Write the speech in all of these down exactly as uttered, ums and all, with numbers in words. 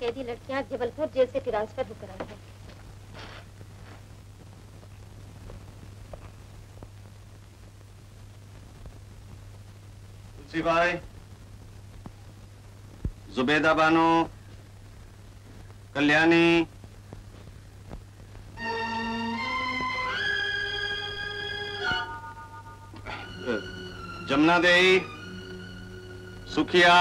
कैदी लड़कियां जबलपुर जेल से ट्रांसफर होकर आई हैं। तुलसी भाई, जुबेदा बानो, कल्याणी, जमुना देई, सुखिया,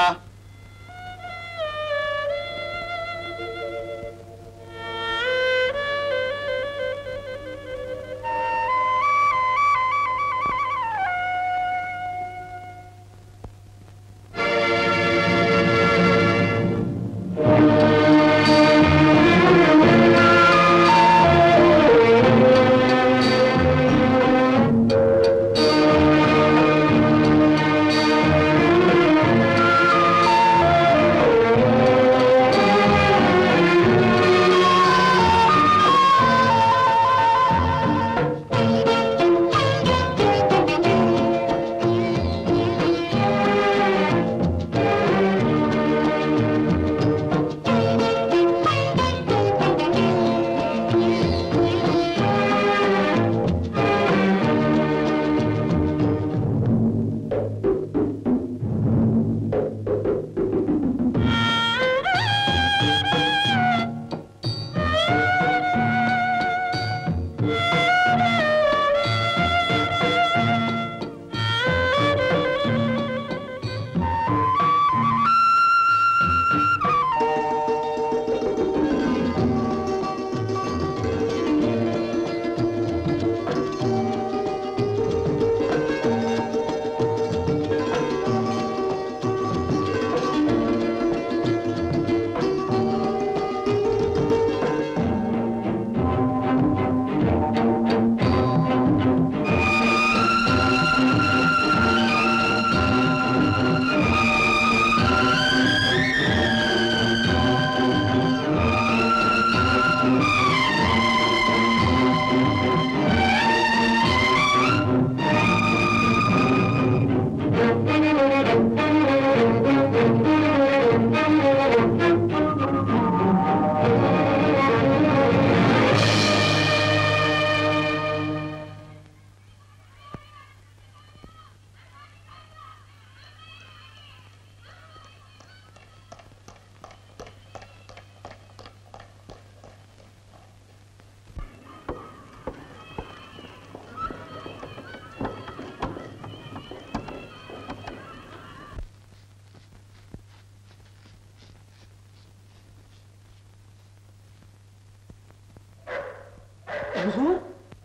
हुजूर,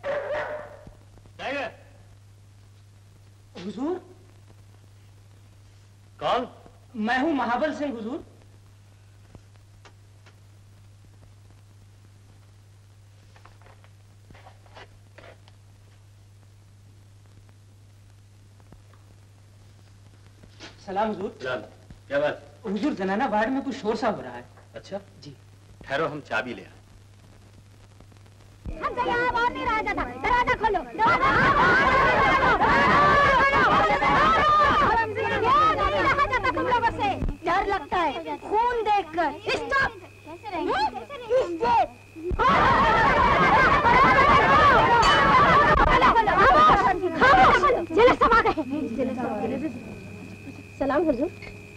हुजूर, कौन? मैं हूं महाबल सिंह हुजूर। सलाम हुजूर। सलाम। क्या बात? हुजूर, जनाना वार्ड में कुछ शोर सा हो रहा है। अच्छा जी। ठहरो, हम चाबी ले आए। हमसे यहाँ बाहर नहीं रहा जाता, दरवाजा खोलो। नहीं रहा जाता तुम लोगों से, डर लगता है खून देखकर। स्टॉप। जेलस सब आ गए। सलाम हुजूर।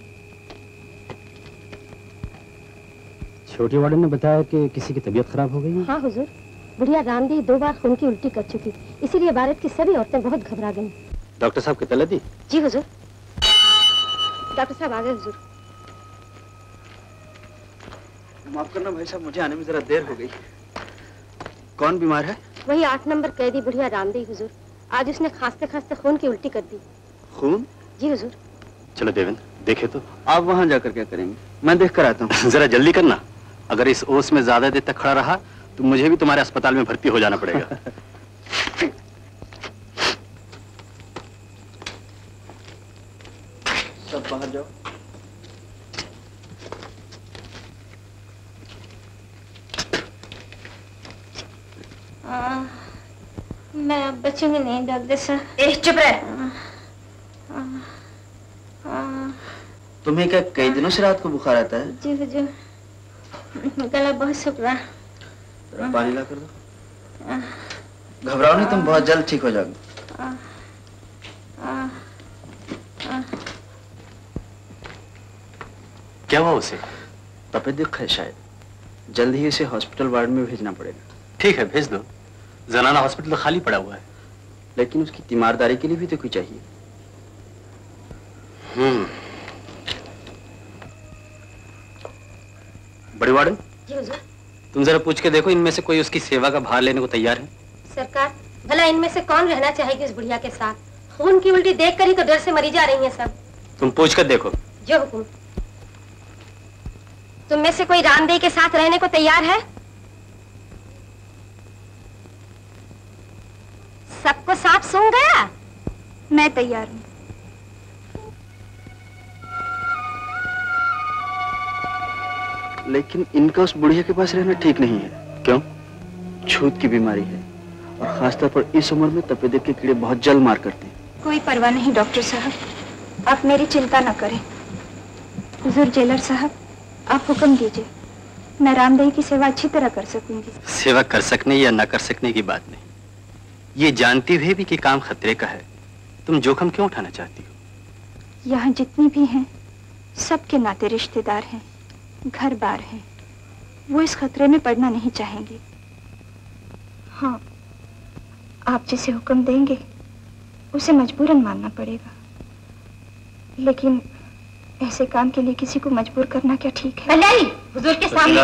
छोटी वार्डन ने बताया कि किसी की तबीयत खराब हो गई है। हाँ हुजूर, बुढ़िया रामदी दो बार खून की उल्टी कर चुकी, इसीलिए भारत की सभी औरतें बहुत घबरा गईं। डॉक्टर साहब की तलब दी? जी हुजूर। डॉक्टर साहब आ गए हुजूर। माफ करना भाई साहब, मुझे आने में जरा देर हो गई। कौन बीमार है? वही आठ नंबर कैदी बुढ़िया रामदी हुजूर। आज उसने खांसते खांसते खून की उल्टी कर दी। खून? जी हुजूर। चलो देवेंद्र, देखे तो। आप वहां जाकर क्या करेंगे? मैं देख कर आता हूँ। जरा जल्दी करना, अगर इस ओस में ज्यादा देर तक खड़ा रहा तो मुझे भी तुम्हारे अस्पताल में भर्ती हो जाना पड़ेगा। सब बाहर जाओ। आ, मैं अब बचूंगी नहीं डॉक्टर साहब। ए, चुप रहे। आ, आ, तुम्हें क्या कई दिनों से रात को बुखार आता है? जी हुजूर। गला बहुत सूख रहा। जरा पानी ला कर दो। घबराओ नहीं, तुम बहुत जल्द ठीक हो जाओगे। क्या हुआ उसे? तपेदिक है शायद, जल्द ही उसे हॉस्पिटल वार्ड में भेजना पड़ेगा। ठीक है, भेज दो। जनाना हॉस्पिटल तो खाली पड़ा हुआ है। लेकिन उसकी तीमारदारी के लिए भी तो कोई चाहिए। हम्म। बड़ी वार्डन जी हुजूर। तुम जरा पूछ के देखो इनमें से कोई उसकी सेवा का भार लेने को तैयार है। सरकार, भला इनमें से कौन रहना चाहेगी उस बुढ़िया के साथ? खून की उल्टी देख कर ही तो डर से मरी जा रही हैं सब। तुम पूछ कर देखो। जो हुकुम। तुम में से कोई रामदेव के साथ रहने को तैयार है? सबको सांप सूंघ गया? मैं तैयार हूँ। लेकिन इनका उस बुढ़िया के पास रहना ठीक नहीं है। क्यों? छूत की बीमारी है और खासतौर पर इस उम्र में तपेदिक के कीड़े बहुत जल्द मार करते हैं। कोई परवाह नहीं डॉक्टर साहब, आप मेरी चिंता न करें। हुजूर जेलर साहब, आप हुक्म दीजिए, मैं रामदेव की सेवा अच्छी तरह कर सकूंगी। सेवा कर सकने या न कर सकने की बात नहीं, ये जानती हुए भी कि काम खतरे का है तुम जोखिम क्यों उठाना चाहती हो? यहाँ जितनी भी हैं सबके नाते रिश्तेदार हैं, घर बार हैं, वो इस खतरे में पड़ना नहीं चाहेंगे। हाँ, आप जिसे हुक्म देंगे उसे मजबूरन मानना पड़ेगा, लेकिन ऐसे काम के लिए किसी को मजबूर करना क्या ठीक है? नहीं, हुजूर के सामने।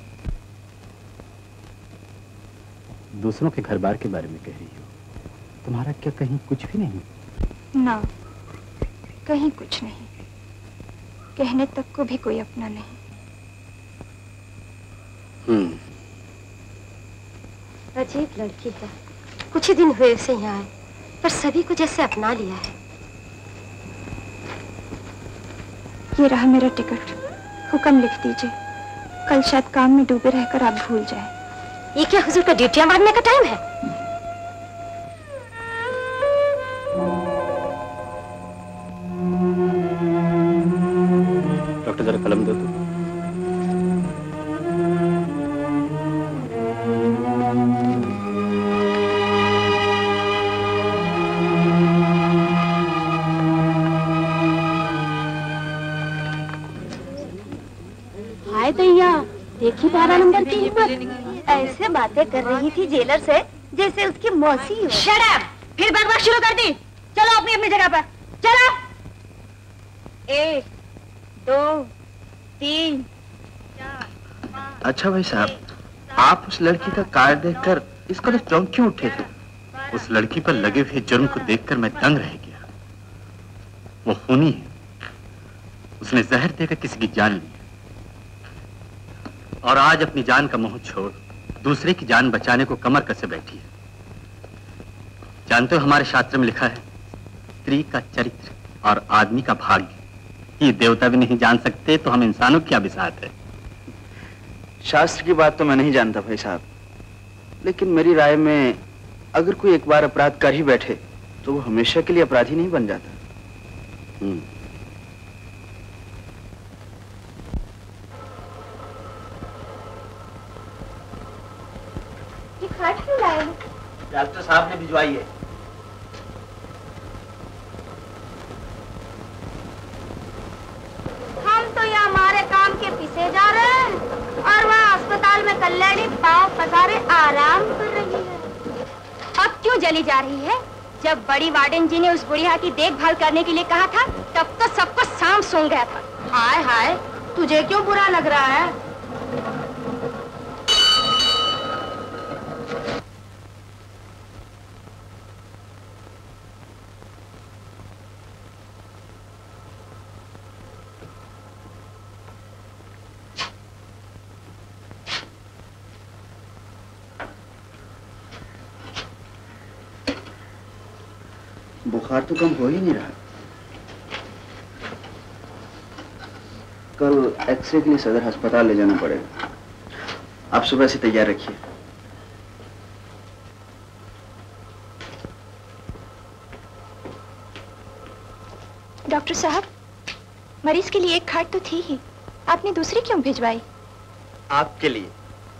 दूसरों के घर बार के बारे में कह रही हो, तुम्हारा क्या कहीं कुछ भी नहीं? ना, कहीं कुछ नहीं, कहने तक को भी कोई अपना नहीं। हम्म। अजीब लड़की है, कुछ ही दिन हुए उसे यहाँ आए, पर सभी को जैसे अपना लिया है। ये रहा मेरा टिकट, हुक्म लिख दीजिए। कल शायद काम में डूबे रहकर आप भूल जाएं। ये क्या हुजूर का ड्यूटियां मारने का टाइम है? डॉक्टर जरा कलम दो तो। हाय दैया, देखी बारह नंबर की हिम्मत। ऐसे बातें कर रही थी जेलर से जैसे उसकी मौसी हो। Shut up! फिर बकवास शुरू कर दी। चलो अपनी अपनी जगह पर चलो। एक, दो, तीन। अच्छा भाई साहब, आप उस लड़की का कार्ड देखकर इस कदर चौंक क्यों उठे थे? उस लड़की पर लगे हुए जुर्म को देखकर मैं दंग रह गया। वो खूनी है, उसने जहर देकर किसी की जान ली और आज अपनी जान का मोह छोड़ दूसरे की जान बचाने को कमर कसे बैठी है। जानते हो हमारे शास्त्र में लिखा है, स्त्री का चरित्र और आदमी का भाग्य ये देवता भी नहीं जान सकते, तो हम इंसानों की क्या बिसात है। शास्त्र की बात तो मैं नहीं जानता भाई साहब, लेकिन मेरी राय में अगर कोई एक बार अपराध कर ही बैठे तो वो हमेशा के लिए अपराधी नहीं बन जाता। हम्म। ये खाट क्यों लाए? डॉक्टर साहब ने भिजवाई है। हम तो यहाँ हमारे काम के पीछे जा रहे हैं और वहाँ अस्पताल में कल्याणी पाँव पसारे आराम कर रही है। अब क्यों जली जा रही है? जब बड़ी वार्डन जी ने उस बुढ़िया की देखभाल करने के लिए कहा था, तब तो सबको सांप सूंघ गया था। हाय हाय, तुझे क्यों बुरा लग रहा है? बुखार तो कम हो ही नहीं रहा। कल एक्सरे के लिए सदर अस्पताल ले जाना पड़ेगा। आप सुबह से तैयार रखिए। डॉक्टर साहब, मरीज के लिए एक खाट तो थी ही, आपने दूसरी क्यों भिजवाई? आपके लिए।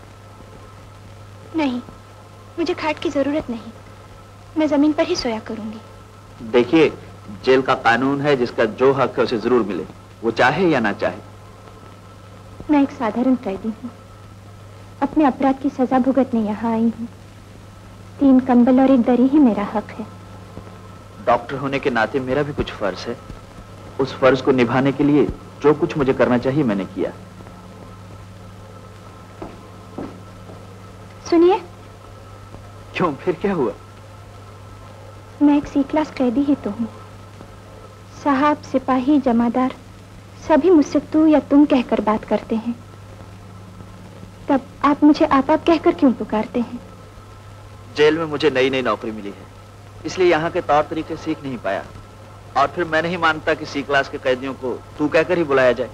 नहीं, मुझे खाट की जरूरत नहीं, मैं जमीन पर ही सोया करूंगी। देखिए, जेल का कानून है, जिसका जो हक है उसे जरूर मिले, वो चाहे या ना चाहे। मैं एक साधारण कैदी हूँ, अपने अपराध की सजा भुगतने यहाँ आई हूँ। तीन कंबल और एक दरी ही मेरा हक है। डॉक्टर होने के नाते मेरा भी कुछ फर्ज है। उस फर्ज को निभाने के लिए जो कुछ मुझे करना चाहिए मैंने किया। सुनिए। क्यों, फिर क्या हुआ? मैं एक सी क्लास कैदी ही तो हूँ। साहब, सिपाही, जमादार सभी मुझसे तू या तुम कहकर बात करते हैं, तब आप मुझे आप आप कहकर क्यों पुकारते हैं? जेल में मुझे नई नई नौकरी मिली है, इसलिए यहाँ के तौर तरीके सीख नहीं पाया, और फिर मैं नहीं मानता कि सी क्लास के कैदियों को तू कहकर ही बुलाया जाए।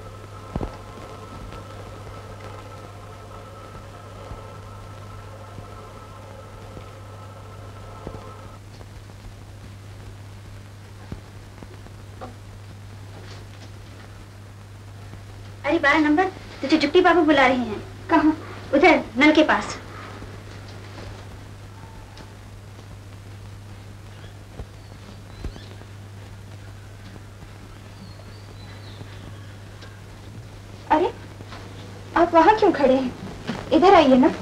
अरे बारह नंबर, तुझे जुट्टी बाबू बुला रहे हैं। कहाँ? उधर नल के पास। अरे, आप वहाँ क्यों खड़े हैं? इधर आइए ना।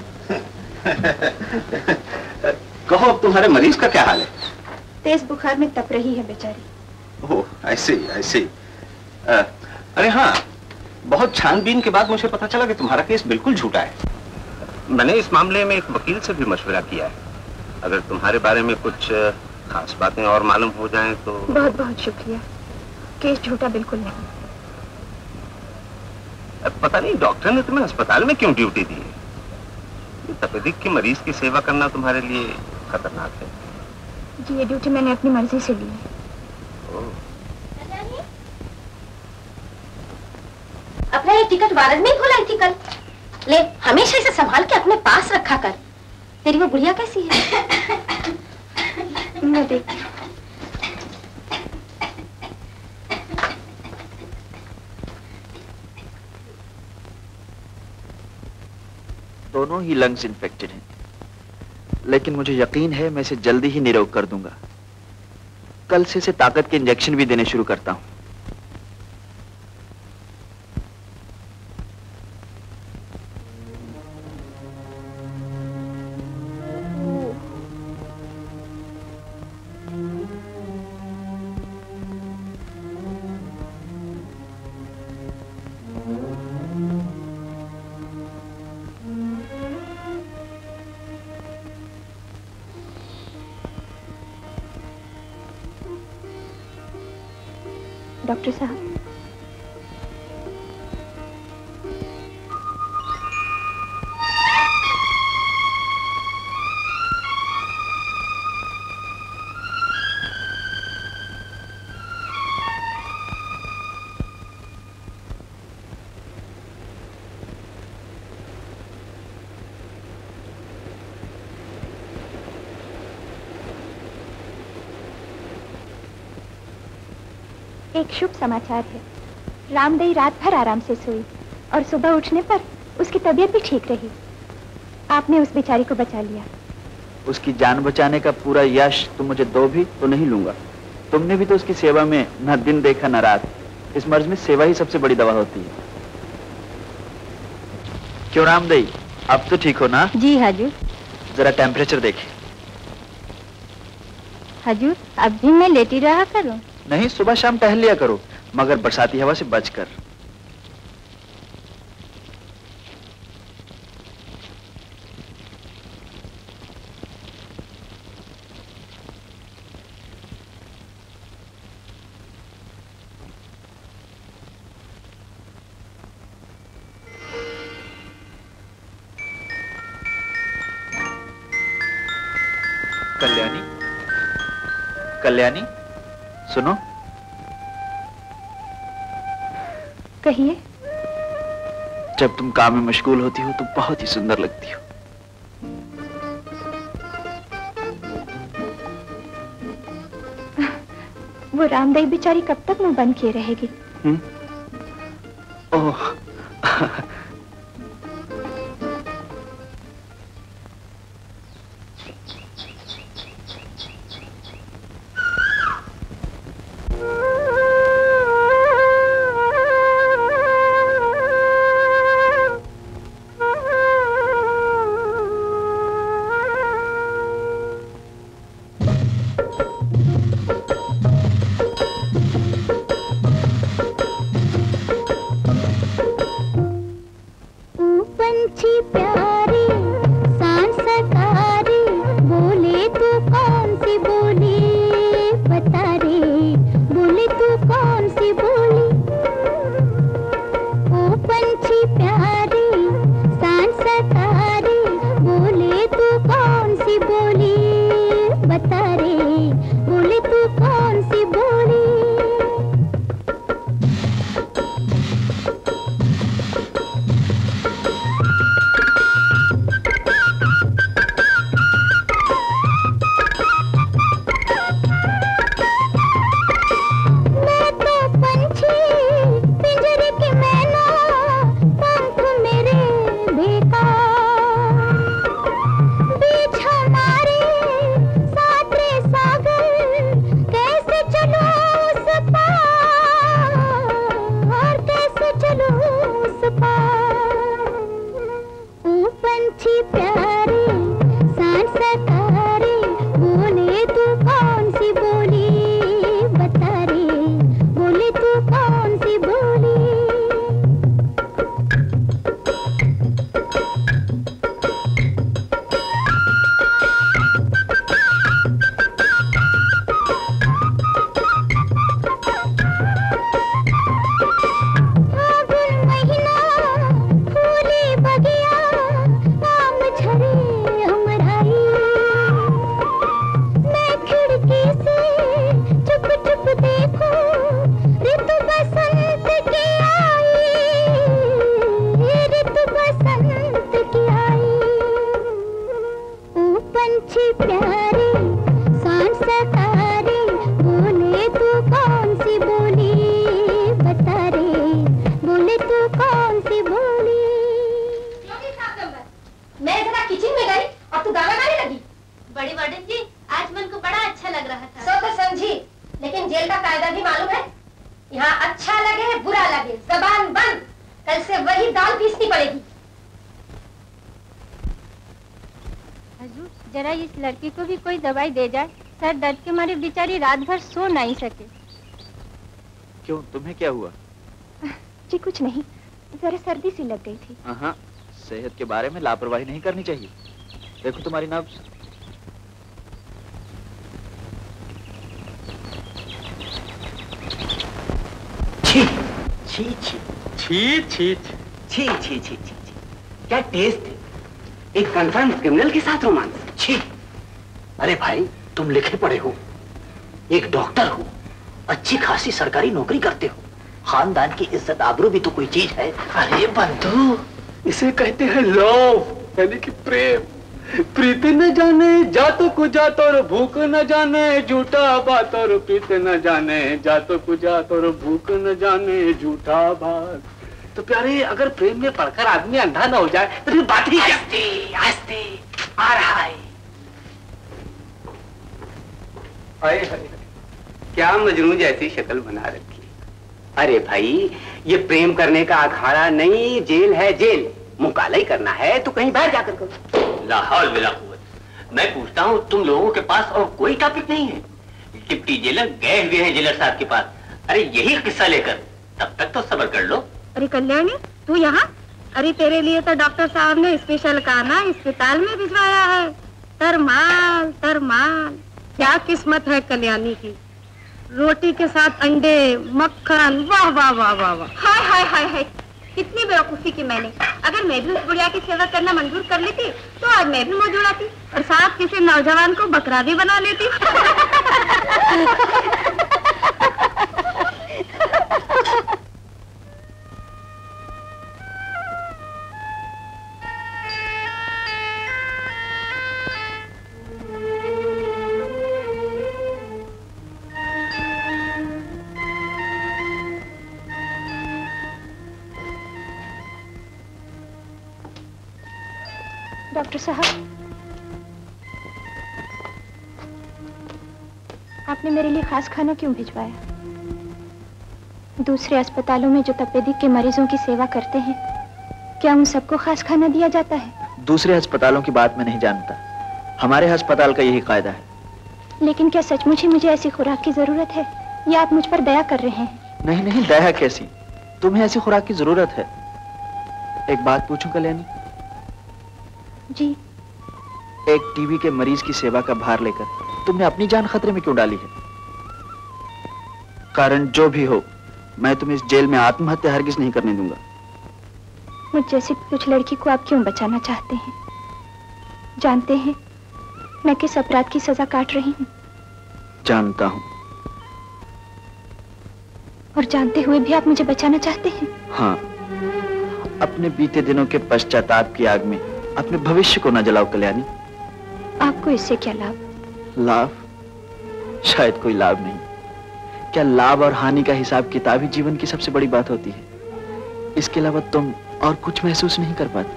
कहो, अब तुम्हारे मरीज का क्या हाल है? तेज बुखार में तप रही है बेचारी। ओह, ऐसे ऐसे। अरे हाँ, बहुत छानबीन के बाद मुझे पता चला कि तुम्हारा केस बिल्कुल झूठा है। मैंने इस मामले में एक वकील से भी मशवरा किया है। अगर तुम्हारे बारे में कुछ खास बातें और मालूम हो जाएं तो। बहुत बहुत शुक्रिया। केस झूठा बिल्कुल नहीं। पता नहीं डॉक्टर ने तुम्हें अस्पताल में क्यों ड्यूटी दी है? तपेदिक के मरीज की सेवा करना तुम्हारे लिए खतरनाक है। जी, ये ड्यूटी मैंने अपनी मर्जी से ली है। अपना ये टिकट वारद में ही भुलाई थी कल। ले, हमेशा इसे संभाल के अपने पास रखा कर। तेरी वो बुढ़िया कैसी है? मैं देखती हूँ। दोनों ही लंग्स इन्फेक्टेड हैं, लेकिन मुझे यकीन है मैं इसे जल्दी ही निरोग कर दूंगा। कल से इसे ताकत के इंजेक्शन भी देने शुरू करता हूं। डॉक्टर साहब, एक शुभ समाचार है। रामदई रात भर आराम से सोई और सुबह उठने पर उसकी तबीयत भी ठीक रही। आपने उस बेचारी को बचा लिया। उसकी जान बचाने का पूरा यश तुम मुझे दो भी तो नहीं लूंगा। तुमने भी तो उसकी सेवा में न दिन देखा न रात। इस मर्ज में सेवा ही सबसे बड़ी दवा होती है। क्यों रामदई, अब तो ठीक हो ना? जी हाजूर। जरा टेम्परेचर देखे। हाजूर, अब भी मैं लेटी रहा करूं? नहीं, सुबह शाम टहल लिया करो, मगर बरसाती हवा से बचकर। कल्याणी, कल्याणी, सुनो। कहिए। जब तुम काम में मशगूल होती हो तो बहुत ही सुंदर लगती हो। वो रामदई बेचारी कब तक मुंह बंद किए रहेगी? हम्म? ओह, समझी, लेकिन जेल का कायदा भी मालूम है। यहाँ अच्छा लगे बुरा लगे जबान बंद, कल से वही दाल पीसनी पड़ेगी। हुजूर, जरा इस लड़की को भी कोई दवाई दे जाए, सर दर्द के मारे बेचारी रात भर सो नहीं सके। क्यों, तुम्हें क्या हुआ? जी कुछ नहीं, जरा सर्दी सी लग गई थी। हाँ, सेहत के बारे में लापरवाही नहीं करनी चाहिए। देखो तुम्हारी नब्ज। छी छी छी छी छी छी छी छी छी क्या टेस्ट है, एक कंफर्म क्रिमिनल के साथ रोमांस। छी। अरे भाई, तुम लिखे पढ़े हो, एक डॉक्टर हो, अच्छी खासी सरकारी नौकरी करते हो, खानदान की इज्जत आबरू भी तो कोई चीज है। अरे बंधु, इसे कहते हैं लव, यानी कि प्रेम। प्रीति न जाने जातों को जात और भूख न जाने झूठा बात, और प्रीत न जाने जातों को जात और भूख न जाने झूठा बात। तो प्यारे, अगर प्रेम में पढ़कर आदमी अंधा न हो जाए तो फिर बात ही क्या? आस्ते आस्ते आ रहा है। हाय हाय, क्या मजनू जैसी शक्ल बना रखी। अरे भाई, ये प्रेम करने का अखाड़ा नहीं, जेल है जेल। मुकाला ही करना है तो कहीं बाहर जाकर करो। लाहौल बिला कुव्वत। मैं पूछता हूँ, तुम लोगों के पास और कोई टॉपिक नहीं है? डिप्टी जेलर गए हुए हैं जेलर साहब के पास, अरे यही किस्सा लेकर। तब तक तो सब्र कर लो। अरे कल्याणी, तू यहाँ? अरे तेरे लिए तो डॉक्टर साहब ने स्पेशल खाना अस्पताल में भिजवाया है। तरमाल तरमाल। क्या किस्मत है कल्याणी की, रोटी के साथ अंडे मक्खन, वाह वाह वाह वाह वाह। हाय हाय हाय हाय, कितनी बेवकूफी की मैंने। अगर मैं भी उस बुढ़िया की सेवा करना मंजूर कर लेती तो आज मैं भी मौजूद आती और साथ किसी नौजवान को बकरा भी बना लेती। डॉक्टर साहब, आपने मेरे लिए खास खाना क्यों भिजवाया? दूसरे अस्पतालों में जो तपेदिक के मरीजों की सेवा करते हैं, क्या उन सबको खास खाना दिया जाता है? दूसरे अस्पतालों की बात मैं नहीं जानता, हमारे अस्पताल का यही कायदा है। लेकिन क्या सचमुच ही मुझे ऐसी खुराक की जरूरत है, या आप मुझ पर दया कर रहे हैं? नहीं नहीं, दया कैसी, तुम्हें ऐसी खुराक की जरूरत है। एक बात पूछूं कल्याणी? जी। एक टीबी के मरीज की सेवा का भार लेकर तुमने अपनी जान खतरे में क्यों डाली है? कारण जो भी हो, मैं तुम्हें इस जेल में आत्महत्या हरगिज नहीं करने दूंगा। मुझ जैसी कुछ लड़की को आप क्यों बचाना चाहते हैं? जानते हैं मैं किस अपराध की सजा काट रही हूँ? जानता हूँ। और जानते हुए भी आप मुझे बचाना चाहते हैं? हाँ, अपने बीते दिनों के पश्चाताप की आग में अपने भविष्य को न जलाओ कल्याणी। आपको इससे क्या लाभ? लाभ? शायद कोई लाभ नहीं। क्या लाभ और हानि का हिसाब किताब ही जीवन की सबसे बड़ी बात होती है? इसके अलावा तुम और कुछ महसूस नहीं कर पाते।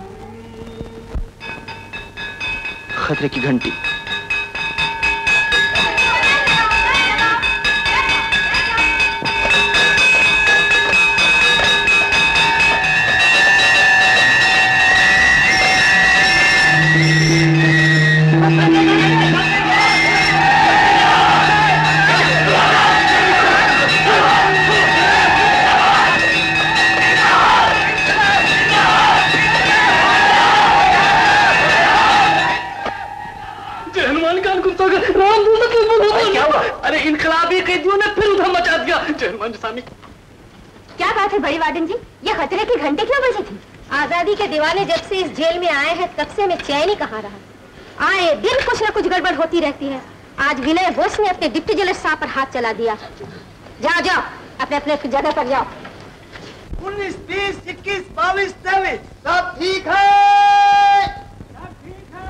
खतरे की घंटी। अरे इनकलाबी कैदियों ने फिर उधम मचा दिया। क्या बात है बड़ी वार्डन जी, ये खतरे की घंटे क्यों बजी थी? आजादी के दीवाने जब से इस जेल में आए हैं तब से मैं चैन ही कहाँ रहा। आए दिन कुछ न कुछ गड़बड़ होती रहती है। आज विनय घोष ने अपने डिप्टी जेलर साहब पर हाथ चला दिया। जाओ जाओ, अपने अपने जगह पर जाओ। उन्नीस बीस इक्कीस बाईस तेईस सब ठीक है, सब ठीक है।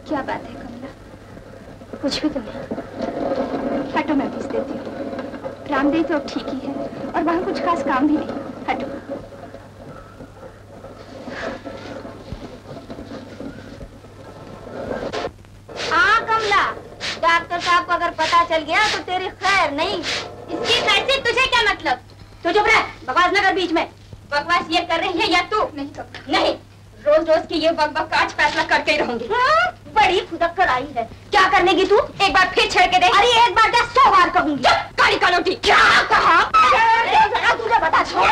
क्या बात है कमला? कुछ भी तो नहीं। हटो, मैं भेज देती हूँ। रामदेव तो अब ठीक ही है और वहाँ कुछ खास काम भी नहीं। हटो। हाँ कमला, डॉक्टर साहब को अगर पता चल गया तो तेरी खैर नहीं। इसकी खैर से तुझे क्या मतलब? तू चुप रह, बकवास न कर बीच में। बकवास ये कर रही है या तू? नहीं कमला, नहीं, रोज रोज की ये बक बक आज फैसला करके ही रहूंगी। हाँ? बड़ी खुदक कर आई है। क्या करने की तू? एक बार फिर छेड़ के देख। अरे एक बार क्या सौ बार कहूंगी। काली कालोटी, क्या कहा? तुझे बता छोड़।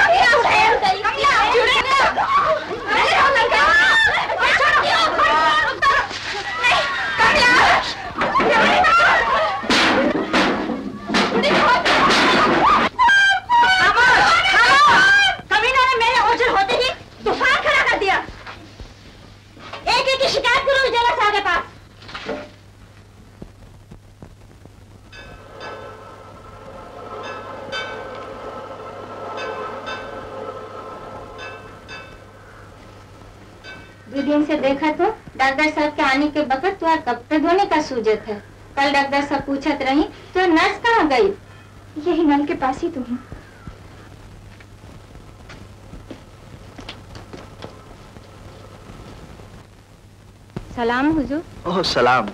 कमीना ने मेरे ओझल होते ही तूफान खड़ा कर दिया। एक एक की शिकायत करो जेलर साहब के पास। दो दिन से देखा तो डॉक्टर साहब के आने के वक्त तो कपड़े धोने का सूजत है। कल डॉक्टर साहब पूछत रही तो नर्स कहाँ गई? यही नल के पास ही तो हूँ। सलाम हुजूर। ओह सलाम।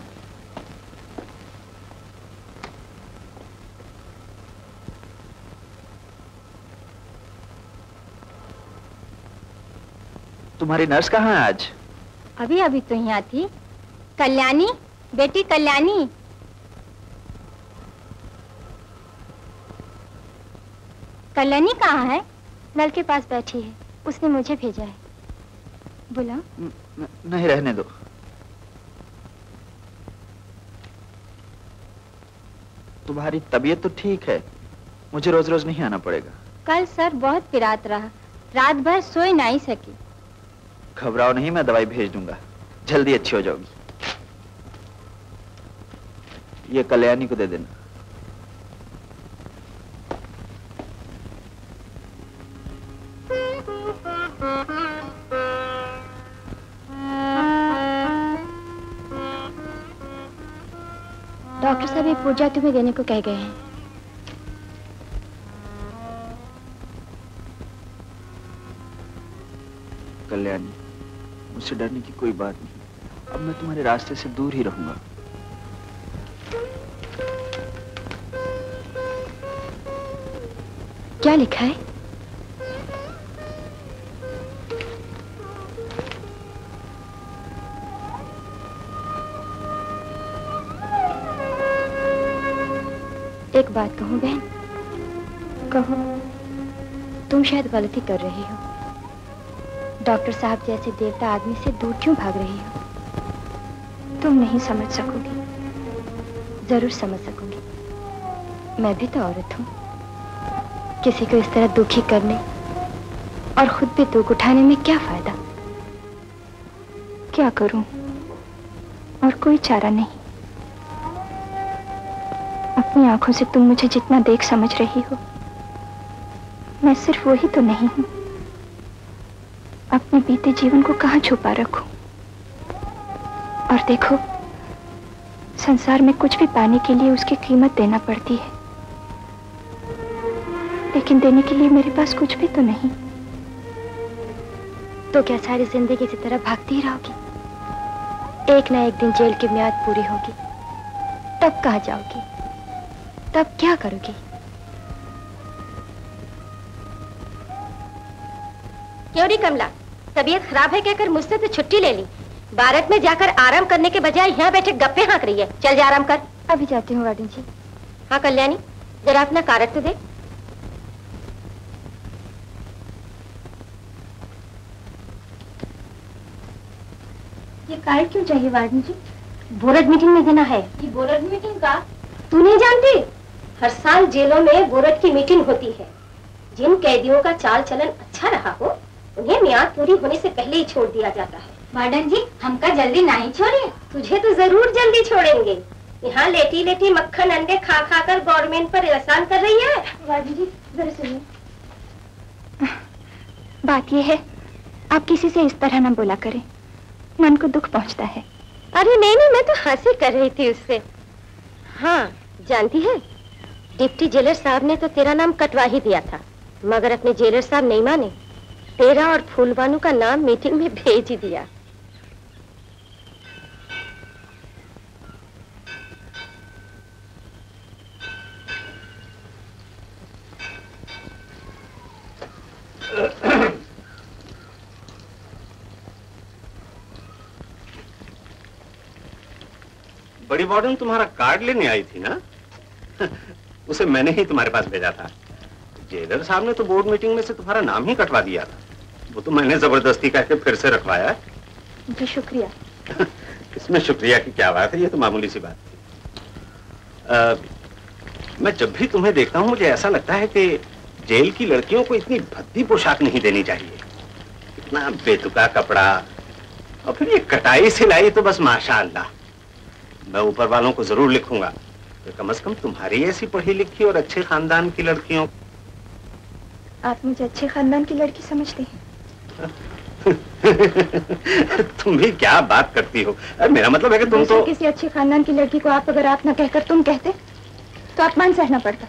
तुम्हारी नर्स कहाँ है आज? अभी अभी तो यहाँ थी। कल्याणी, बेटी कल्याणी। कल्याणी कहाँ है? नल के पास बैठी है, उसने मुझे भेजा है। बुला। न, न, नहीं, रहने दो। तुम्हारी तबीयत तो ठीक है, मुझे रोज रोज नहीं आना पड़ेगा। कल सर बहुत पिरात रहा, रात भर सोई नहीं सकी। घबराओ नहीं, मैं दवाई भेज दूंगा, जल्दी अच्छी हो जाओगी। ये कल्याणी को दे देना। डॉक्टर साहब ये पूजा तुम्हें देने को कह गए हैं। कल्याणी, मुझसे डरने की कोई बात नहीं। अब मैं तुम्हारे रास्ते से दूर ही रहूंगा। क्या लिखा है? एक बात कहूं बहन? कहो। तुम शायद गलती कर रही हो। डॉक्टर साहब जैसे देवता आदमी से दूर क्यों भाग रही हो? तुम नहीं समझ सकोगी। जरूर समझ सकोगी। मैं भी तो औरत हूं। किसी को इस तरह दुखी करने और खुद भी दुख उठाने में क्या फायदा? क्या करूं? और कोई चारा नहीं। अपनी आंखों से तुम मुझे जितना देख समझ रही हो, मैं सिर्फ वही तो नहीं हूं। अपने बीते जीवन को कहां छुपा रखूं? और देखो, संसार में कुछ भी पाने के लिए उसकी कीमत देना पड़ती है, लेकिन देने के लिए मेरे पास कुछ भी तो नहीं। तो क्या सारी जिंदगी इसी तरह भागती ही रहोगी? एक ना एक दिन जेल की म्याद पूरी होगी, तब कहाँ जाओगी? तब क्या करोगी? क्यों री कमला, तबीयत खराब है कहकर मुझसे तो छुट्टी ले ली। भारत में जाकर आराम करने के बजाय यहाँ बैठे गप्पे हाँक रही है। चल जा आराम कर। अभी जाती हूँ वार्डन जी। हाँ कल्याणी, जरा अपना कारक तो दे। ये कार्ड क्यों चाहिए वार्डन जी? बोर्ड मीटिंग में देना है। ये बोर्ड मीटिंग का तू नहीं जानती? हर साल जेलों में बोर्ड की मीटिंग होती है। जिन कैदियों का चाल चलन अच्छा रहा हो, उन्हें म्याद पूरी होने से पहले ही छोड़ दिया जाता है। वार्डन जी, हमका जल्दी नहीं छोड़िए। तुझे तो जरूर जल्दी छोड़ेंगे। यहाँ लेटी लेटी मक्खन अंडे खा खा कर गवर्नमेंट पर एहसान कर रही है। वार्डन जी जरा सुनिए। बात यह है, आप किसी से इस तरह ना बोला करें, मन को दुख पहुंचता है। अरे नहीं नहीं, मैं तो हंसी कर रही थी उससे। हाँ जानती है, डिप्टी जेलर साहब ने तो तेरा नाम कटवा ही दिया था, मगर अपने जेलर साहब नहीं माने, तेरा और फूलबानू का नाम मीटिंग में भेज ही दिया। बड़ी वार्डन तुम्हारा कार्ड लेने आई थी ना? उसे मैंने ही तुम्हारे पास भेजा था। जेलर साहब ने तो बोर्ड मीटिंग में से तुम्हारा नाम ही कटवा दिया था। वो तो मैंने जबरदस्ती करके फिर से रखवाया है। जी शुक्रिया। इसमें शुक्रिया की क्या बात है, ये तो मामूली सी बात थी। आ, मैं जब भी तुम्हें देखता हूँ मुझे ऐसा लगता है कि जेल की लड़कियों को इतनी भद्दी पोशाक नहीं देनी चाहिए। इतना बेतुका कपड़ा और फिर ये कटाई सिलाई तो बस माशाअल्लाह। मैं ऊपर वालों को जरूर लिखूंगा तो कम से कम तुम्हारी ऐसी पढ़ी लिखी और अच्छे खानदान की लड़कियों। आप मुझे अच्छे खानदान की लड़की समझते हैं? तुम भी क्या बात करती हो? अरे मेरा मतलब है कि तुम तो किसी अच्छे खानदान की लड़की को आप अगर आप ना कहकर तुम कहते तो अपमान सहना पड़ता।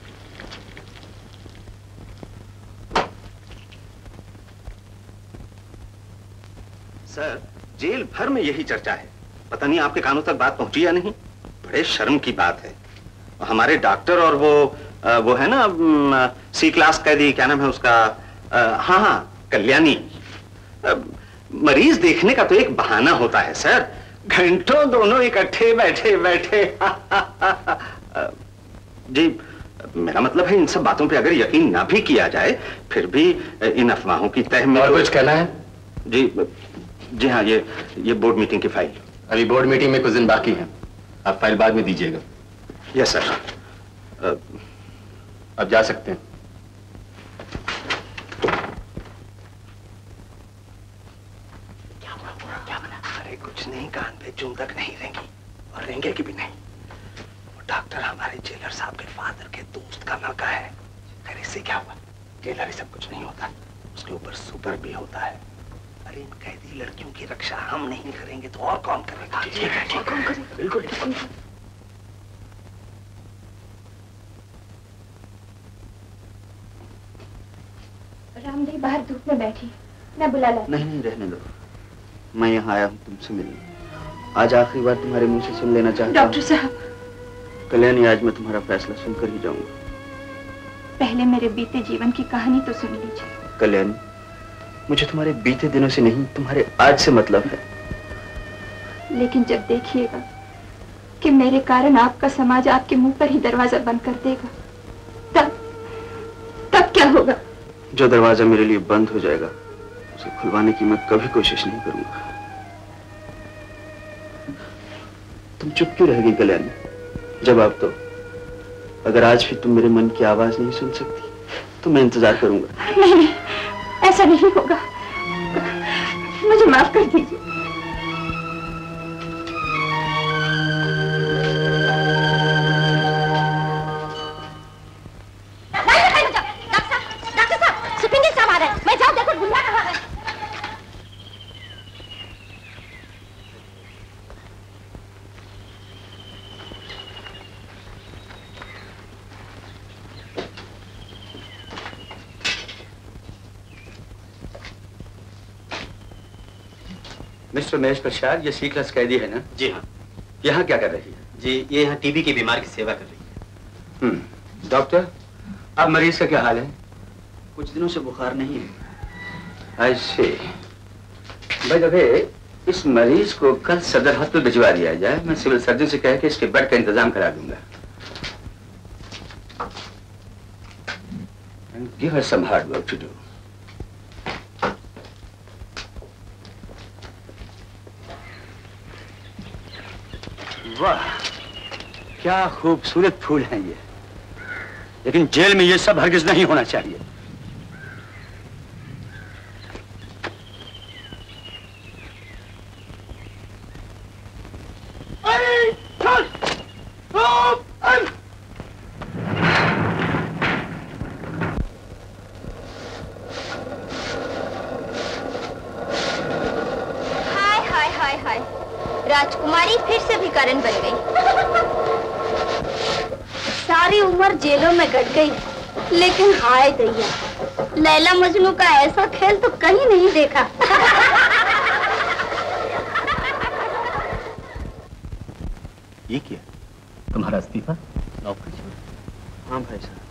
सर, जेल भर में यही चर्चा है। पता नहीं आपके कानों तक बात पहुंची या नहीं। बड़े शर्म की बात है। हमारे डॉक्टर और वो वो है ना सी क्लास कैदी, क्या नाम है उसका, हाँ हाँ कल्याणी, मरीज देखने का तो एक बहाना होता है सर। घंटों दोनों इकट्ठे बैठे बैठे जी मेरा मतलब है इन सब बातों पे अगर यकीन ना भी किया जाए फिर भी इन अफवाहों की तह में। और कुछ कहना है? जी जी हाँ, ये ये बोर्ड मीटिंग की फाइल। अभी बोर्ड मीटिंग में कुछ दिन बाकी हैं, आप फाइल बाद में दीजिएगा। Yes sir. अब जा सकते हैं। क्या हुआ? क्या बना? अरे कुछ नहीं, कान पे चूम तक नहीं रहेंगी और रहेंगे की भी नहीं। वो डॉक्टर हमारे जेलर साहब के फादर के दोस्त का लड़का है। अरे इससे क्या हुआ? जेलर ही सब कुछ नहीं होता, उसके ऊपर सुपर भी होता है। अरे इन कैदी लड़कियों की रक्षा हम नहीं करेंगे तो और कौन करेगा? ठीक है, ठीक है, करेगा? बिल्कुल ठीक है। रामदेव बाहर धूप में बैठी, मैं बुला ला। नहीं नहीं रहने दो, मैं यहाँ आया हूँ तुमसे मिलने। आज आखिरी बार तुम्हारे मुंह से सुन लेना चाहता हूँ। डॉक्टर साहब। कल्याणी, आज मैं तुम्हारा फैसला सुनकर ही जाऊंगा। पहले मेरे बीते जीवन की कहानी तो सुन लीजिए। कल्याणी, मुझे तुम्हारे बीते दिनों से नहीं, तुम्हारे आज से मतलब है। लेकिन जब देखिएगा कि मेरे कारण आपका समाज आपके मुंह पर ही दरवाजा बंद कर देगा, तब तब क्या होगा? जो दरवाजा मेरे लिए बंद हो जाएगा उसे खुलवाने की मैं कभी कोशिश नहीं करूंगा। तुम चुप क्यों रह गई कल्याणी? जवाब दो। अगर आज भी तुम मेरे मन की आवाज नहीं सुन सकती तो मैं इंतजार करूंगा। नहीं नहीं, ऐसा नहीं होगा, मुझे माफ कर दीजिए। डॉक्टर साहब, सुपिंदर साहब आ रहे हैं, मैं जाऊं देखो बुला कहाँ है। मिस्टर महेश प्रसाद, ये सी क्लास कैदी है ना? जी हाँ। यहाँ क्या कर रही है? जी ये यहाँ टीबी के बीमार की सेवा कर रही है। हम्म, डॉक्टर अब मरीज का क्या हाल है? कुछ दिनों से बुखार नहीं है। ऐसे भाई दबे, इस मरीज को कल सदर अस्पताल भिजवा दिया जाए। मैं सिविल सर्जन से कह के इसके बेड का इंतजाम करा दूंगा। And give her some hard work to do. वाह, क्या खूबसूरत फूल हैं ये, लेकिन जेल में ये सब हरगिज नहीं होना चाहिए। राजकुमारी फिर से भिखारन बन गई। सारी उम्र जेलों में कट गई, लेकिन हाय दैया, लैला मजनू का ऐसा खेल तो कहीं नहीं देखा। ये क्या? तुम्हारा इस्तीफा? नौकरी छोड़? हाँ भाई साहब।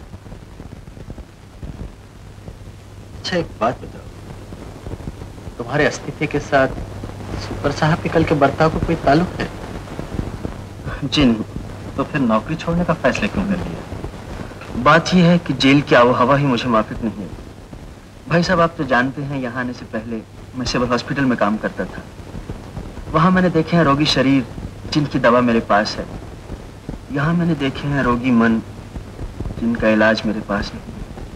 अच्छा एक बात बताओ, तुम्हारे इस्तीफे के साथ सुपर साहब के कल के बर्ताव को कोई ताल्लुक है? जी नहीं। तो फिर नौकरी छोड़ने का फैसला क्यों कर लिया? बात यह है कि जेल की आबो हवा ही मुझे माफिक नहीं है। भाई साहब आप तो जानते हैं, यहाँ आने से पहले मैं सिविल हॉस्पिटल में काम करता था। वहाँ मैंने देखे हैं रोगी शरीर जिनकी दवा मेरे पास है। यहाँ मैंने देखे हैं रोगी मन जिनका इलाज मेरे पास नहीं।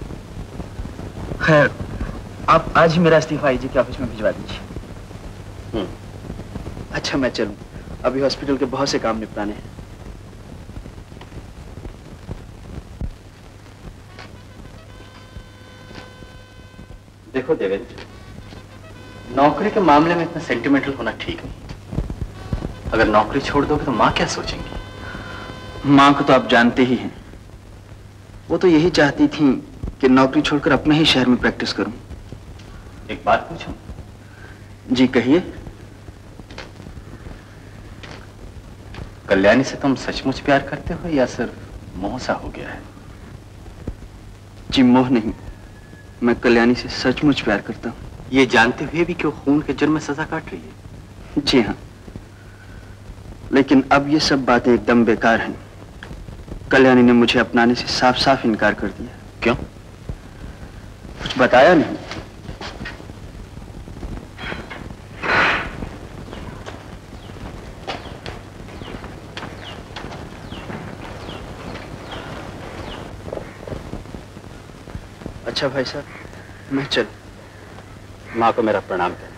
खैर, आप आज ही मेरा इस्तीफा आईजी के ऑफिस में भिजवा दीजिए। अच्छा मैं चलूं, अभी हॉस्पिटल के बहुत से काम निपटाने हैं। देखो देवेंद्र, नौकरी के मामले में इतना सेंटिमेंटल होना ठीक नहीं। अगर नौकरी छोड़ दोगे तो माँ क्या सोचेंगी? माँ को तो आप जानते ही हैं, वो तो यही चाहती थी कि नौकरी छोड़कर अपने ही शहर में प्रैक्टिस करूं। एक बात पूछूं? जी कहिए। कल्याणी से तुम सचमुच प्यार करते हो या सिर्फ मोह सा हो गया है? जी मोह नहीं, मैं कल्याणी से सचमुच प्यार करता हूँ। ये जानते हुए भी क्यों खून के जुर्म में सजा काट रही है? जी हाँ, लेकिन अब ये सब बातें एकदम बेकार हैं। कल्याणी ने मुझे अपनाने से साफ साफ इनकार कर दिया। क्यों? कुछ बताया नहीं। अच्छा भाई साहब, मैं चल। माँ को मेरा प्रणाम कहना।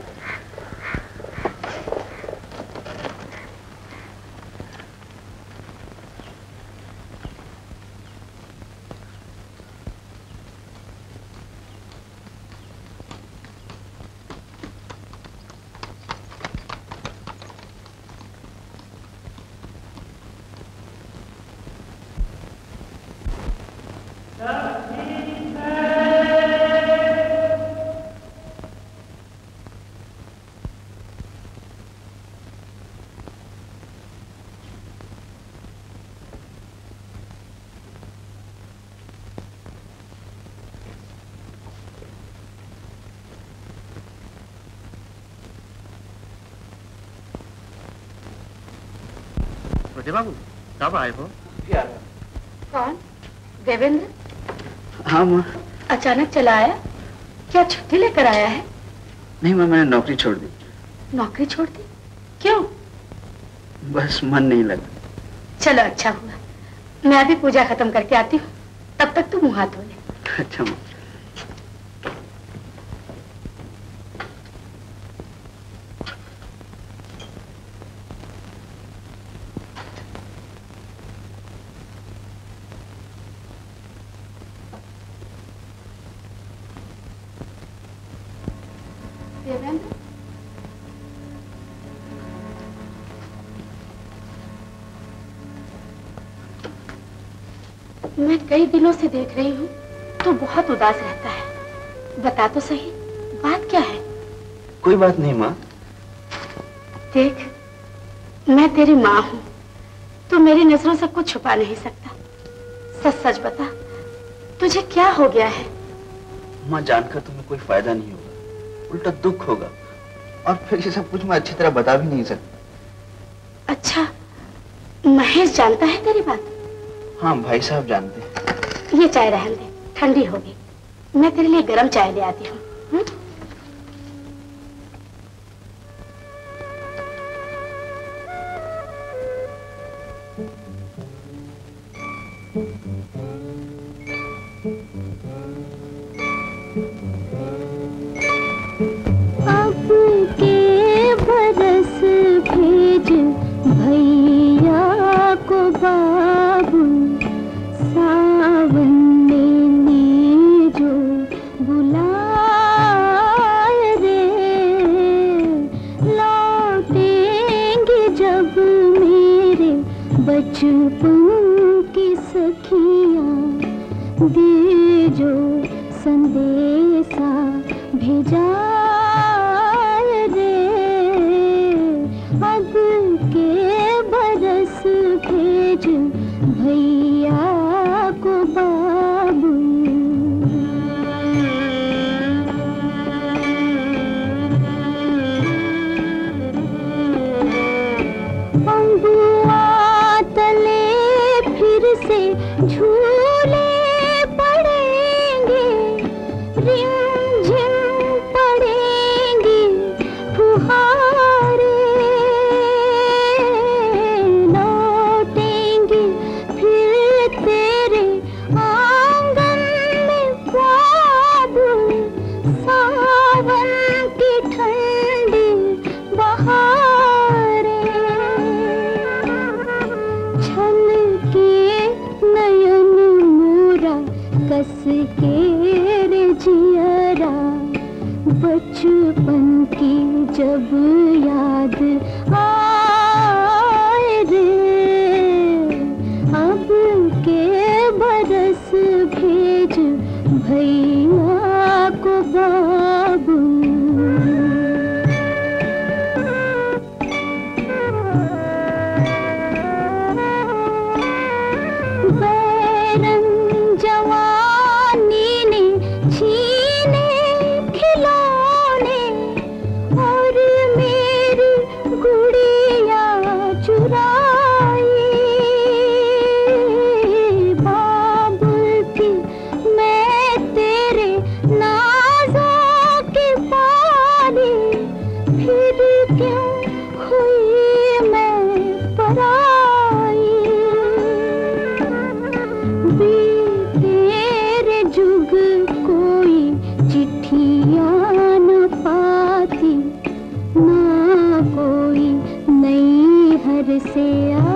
बाबू कब आए हो? कौन? देवेंद्र? हाँ माँ। अचानक चला आया? क्या छुट्टी लेकर आया है? नहीं माँ, मैंने नौकरी छोड़ दी। नौकरी छोड़ दी? क्यों? बस मन नहीं लगा। चलो अच्छा हुआ, मैं अभी पूजा खत्म करके आती हूँ, तब तक तू मुँह हाथ धो ले। अच्छा माँ। मैं कई दिनों से देख रही हूँ तो बहुत उदास रहता है। बता तो सही, बात क्या है? कोई बात नहीं माँ। देख, मैं तेरी माँ हूँ, तो मेरी नजरों से कुछ छुपा नहीं सकता। सच सच बता, तुझे क्या हो गया है? माँ जानकर तुम्हें कोई फायदा नहीं होगा, उल्टा दुख होगा, और फिर ये सब कुछ मैं अच्छी तरह बता भी नहीं सकता। अच्छा, महेश जानता है तेरी बात? हाँ भाई साहब जानते हैं। ये चाय रहने दे, ठंडी होगी। मैं तेरे लिए गरम चाय ले आती हूँ। अब के बरस भेज भैया को बाबू, सावन ने जो बुलाया बचपन की सखियाँ दे जो संदेशा भेजा रे, अब के बरस भेज भैया को बाबू। बंबुआ तले फिर से झूले पड़ेंगे, रिमझिम पड़ेंगी फुहारे, लौटेंगे फिर तेरे आंगन में बाबुल, सावन की ठंडी बहारें, छल के नयन मोरा कस के रे जियरा, बचपन की जब याद आए रे, अब के बरस भेज भैया को बाबू। बैरन जवानी ने छीने खिलौने, और मेरी गुड़िया चुराई, बाबुल की मैं तेरे नाज़ों की पाली, फिर क्यों हुई मैं पराई, तेरे जुग कोई चिट्ठियाँ न पाती, ना कोई नई हर से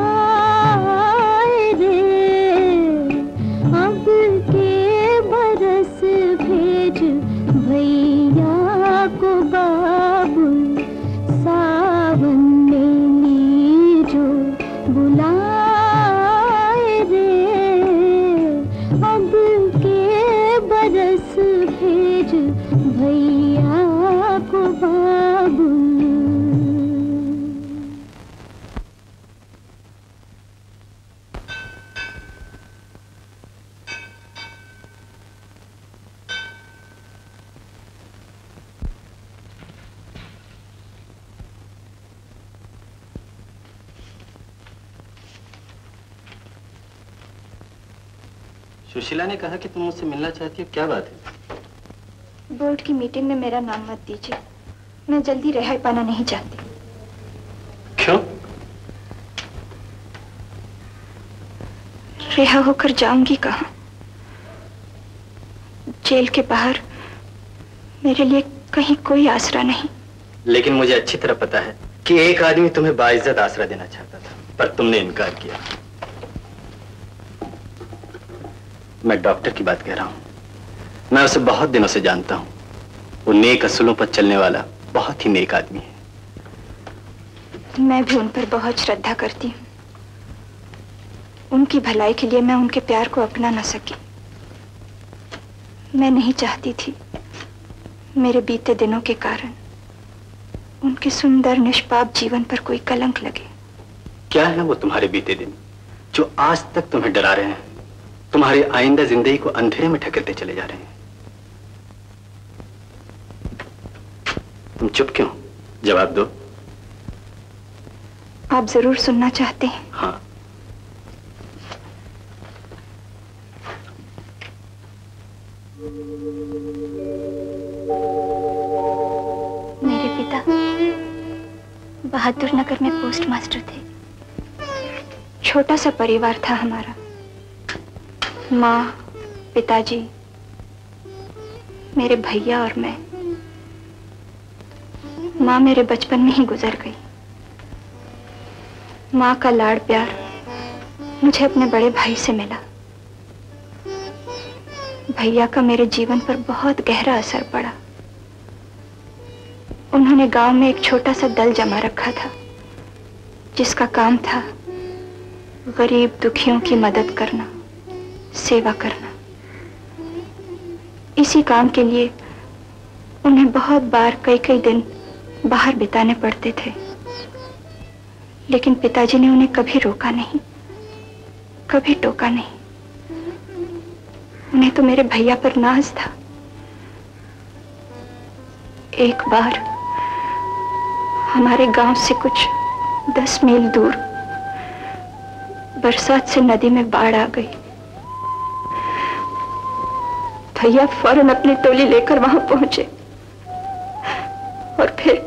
आए रे, अब के बरस भेज भैया को बाबुल, सावन में ली जो बुलाए रे, अब के बरस भेज भैया को बाबुल। सुशीला ने कहा कि तुम मुझसे मिलना चाहती हो, क्या बात है? बोर्ड की मीटिंग में मेरा नाम मत दीजिए, मैं जल्दी रिहाई पाना नहीं चाहती। क्यों? रिहा होकर जाऊंगी कहाँ? जेल के बाहर मेरे लिए कहीं कोई आसरा नहीं। लेकिन मुझे अच्छी तरह पता है कि एक आदमी तुम्हें बाइज्जत आसरा देना चाहता था, पर तुमने इनकार किया। मैं डॉक्टर की बात कह रहा हूं, मैं उसे बहुत दिनों से जानता हूं। वो नेक असूलों पर चलने वाला बहुत ही नेक आदमी है। मैं भी उन पर बहुत श्रद्धा करती हूँ। उनकी भलाई के लिए मैं उनके प्यार को अपना न सकी। मैं नहीं चाहती थी मेरे बीते दिनों के कारण उनके सुंदर निष्पाप जीवन पर कोई कलंक लगे। क्या है वो तुम्हारे बीते दिन जो आज तक तुम्हें डरा रहे हैं, तुम्हारी आइंदा जिंदगी को अंधेरे में ढकेलते चले जा रहे हैं? तुम चुप क्यों? जवाब दो। आप जरूर सुनना चाहते हैं? हाँ। मेरे पिता बहादुर नगर में पोस्ट मास्टर थे। छोटा सा परिवार था हमारा। माँ, पिताजी, मेरे भैया और मैं। माँ मेरे बचपन में ही गुजर गई। माँ का लाड़ प्यार मुझे अपने बड़े भाई से मिला। भैया का मेरे जीवन पर बहुत गहरा असर पड़ा। उन्होंने गांव में एक छोटा सा दल जमा रखा था जिसका काम था गरीब दुखियों की मदद करना, सेवा करना, इसी काम के लिए उन्हें बहुत बार कई कई दिन बाहर बिताने पड़ते थे। लेकिन पिताजी ने उन्हें कभी रोका नहीं, कभी टोका नहीं। उन्हें तो मेरे भैया पर नाज था। एक बार हमारे गांव से कुछ दस मील दूर बरसात से नदी में बाढ़ आ गई। भैया फौरन अपनी टोली लेकर वहां पहुंचे और फिर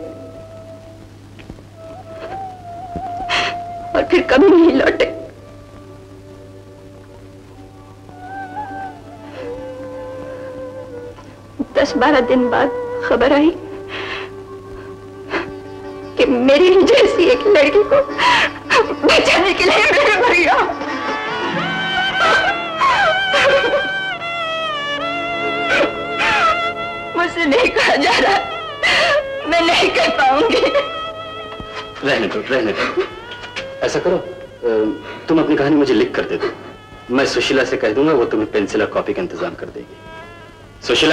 और फिर कभी नहीं लौटे। दस बारह दिन बाद खबर आई कि मेरी ही जैसी एक लड़की को बचाने के लिए मेरे भैया मुझसे नहीं कहा जा रहा, मैं नहीं कर पाऊंगी। रहने दो, रहने दो। ऐसा करो, तुम अपनी कहानी मुझे लिख कर दे दो, मैं सुशीला से कह दूंगा, वो तुम्हें पेंसिल और कॉपी का इंतजाम कर देगी। सुशीला,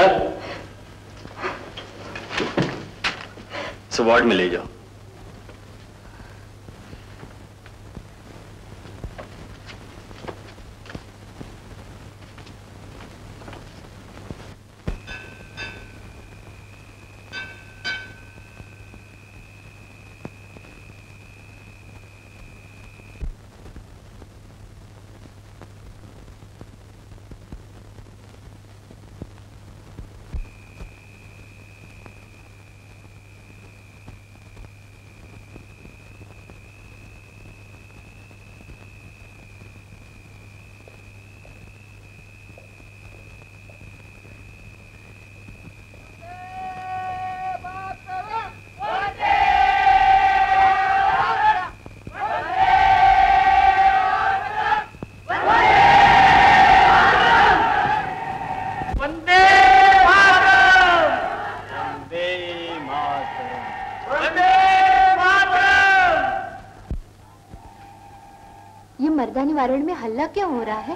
इस वार्ड में ले जाओ। वारण में हल्ला क्यों हो रहा है?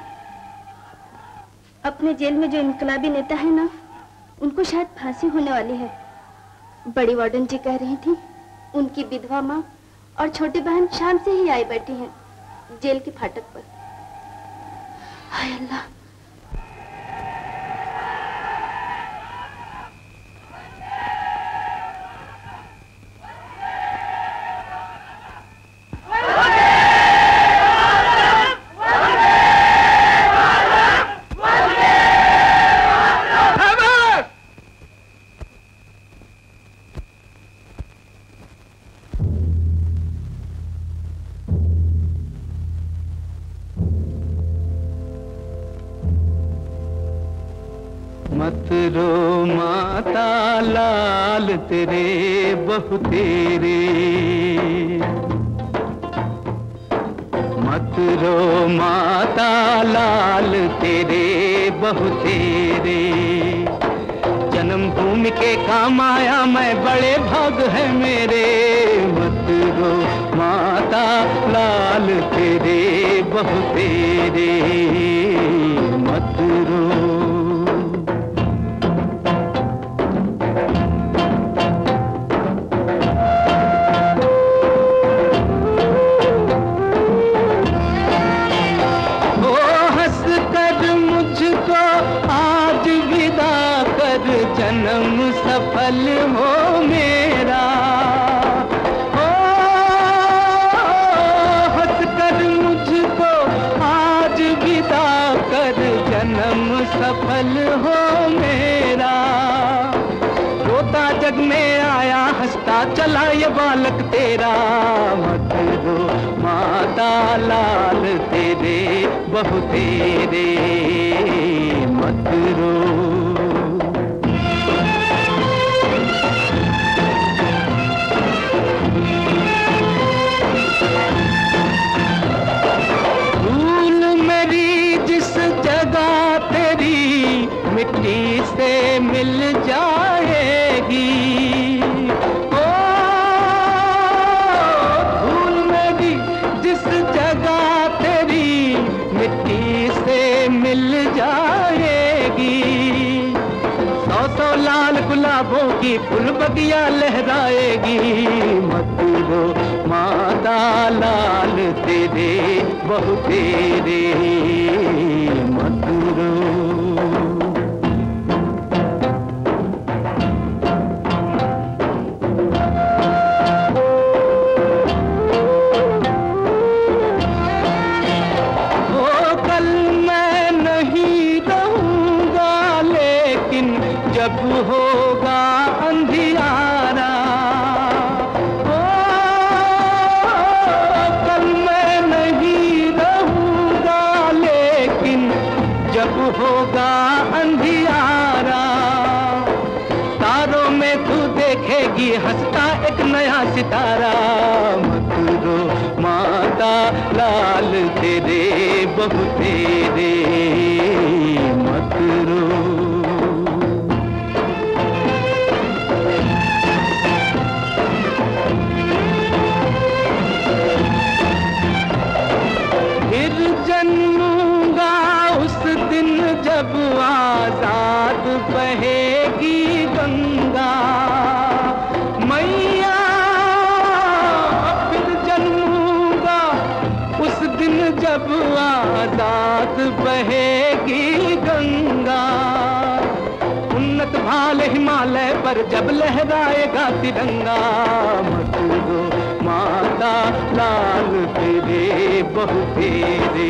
अपने जेल में जो इनकलाबी नेता है ना, उनको शायद फांसी होने वाली है। बड़ी वार्डन जी कह रही थी उनकी विधवा माँ और छोटी बहन शाम से ही आई बैठी हैं जेल के फाटक पर। हाय अल्लाह, मत रो माता लाल तेरे बहु तेरे, मत रो माता लाल तेरे बहु तेरे, जन्मभूमि के काम आया मैं बड़े भाग है मेरे। मत रो माता लाल तेरे बहु तेरे, मत रो। जन्म सफल हो मेरा, ओ हंस कर मुझको आज विदा कर, जन्म सफल हो मेरा। रोता जग में आया हंसता चला ये बालक तेरा। मत रो माता लाल तेरे बहु तेरे, मत रो। मिट्टी से मिल जाएगी, ओ धूल मेरी जिस जगह तेरी बगिया लहराएगी। मत रो माता लाल तेरे बहु तेरे, मत रो। जब होगा अंधियारा, ओ कल मैं नहीं रहूंगा, लेकिन जब होगा अंधियारा, तारों में तू देखेगी हंसता एक नया सितारा। मत रो माता लाल तेरे बहु तेरे, मत रो। जन्मूंगा उस दिन जब आजाद बहेगी गंगा मैया, फिर जन्मूंगा उस दिन जब आजाद बहेगी गंगा। उन्नत भाले हिमालय पर जब लहराएगा तिरंगा। मत रो माता लाल तेरे बहु तेरे।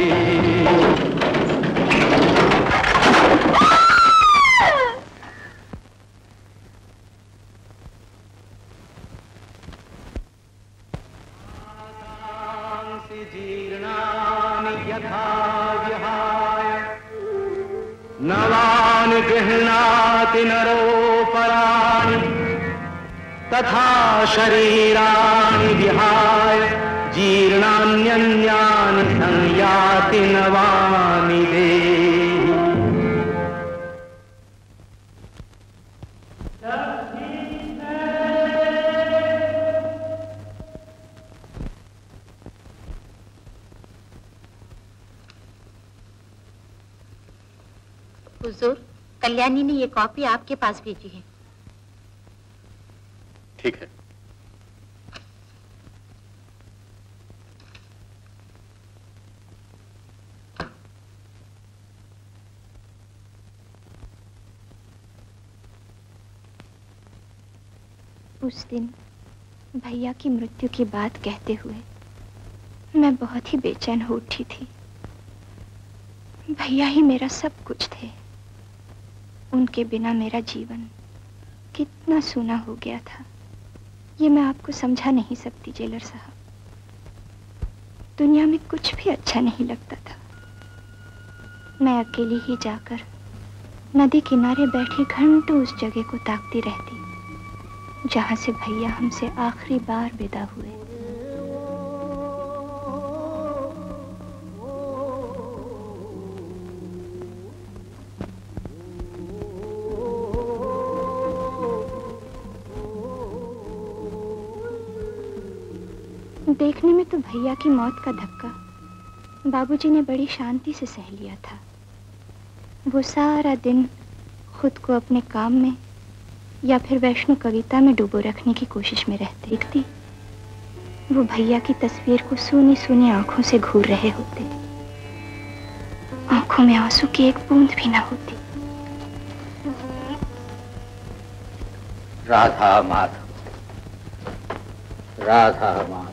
जीर्णानि यथा विहाय नवानि गृह्णाति नरोपराणि, तथा शरीराणि विहाय जीर्णान्यन्यानि संयाति नवानि देहि। हुजूर, कल्याणी ने ये कॉपी आपके पास भेजी है। ठीक है। उस दिन भैया की मृत्यु की बात कहते हुए मैं बहुत ही बेचैन हो उठी थी। भैया ही मेरा सब कुछ थे। उनके बिना मेरा जीवन कितना सूना हो गया था, ये मैं आपको समझा नहीं सकती जेलर साहब। दुनिया में कुछ भी अच्छा नहीं लगता था। मैं अकेली ही जाकर नदी किनारे बैठी घंटों उस जगह को ताकती रहती जहां से भैया हमसे आखिरी बार विदा हुए। देखने में तो भैया की मौत का धक्का बाबूजी ने बड़ी शांति से सह लिया था। वो सारा दिन खुद को अपने काम में या फिर वैष्णो कविता में डूबो रखने की कोशिश में रहते दिखती। वो भैया की तस्वीर को सूनी सूनी आंखों से घूर रहे होते। आंखों में आंसू की एक बूंद भी ना होती। राधा माधव, राधा माधव।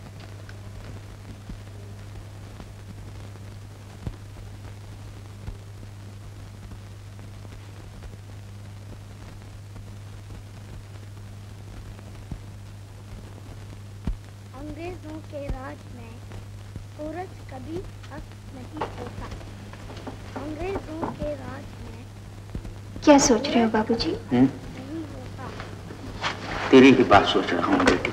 अंग्रेजों के राज में सूरज कभी अस्त नहीं होता। अंग्रेजों के राज में क्या सोच रहे हो बाबूजी? नहीं होता। तेरी ही बात सोच रहा हूँ बेटी।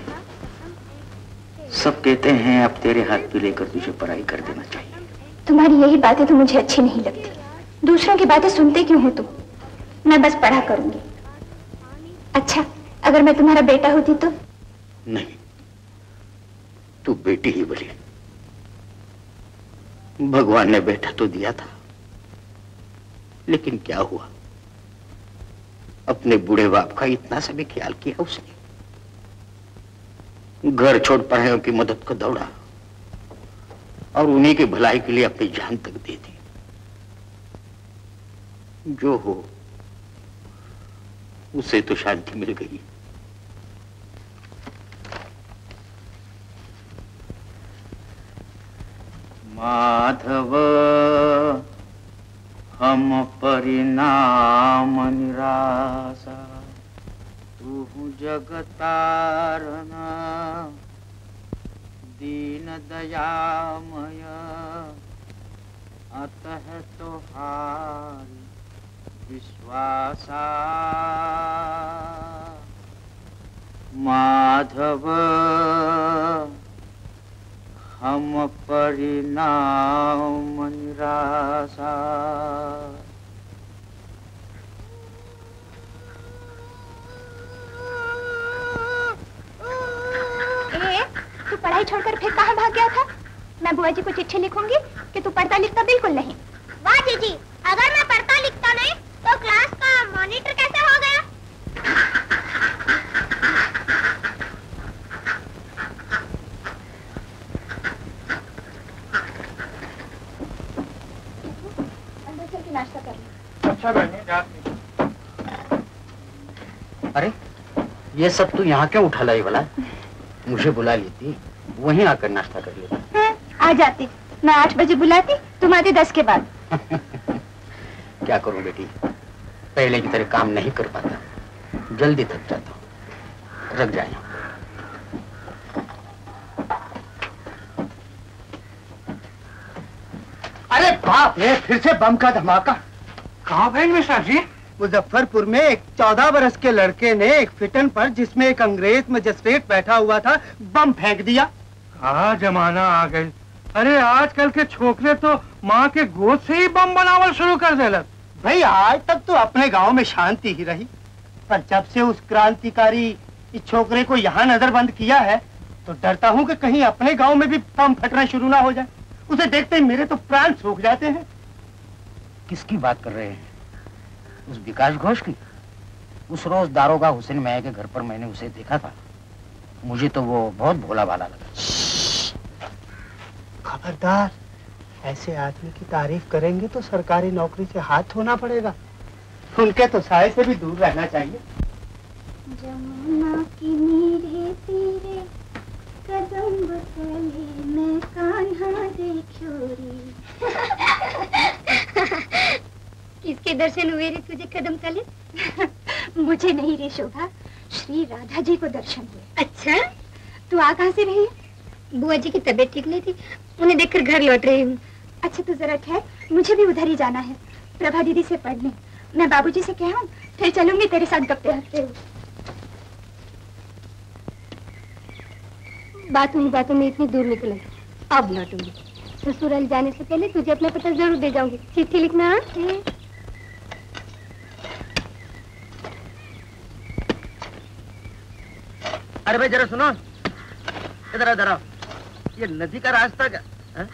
सब कहते हैं अब तेरे हाथ पे लेकर तुझे पढ़ाई कर देना चाहिए। तुम्हारी यही बातें तो मुझे अच्छी नहीं लगती। दूसरों की बातें सुनते क्यों हो तुम? मैं बस पढ़ा करूंगी। अच्छा, अगर मैं तुम्हारा बेटा होती तो? नहीं, तू बेटी ही बनी। भगवान ने बेटा तो दिया था, लेकिन क्या हुआ? अपने बूढ़े बाप का इतना सा भी ख्याल किया उसने? घर छोड़ पढ़ाइयों की मदद को दौड़ा और उन्हीं की भलाई के लिए अपनी जान तक दे दी। जो हो, उसे तो शांति मिल गई। माधव हम परिणाम निराशा, तू जगतारण दीन दयामय, अतः तोहारी विश्वासा। माधव हम परिणाम निराशा। ए, तू पढ़ाई छोड़कर फिर कहाँ भाग गया था? मैं बुआ जी को चिट्ठी लिखूंगी कि तू पढ़ता लिखता बिल्कुल नहीं। वाह जीजी, अगर मैं पढ़ता लिखता नहीं तो क्लास का मॉनिटर कैसे हो गया? नाश्ता कर लो। अच्छा बहनी, जाती। अरे ये सब तू यहाँ क्यों उठा लाई भला? मुझे बुला लेती, वहीं आकर नाश्ता कर लेती। हाँ, आ जाती। मैं आठ बजे बुलाती, तुम आते दस के बाद। क्या करूं बेटी, पहले की तरह काम नहीं कर पाता, जल्दी थक जाता हूँ। रख जाए। अरे बाप रे, फिर से बम का धमाका। कहाँ भाई मिश्रा जी? मुजफ्फरपुर में एक चौदह बरस के लड़के ने एक फिटन पर, जिसमें एक अंग्रेज मजिस्ट्रेट बैठा हुआ था, बम फेंक दिया। कहाँ जमाना आ गई। अरे आजकल के छोकरे तो माँ के गोद से ही बम बनावल शुरू कर देलक। भाई आज तक तो अपने गांव में शांति ही रही, पर जब से उस क्रांतिकारी इस छोकरे को यहाँ नजरबंद किया है तो डरता हूँ कि कहीं अपने गांव में भी बम फटना शुरू ना हो जाए। उसे देखते ही मेरे तो प्राण सूख जाते हैं। किसकी बात कर रहे हैं? उस विकास घोष की? उस रोज दारोगा हुसैन मियां के घर पर मैंने उसे देखा था। मुझे तो वो बहुत भोला भाला लगा। खबरदार, ऐसे आदमी की तारीफ करेंगे तो सरकारी नौकरी से हाथ धोना पड़ेगा। उनके तो साए से भी दूर रहना चाहिए। जमुना की नीरे तीरे कदम बदले मैं कान्हा दे छोरी। किसके दर्शन हुए रे तुझे कदम तले? मुझे नहीं रे शोभा, श्री राधा जी को दर्शन हुए। अच्छा, तू आ कहाँ से रही है? बुआ जी की तबीयत ठीक नहीं थी, उन्हें देखकर घर लौट रही हूँ। अच्छा तो जरा ठहर, मुझे भी उधर ही जाना है, प्रभा दीदी से पढ़ने। मैं बाबूजी से कहूँ, फिर चलूंगी तेरे साथ गप्पे हंसते हुए। बातों ही बातों में इतनी दूर निकल गई, अब लौटूंगी। ससुराल जाने से पहले तुझे अपना पता जरूर दे जाऊंगी। चिट्ठी लिखना। अरे भाई जरा सुनो, इधर इधर आओ। ये नदी का रास्ता क्या है?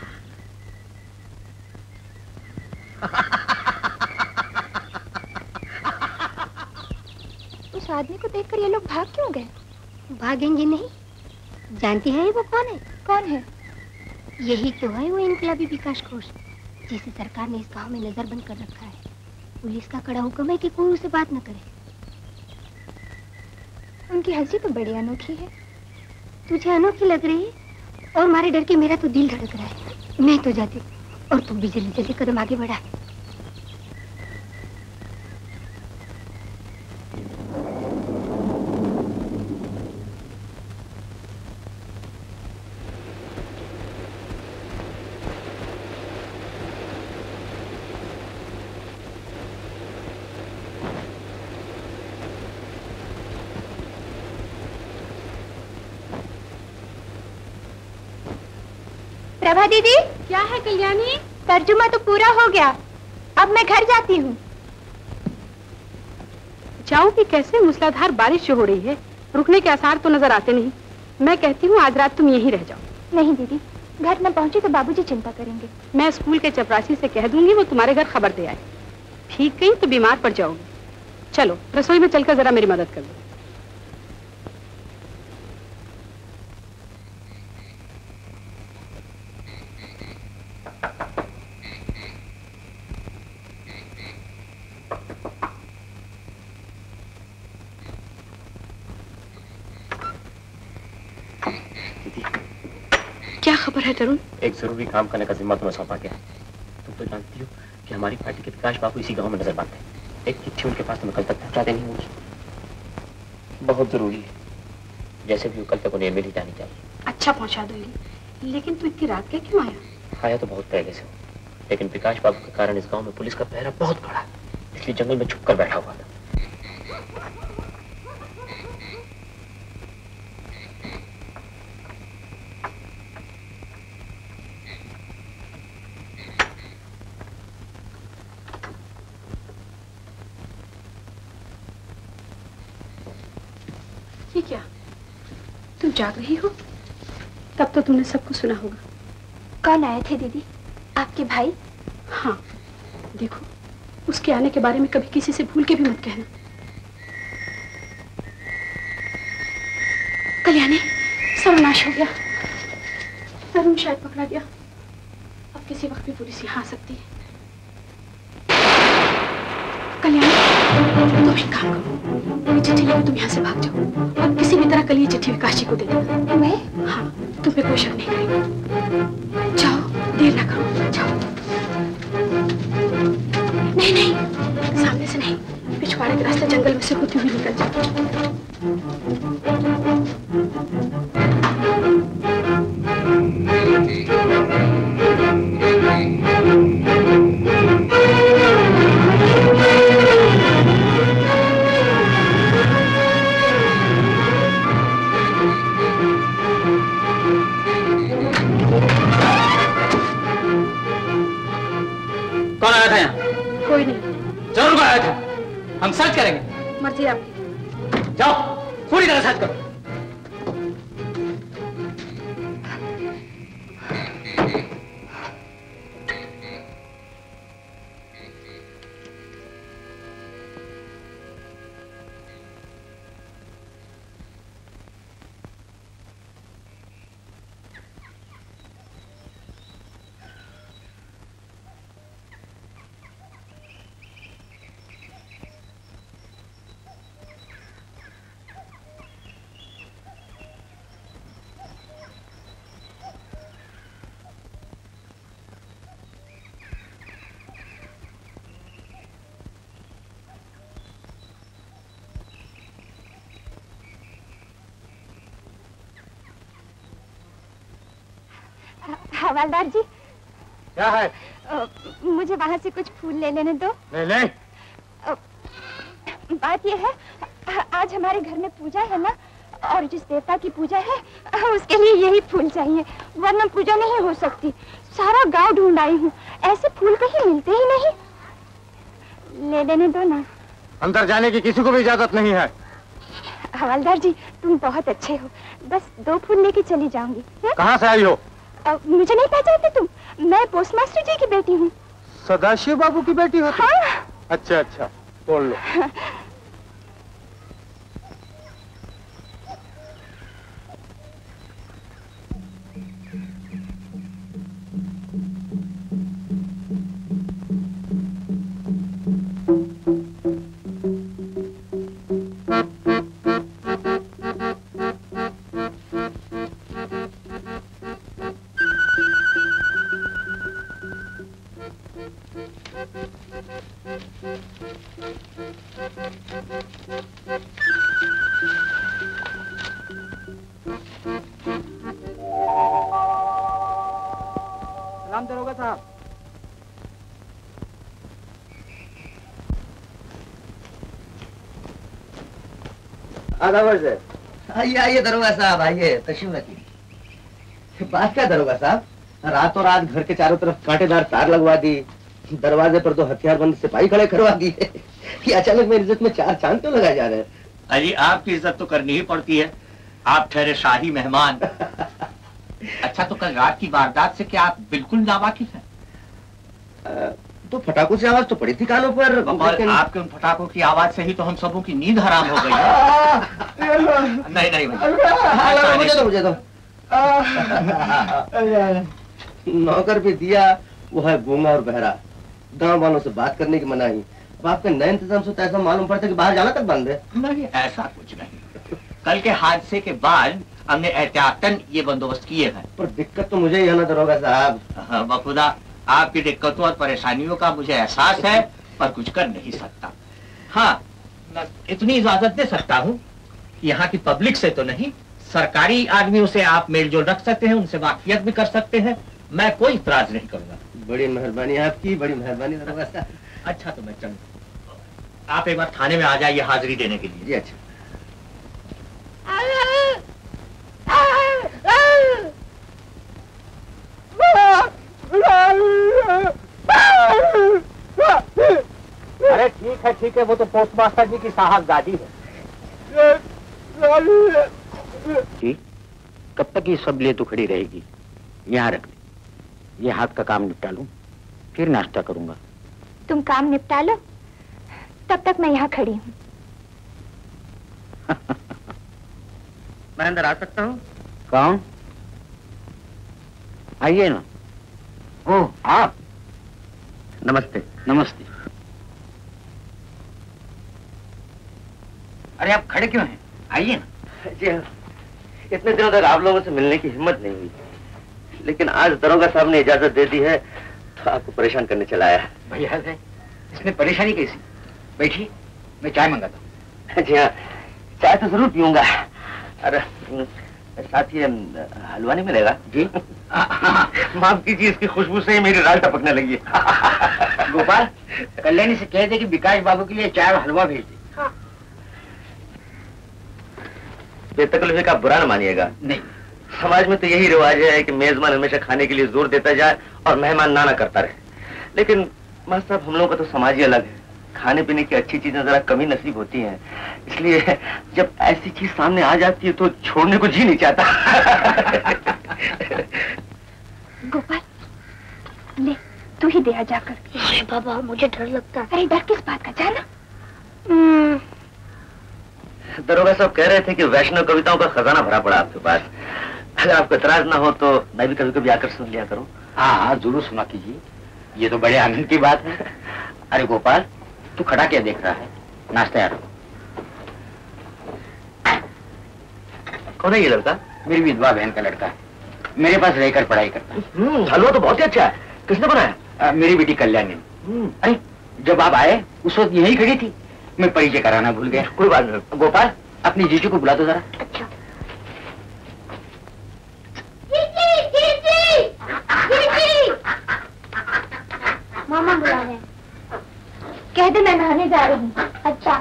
उस आदमी को देखकर ये लोग भाग क्यों गए? भागेंगे नहीं, जानती है वो कौन है? कौन है? यही तो है वो इनकलाबी विकास घोष, जिसे सरकार ने इस गांव में नजरबंद कर रखा है। पुलिस का कड़ा हुक्म है कि कोई उसे बात न करे। उनकी हंसी तो बड़ी अनोखी है। तुझे अनोखी लग रही है और मारे डर के मेरा तो दिल धड़क रहा है। मैं तो जाती और तुम भी जल्दी जल्दी कदम आगे बढ़ा। प्रभा दीदी, क्या है कल्याणी? तर्जुमा तो पूरा हो गया, अब मैं घर जाती हूँ। जाऊँ कि कैसे? मूसलाधार बारिश हो रही है, रुकने के आसार तो नजर आते नहीं। मैं कहती हूँ आज रात तुम यहीं रह जाओ। नहीं दीदी, घर न पहुँची तो बाबूजी चिंता करेंगे। मैं स्कूल के चपरासी से कह दूंगी, वो तुम्हारे घर खबर दे आए। ठीक गई तो बीमार पड़ जाओगी। चलो रसोई में चलकर जरा मेरी मदद कर दो। क्या खबर है तरुण? एक जरूरी काम करने का जिम्मा तुम्हें सौंपा गया है। तुम तो जानती हो कि हमारी पार्टी के विकास बाबू इसी गांव में नजर बांधते हैं। एक चिट्ठी उनके पास तुम्हें कल तक पहुंचा देनी होगी। बहुत जरूरी है, जैसे भी कल तक उन्हें मिल ही जानी चाहिए। अच्छा पहुंचा दूंगी, लेकिन तू इतनी रात के क्यों आया? आया तो बहुत पहले से हूँ, लेकिन विकास बाबू के कारण इस गाँव में पुलिस का पहरा बहुत बड़ा, इसलिए जंगल में छुप कर बैठा हुआ था। ये क्या, तुम जाग रही हो? तब तो तुमने सब कुछ सुना होगा। कौन आए थे दीदी? आपके भाई? हाँ, देखो उसके आने के बारे में कभी किसी से भूल के भी मत कहना। कल्याणी, सर्वनाश हो गया। तरुण शायद पकड़ा गया। अब किसी वक्त भी पुलिस यहाँ आ सकती है। कल्याणी, तुम एक काम करो, ये चिट्ठी लेकर तुम यहाँ से भाग जाओ और किसी भी तरह कल ये चिट्ठी विकास जी को दे देना। मैं? हाँ, तुम पे कोई शक नहीं करेगा। जाओ, देर ना करो, जाओ। नहीं नहीं, सामने से नहीं, पिछवाड़े के रास्ते जंगल में से होती हुई निकल जाओ। कौन आया था यहाँ? कोई नहीं। जरूर आया था, हम सर्च करेंगे। मर्जी आपकी। जाओ, पूरी तरह सर्च करो। हवालदार जी, क्या है? आ, मुझे वहाँ से कुछ फूल ले लेने दो। ले ले। आ, बात यह है, आज हमारे घर में पूजा है ना, और जिस देवता की पूजा है उसके लिए यही फूल चाहिए, वरना पूजा नहीं हो सकती। सारा गांव ढूंढ आई हूँ, ऐसे फूल कहीं मिलते ही नहीं। ले लेने दो ना। अंदर जाने की किसी को भी इजाजत नहीं है। हवालदार जी, तुम बहुत अच्छे हो, बस दो फूल लेके चली जाऊंगी। कहाँ से आई हो? आ, मुझे नहीं पहचानते तुम? मैं पोस्ट मास्टर जी की बेटी हूँ। सदाशिव बाबू की बेटी हो? हाँ। अच्छा अच्छा, तोड़ लो। सलाम दरोगा साहब। आधा वर्ष है। आइए आइए दरोगा साहब, आइए, तशरीफ रखिए। बात क्या दरोगा साहब, रातों रात घर के चारों तरफ कांटेदार तार लगवा दी, दरवाजे पर दो हथियारबंद सिपाही खड़े करवा दिए कि अचानक मेरी इज्जत में चार चांद क्यों लगाए जा रहे हैं? अरे आपकी इज्जत तो करनी ही पड़ती है, आप ठहरे शाही मेहमान। अच्छा, तो कल रात की वारदात से क्या आप बिल्कुल नावाकिफ हैं? तो फटाकों से आवाज तो पड़ी थी कानों पर। लेकिन... आपके उन फटाकों की आवाज से ही तो हम सबों की नींद हराम हो गई है। नहीं नहीं भैया, मुझे तो मुझे तो नौकर भी दिया, वो है गूंगा और बहरा, गांव वालों से बात करने की मनाही। अब आपके नए इंतजाम से तो ऐसा मालूम पड़ता है कि बाहर जाना तक बंद है। नहीं ऐसा कुछ नहीं, कल के हादसे के बाद हमने एहतियातन ये बंदोबस्त किए हैं। पर दिक्कत तो मुझे ही है ना दरोगा साहब। बखुदा आपकी दिक्कतों और परेशानियों का मुझे एहसास है, पर कुछ कर नहीं सकता। हाँ, मैं इतनी इजाजत दे सकता हूँ कि यहाँ की पब्लिक से तो नहीं, सरकारी आदमियों से आप मेलजोल रख सकते हैं, उनसे वाकियत भी कर सकते हैं। मैं कोई इतराज नहीं करूंगा। बड़ी मेहरबानी आपकी, बड़ी मेहरबानी दरोगा साहब। अच्छा तो मैं चलूँ, आप एक बार थाने में आ जाइए हाजिरी देने के लिए। जी अच्छा। अरे ठीक है ठीक है, वो तो पोस्टमास्टर जी की साहबजादी है। जी कब तक ये सब लिए तो खड़ी रहेगी? यहाँ रख दे, ये हाथ का काम निपटा लूं, फिर नाश्ता करूंगा। तुम काम निपटा लो, तब तक मैं यहाँ खड़ी हूँ। मैं अंदर आ सकता हूँ? कौन? आइए ना। ओह आप, नमस्ते। नमस्ते। अरे आप खड़े क्यों हैं? आइए ना। जी हाँ, इतने दिनों तक आप लोगों से मिलने की हिम्मत नहीं हुई, लेकिन आज दरोगा साहब ने इजाजत दे दी है तो आपको परेशान करने चला आया। भैया है, इसमें परेशानी कैसी? बैठिए, मैं चाय मंगाता हूँ। जी हाँ, चाय तो जरूर पीऊंगा। अरे साथ ही हलवा नहीं मिलेगा? जी माफ कीजिए, इसकी खुशबू से ही मेरी राल टपकने लगी है। गोपाल, कल्याणी से कह दे कि विकास बाबू के लिए चाय और हलवा भेज दे। बेतकल्लुफी का बुरा न मानिएगा। नहीं, समाज में तो यही रिवाज है कि मेजबान हमेशा खाने के लिए जोर देता जाए और मेहमान ना ना करता रहे। लेकिन मास्टर साहब, हम लोगों का तो समाज ही अलग है, खाने पीने की अच्छी चीजें जरा कमी नसीब होती हैं, इसलिए जब ऐसी चीज सामने आ जाती है तो छोड़ने को जी नहीं चाहता। गोपाल ले, तू ही दे आ जाकर। बाबा मुझे डर लगता है। अरे डर किस बात का, जाना। दरोगा साहब कह रहे थे कि वैष्णव कविताओं का खजाना भरा पड़ा आपके पास, अगर आपको इतराज ना हो तो मैं भी कभी कभी आकर सुन लिया करूं। हाँ हाँ जरूर सुना कीजिए, ये तो बड़े आनंद की बात है। अरे गोपाल, तू खड़ा क्या देख रहा है? नाश्ता यार। कौन है ये लड़का? मेरी विधवा बहन का लड़का है, मेरे पास रहकर पढ़ाई करता है। हलवा तो बहुत ही अच्छा है, किसने बनाया? मेरी बेटी कल्याणी। अरे जब आप आए उस वक्त यही खड़ी थी, मैं परिचय कराना भूल गया। कोई बात नहीं। गोपाल, अपनी जीजू को बुला दो जरा। अच्छा। मामा बुला रहे हैं। कह दे मैं नहाने जा रही हूँ। अच्छा।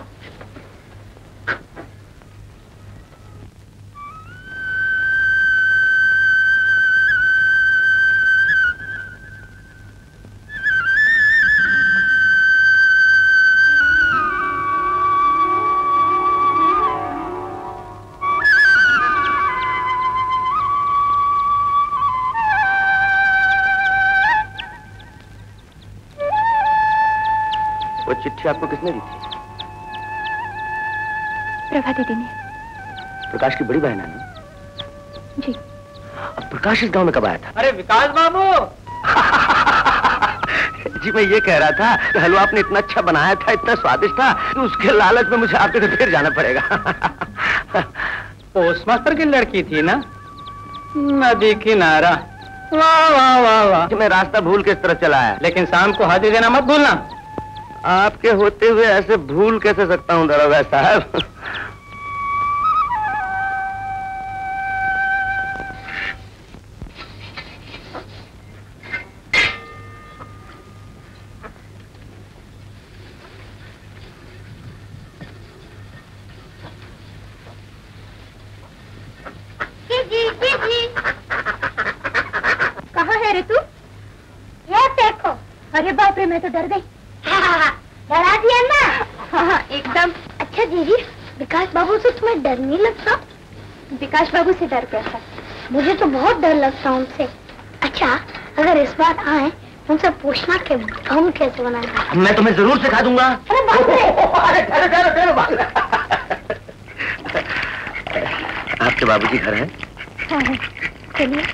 चिट्ठी आपको किसने दी थी? प्रभा दीदी ने। प्रकाश की बड़ी बहन है ना? जी। अब प्रकाश इस गांव में कब आया था? अरे विकास बाबू। जी मैं ये कह रहा था कि हलवा आपने इतना अच्छा बनाया था, इतना स्वादिष्ट था कि उसके लालच में मुझे आपके घर फिर जाना पड़ेगा। पोस्टमास्टर की लड़की थी ना, नदी किनारा। वाह वाह वाह वाह। मैं रास्ता भूल के इस तरफ चला आया, लेकिन शाम को हाजिर देना मत भूलना। आपके होते हुए ऐसे भूल कैसे सकता हूँ दरोगा साहब? कहाँ है रे तू? ये देखो। अरे बाप रे, मैं तो डर गई। डरा दिया ना? हाँ एकदम। अच्छा दीदी, विकास बाबू से तुम्हें डर नहीं लगता? विकास बाबू से डर कैसा? मुझे तो बहुत डर लगता उनसे। अच्छा, अगर इस बार आए उनसे पूछना कि बम कैसे बनाना है। मैं तुम्हें जरूर सिखा दूंगा। अरे बाप रे! अरे ठहरो ठहरो ठहरो बात। आपके बाबूजी घर है? हाँ है, चलिए।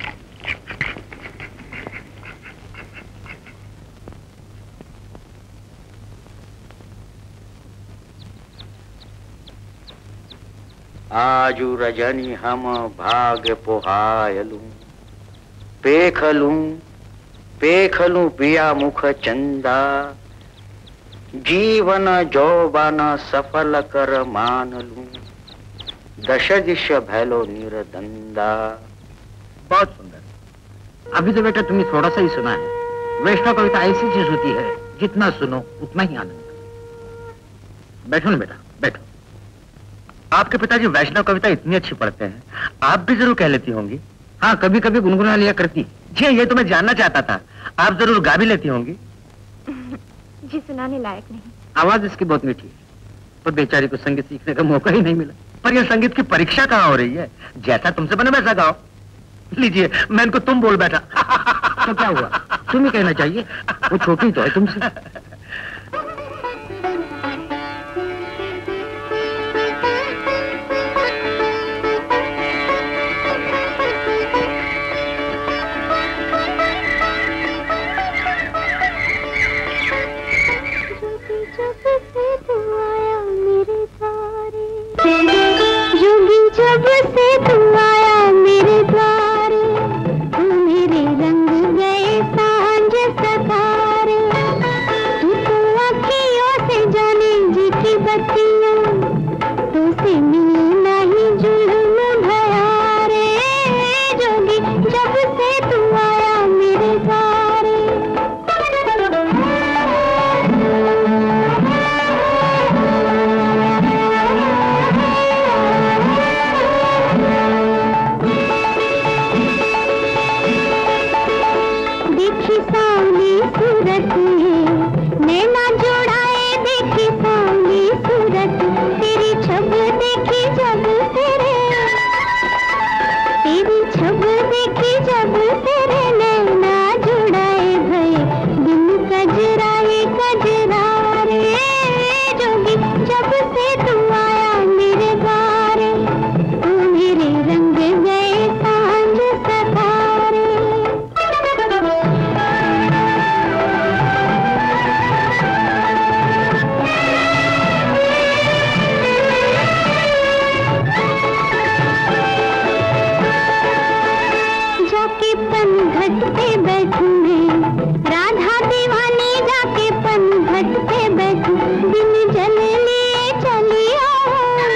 आजू रजनी हम भाग्य पोहायलू पेखलू पेखलू पिया मुख चंदा जीवन जौबान सफल कर मानलू दश दिश भैलो निरदंदा। बहुत सुंदर। अभी तो बेटा तुमने थोड़ा सा ही सुना है। वैष्णव कविता ऐसी चीज होती है जितना सुनो उतना ही आनंद। बैठो ना बेटा बैठो। आपके पिताजी वैष्णव कविता इतनी अच्छी पढ़ते हैं, आप भी जरूर कह लेती होंगी। हाँ, कभी कभी गुनगुना लिया करती। जी ये तो मैं जानना चाहता था, आप जरूर गा भी लेती होंगी। जी सुनाने लायक नहीं। आवाज इसकी बहुत मीठी है, पर बेचारी को संगीत सीखने का मौका ही नहीं मिला। पर यह संगीत की परीक्षा कहाँ हो रही है? जैसा तुमसे बने वैसा गाओ। लीजिए, मैं इनको तुम बोल बैठा। तो क्या हुआ, तुम ही कहना चाहिए, वो छोटी तो है तुमसे। जब से तू आया मेरे द्वारे, तू मेरे रंग गए सांझ सतारे। तू तो अखियों से जाने जी की बत्तियां, तो से मिलना ही जुल्म भया रे। जोगी जब से तू आया मेरे द्वारे। सूरत है नैना जोड़ाए, देखी सावली सूरत। तेरी छब देखी जब तेरे, तेरी छब देखी जब तेरे नैना जोड़ाए भये दिन कजराए कजरारे। जोगी जब से तू आया मेरे द्वारे, तू मेरे रंग गए सांझ सतारे। जाके पनघट पे बैठूं मैं, राधा दीवानी जाके पनघट पे बैठूं। दिन जल लिए चली आऊं,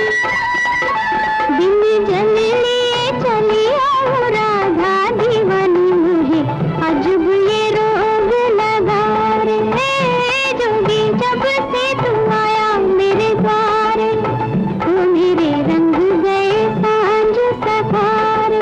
दिन जल लिए चली आऊं। राधा दीवानी मुझे अजब ये रोग लगा रे। जोगी जब से तू आया मेरे द्वारे, तू मेरे रंग गए सांझ सतारे।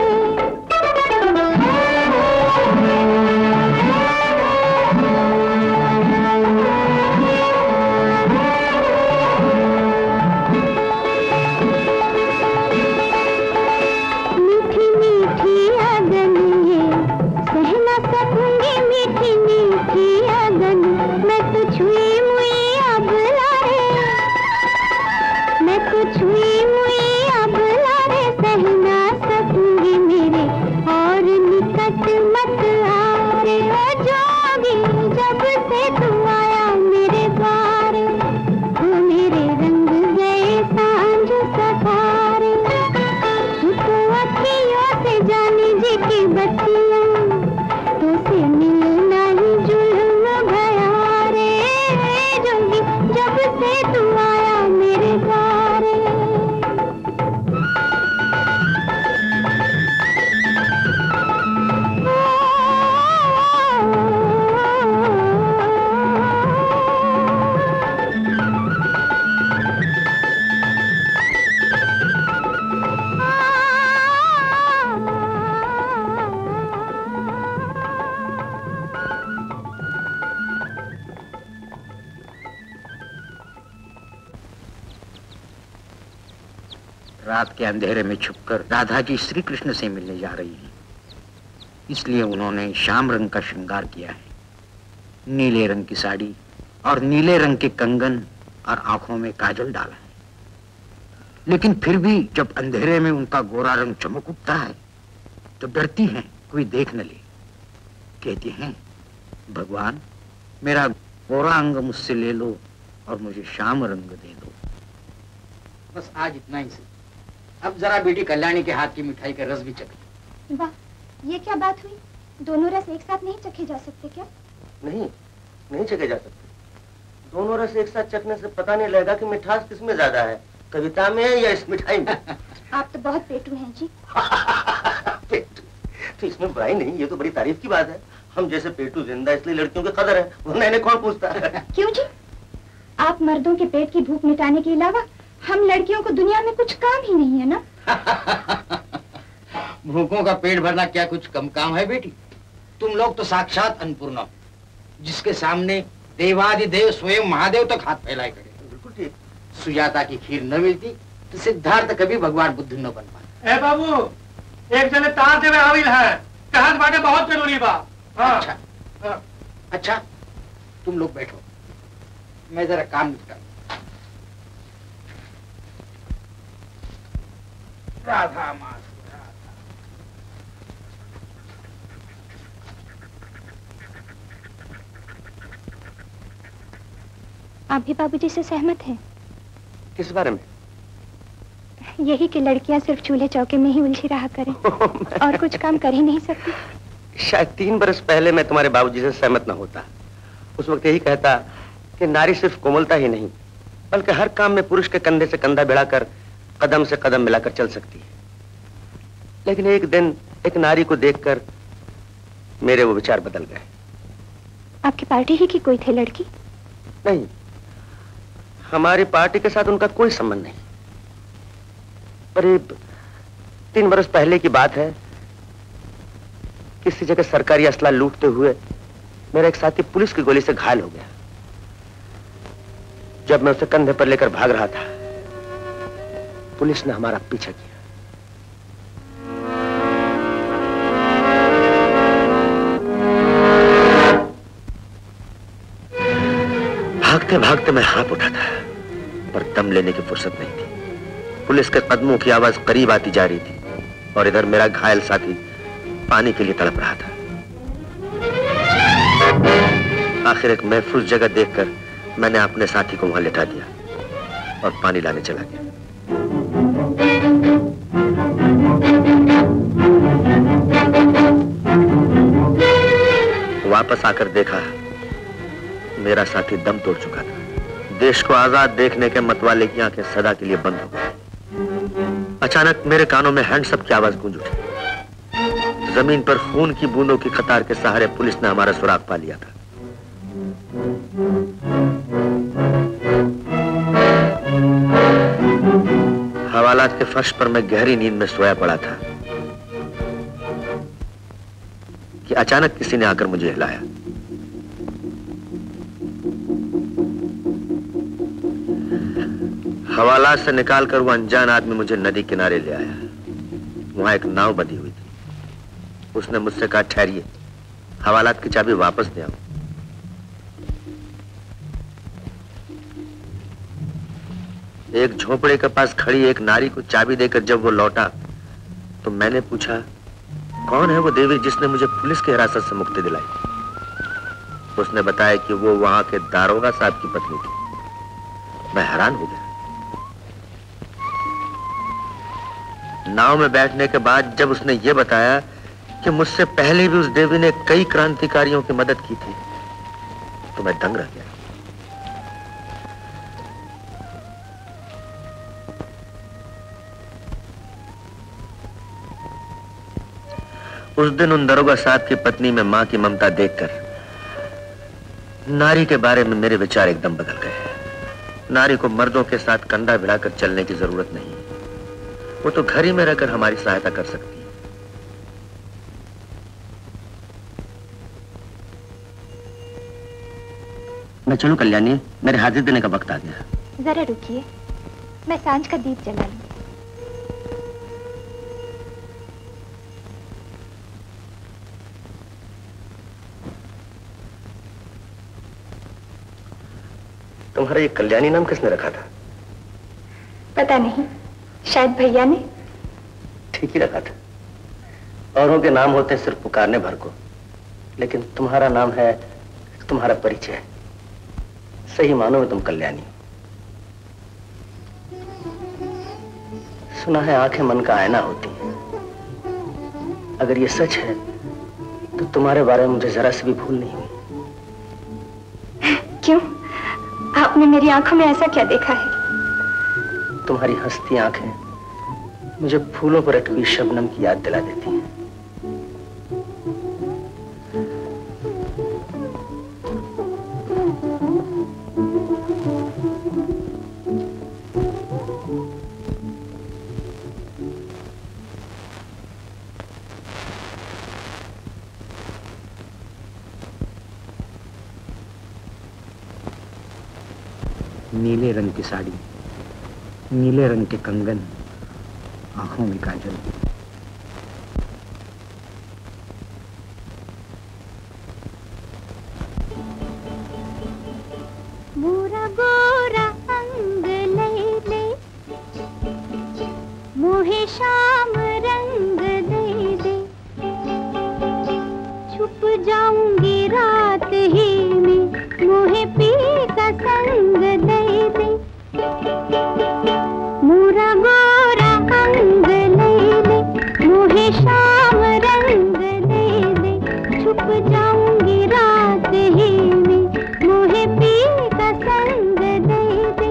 मीठी मीठी अगन ये सह न सकूंगी, मीठी मीठी अगन। मैं तो छुई मुई अब लारे, मैं तो छुई मुई अब लारे। सह न सकूंगी मेरे और निकट मत आ रे। ओ जोगी जब से तू आया मेरे द्वारे, तू मेरे रंग गए सांझ सतारे। तू तो अखियों से जानी जी की बत्तियां, तो से मिलना ही जुल्म भया रे। जोगी जब से तू आया मेरे द्वारे। रात के अंधेरे में छुपकर राधा जी श्री कृष्ण से मिलने जा रही हैं, इसलिए उन्होंने श्याम रंग का श्रृंगार किया है। नीले रंग की साड़ी और नीले रंग के कंगन और आंखों में काजल डाला है, लेकिन फिर भी जब अंधेरे में उनका गोरा रंग चमक उठता है तो डरती हैं कोई देख न ले। कहती हैं, भगवान मेरा गोरा अंग मुझसे ले लो और मुझे श्याम रंग दे दो। बस आज इतना ही सही। अब जरा बेटी कल्याणी के हाथ की मिठाई का रस भी चखे। वाह, ये क्या बात हुई? दोनों रस एक साथ नहीं चखे जा सकते क्या? नहीं, नहीं चखे जा सकते। दोनों रस एक साथ चखने से पता नहीं लगेगा कि मिठास किसमें ज्यादा है, कविता में है या इस मिठाई में। आप तो बहुत पेटू हैं जी। पेटू तो इसमें बुराई नहीं, ये तो बड़ी तारीफ की बात है। हम जैसे पेटू जिंदा इसलिए लड़कियों की कदर है, वरना इन्हें कौन पूछता है। क्यों जी? आप मर्दों के पेट की भूख मिटाने के अलावा हम लड़कियों को दुनिया में कुछ काम ही नहीं है ना? भूखों का पेट भरना क्या कुछ कम काम है बेटी? तुम लोग तो साक्षात अन्नपूर्णा, जिसके सामने देवादिदेव स्वयं महादेव तक हाथ फैलाए खड़े। बिल्कुल ठीक। सुजाता की खीर न मिलती तो सिद्धार्थ कभी भगवान बुद्ध न बन पाते। ए बाबू, एक जने तार देवे हाविल है, कहत बाटे बहुत जरूरी बा। हाँ। अच्छा, हाँ। अच्छा, तुम लोग बैठो, मैं जरा काम निपटा। राधा माँ आप भी बाबूजी से सहमत हैं? किस बारे में? यही कि लड़कियां सिर्फ चूल्हे चौके में ही उलझी रहा करें और कुछ काम कर ही नहीं सकती। शायद तीन बरस पहले मैं तुम्हारे बाबूजी से सहमत न होता। उस वक्त यही कहता कि नारी सिर्फ कोमलता ही नहीं, बल्कि हर काम में पुरुष के कंधे से कंधा भिड़ाकर, कदम से कदम मिलाकर चल सकती है। लेकिन एक दिन एक नारी को देखकर मेरे वो विचार बदल गए। आपकी पार्टी ही की कोई थे लड़की? नहीं, हमारी पार्टी के साथ उनका कोई संबंध नहीं। करीब तीन बरस पहले की बात है। किसी जगह सरकारी असला लूटते हुए मेरा एक साथी पुलिस की गोली से घायल हो गया। जब मैं उसे कंधे पर लेकर भाग रहा था, पुलिस ने हमारा पीछा किया। भागते भागते मैं हाथ उठा था, पर दम लेने की फुर्सत नहीं थी। पुलिस के कदमों की आवाज करीब आती जा रही थी और इधर मेरा घायल साथी पानी के लिए तड़प रहा था। आखिर एक महफूज जगह देखकर मैंने अपने साथी को वहां लेटा दिया और पानी लाने चला गया। वापस आकर देखा, मेरा साथी दम तोड़ चुका था। देश को आजाद देखने के मतवाले की आंखें सदा के लिए बंद हो गई। अचानक मेरे कानों में हैंड्सअप की आवाज गूंज उठी। जमीन पर खून की बूंदों की कतार के सहारे पुलिस ने हमारा सुराग पा लिया था। हवालात के फर्श पर मैं गहरी नींद में सोया पड़ा था कि अचानक किसी ने आकर मुझे हिलाया। हवालात से निकालकर वो अनजान आदमी मुझे नदी किनारे ले आया। वहां एक नाव बंधी हुई थी। उसने मुझसे कहा, ठहरिए, हवालात की चाबी वापस दे आओ। एक झोपड़े के पास खड़ी एक नारी को चाबी देकर जब वो लौटा तो मैंने पूछा, कौन है वो देवी जिसने मुझे पुलिस की हिरासत से मुक्ति दिलाई? उसने बताया कि वो वहां के दारोगा साहब की पत्नी थी। मैं हैरान हो गया। नाव में बैठने के बाद जब उसने ये बताया कि मुझसे पहले भी उस देवी ने कई क्रांतिकारियों की मदद की थी, तो मैं दंग रह गया। उस दिन उन दरोगा साहब की पत्नी में मां की ममता देखकर नारी के बारे में मेरे विचार एकदम बदल गए। नारी को मर्दों के साथ कंधा भिड़ाकर चलने की जरूरत नहीं, वो तो घर ही में रहकर हमारी सहायता कर सकती है। मैं चलूं कल्याणी, मेरे हाजिर देने का वक्त आ गया। जरा रुकिए, मैं सांझ का दीप जला लूं। तुम्हारा ये कल्याणी नाम किसने रखा था? पता नहीं, शायद भैया ने। ठीक ही रखा था। औरों के नाम होते हैं सिर्फ पुकारने भर को, लेकिन तुम्हारा नाम है तुम्हारा परिचय है। सही मानो में तुम कल्याणी। सुना है आंखें मन का आईना होती हैं। अगर ये सच है तो तुम्हारे बारे में मुझे जरा सी भी भूल नहीं हुई। क्यों? आपने मेरी आंखों में ऐसा क्या देखा है? तुम्हारी हंसती आंखें मुझे फूलों पर अटकी शबनम की याद दिला देती हैं। नीले रंग की साड़ी, नीले रंग के कंगन, आंखों में काजल। मोरा गोरा अंग लैले, मोहे शाम रंग दे दे, छुप जाऊंगी रात ही में, मोहे पी का संग दे दे। मोरा गोरा अंग लैले, मोहे शाम रंग दे दे, छुप जाऊंगी रात ही में, मोहे पी का संग दे दे।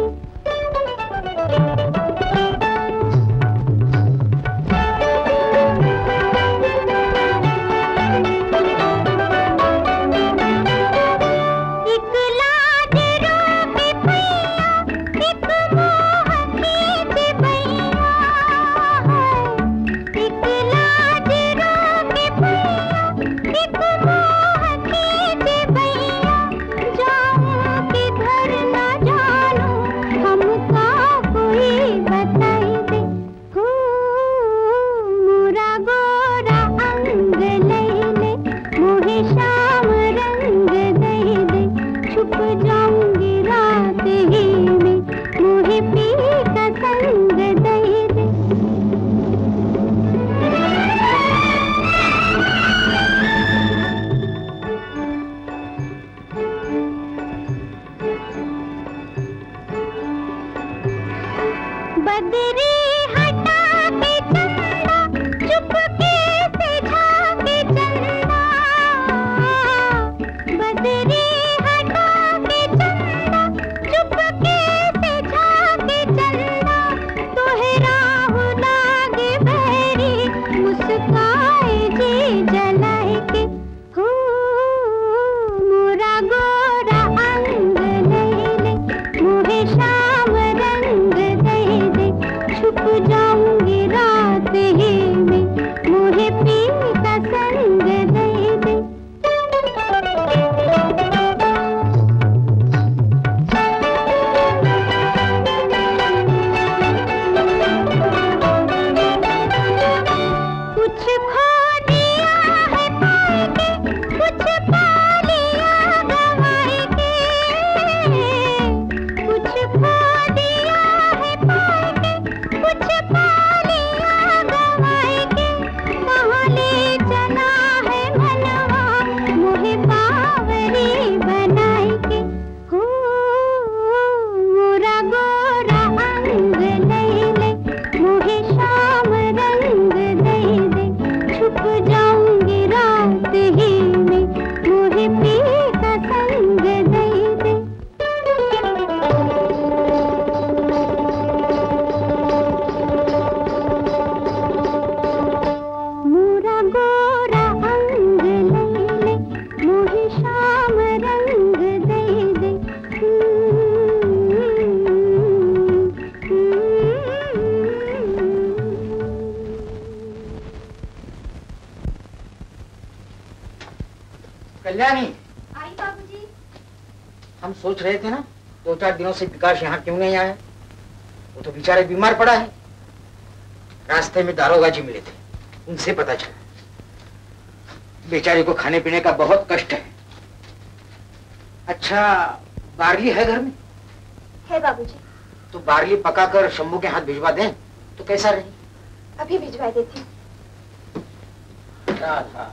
एक लाज रोके भैया, एक मोह खींचे भैया, एक लाज रोके भैया, एक मोह खींचे भैया, जाऊं किधर न जानूं, हमका कोई बताई दे। हो मोरा गोरा अंग लैले, मोहे शाम रंग दे दे, छुप जाऊंगी रात ही में, मोहे पी का संग दे दे। बदरी हटा के चंदा, चुपके से झाके चंदा, बदरी हटा के चंदा, चुपके से झाके चंदा, तोहरा हो लागे बहरी, मुस्काए जी जलाए के। हो मोरा गोरा अंग लैले, मोहे शाम रंग दे दे, छुप जाऊंगी रात ही में, मोहे पी का संग दे दे। कुछ खो दिया है पाए के, कुछ पा लिया गंवाए के, कुछ खो दिया है पाए के, कुछ पा लिया गंवाए के, कहाँ ले चला है मनवा, मोहे बावरी बनाए के। हो मोरा गोरा अंग लैले, मोहे शाम रंग दे दे, छुप जाऊंगी रात ही में, मोहे पी का संग दे दे। मोरा गोरा अंग लैले, मोहे शाम रंग दे दे। कल्याणी, आई बाबूजी। हम सोच रहे थे ना दो चार दिनों से विकास यहाँ क्यों नहीं आया। वो तो बेचारे बीमार पड़ा है। रास्ते में दारोगा जी मिले थे, उनसे पता चला बेचारे को खाने पीने का बहुत कष्ट है। अच्छा बार्ली है घर में? है बाबूजी। तो बारली पकाकर शंभू के हाथ भिजवा दें तो कैसा रही? अभी भिजवा देती हूँ। राधा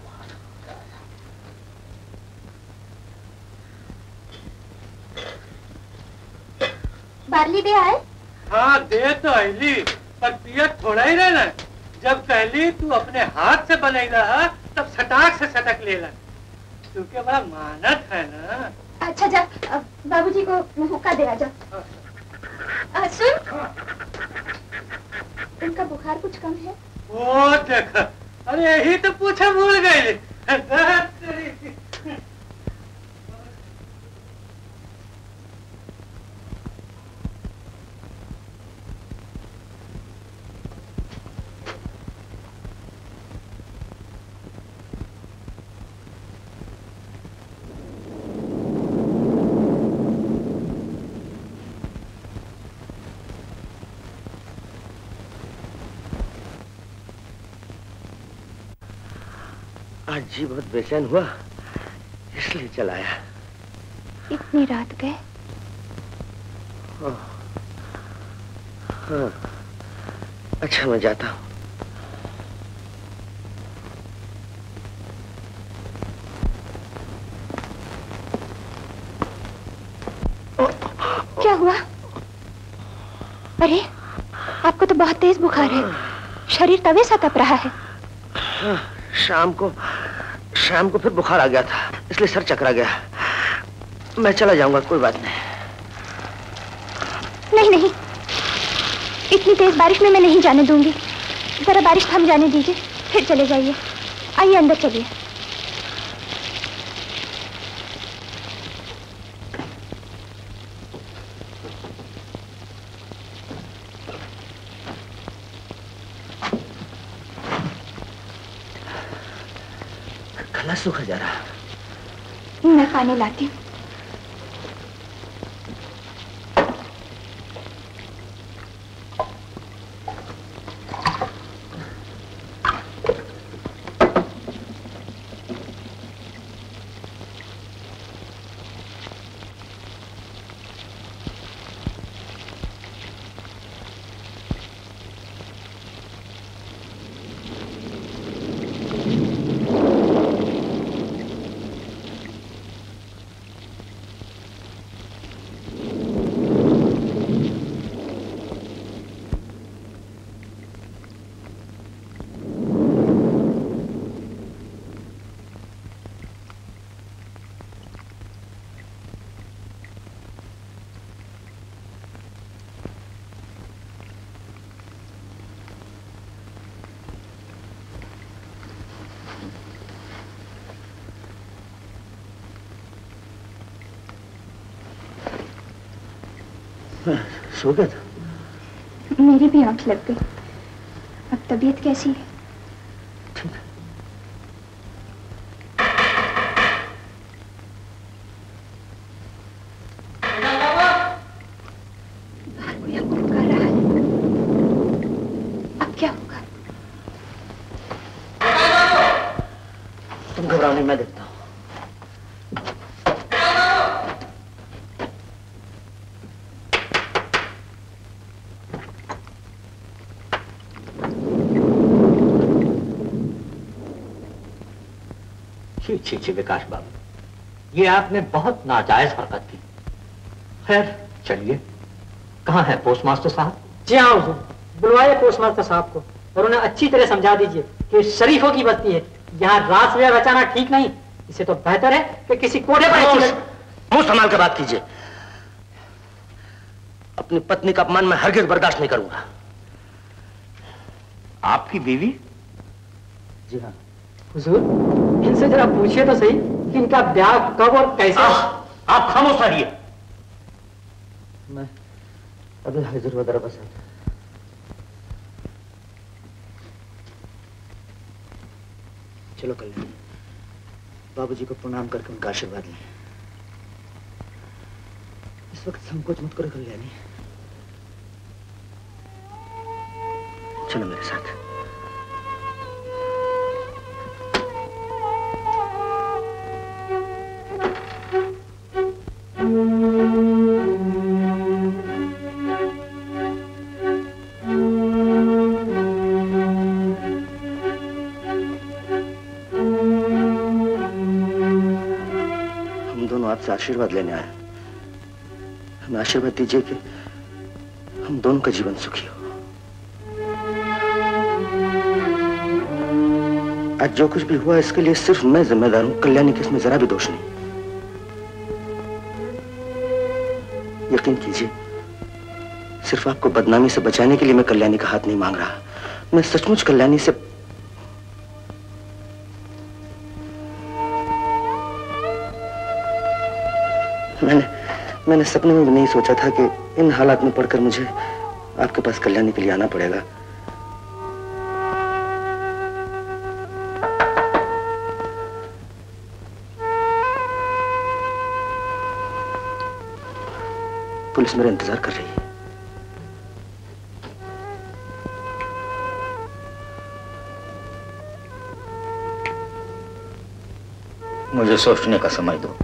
बारली दे आए? हाँ दे तो आईली, पर पिया थोड़ा ही रहना। जब कहली तू अपने हाथ से बनाई रहा तब सटाक से सटक ले ला, क्योंकि बड़ा मानत है ना। अच्छा जा, बाबूजी को हुक्का दे आजा। सुन, उनका बुखार कुछ कम है? ओ देखा, अरे यही तो पूछा भूल गई। आज जी बहुत बेचैन हुआ, इसलिए चलाया। इतनी रात गए? हाँ, हाँ। अच्छा मैं जाता हूँ। क्या हुआ? अरे आपको तो बहुत तेज बुखार है, शरीर तवे सा तप रहा है। हाँ, शाम को शाम को फिर बुखार आ गया था, इसलिए सर चकरा गया। मैं चला जाऊंगा, कोई बात नहीं। नहीं नहीं, इतनी तेज बारिश में मैं नहीं जाने दूंगी। जरा बारिश थम जाने दीजिए, फिर चले जाइए। आइए अंदर चलिए। गला सूखा जा रहा। मैं पानी लाती हूँ। सो गया था? मेरी भी आंख लग गई। अब तबीयत कैसी है? ठीक है। बाहर कोई हमको पुकार रहा है। अब क्या होगा? तुम घबराओ नहीं, मैं देखता हूँ। छी छी छी विकास बाबू, ये आपने बहुत नाजायज हरकत की। खैर चलिए, कहाँ है पोस्टमास्टर साहब? जी हाँ हुजूर, बुलवाइए पोस्टमास्टर साहब को और उन्हें अच्छी तरह समझा दीजिए कि शरीफों की बस्ती है, यहाँ रास व्यय बचाना ठीक नहीं। इसे तो बेहतर है कि किसी कोने पर। मुंह संभाल कर बात कीजिए। अपनी पत्नी का अपमान मैं हरगिज बर्दाश्त नहीं करूंगा। आपकी बीवी? जी हाँ हुजूर, इनसे जरा पूछिए तो सही कि इनका ब्याह कब और कैसे। आ, आप खामोश रहिए। मैं अभी हाजिर हुआ दरबार साहब। चलो कल्याणी, बाबूजी को प्रणाम करके उनका आशीर्वाद लें। इस वक्त संकोच मत करो कल्याणी, चलो मेरे साथ। आपसे आशीर्वाद लेने आया। हमें आशीर्वाद दीजिए कि हम दोनों का जीवन सुखी हो। आज जो कुछ भी हुआ इसके लिए सिर्फ मैं जिम्मेदार हूं, कल्याणी की इसमें जरा भी दोष नहीं। यकीन कीजिए, सिर्फ आपको बदनामी से बचाने के लिए मैं कल्याणी का हाथ नहीं मांग रहा। मैं सचमुच कल्याणी से मैंने मैंने सपने में भी नहीं सोचा था कि इन हालात में पड़कर मुझे आपके पास कल्याणी के लिए आना पड़ेगा। पुलिस मेरा इंतजार कर रही है। मुझे सोचने का समय दो।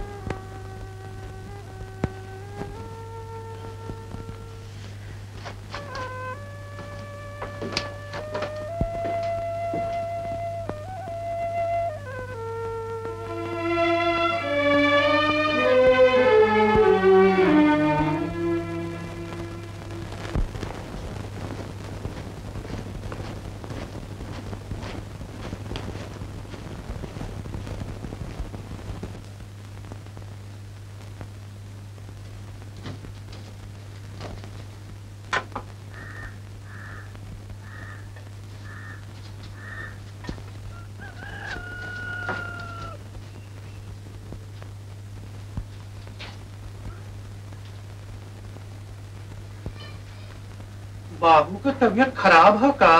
बाबू की तबीयत खराब है का?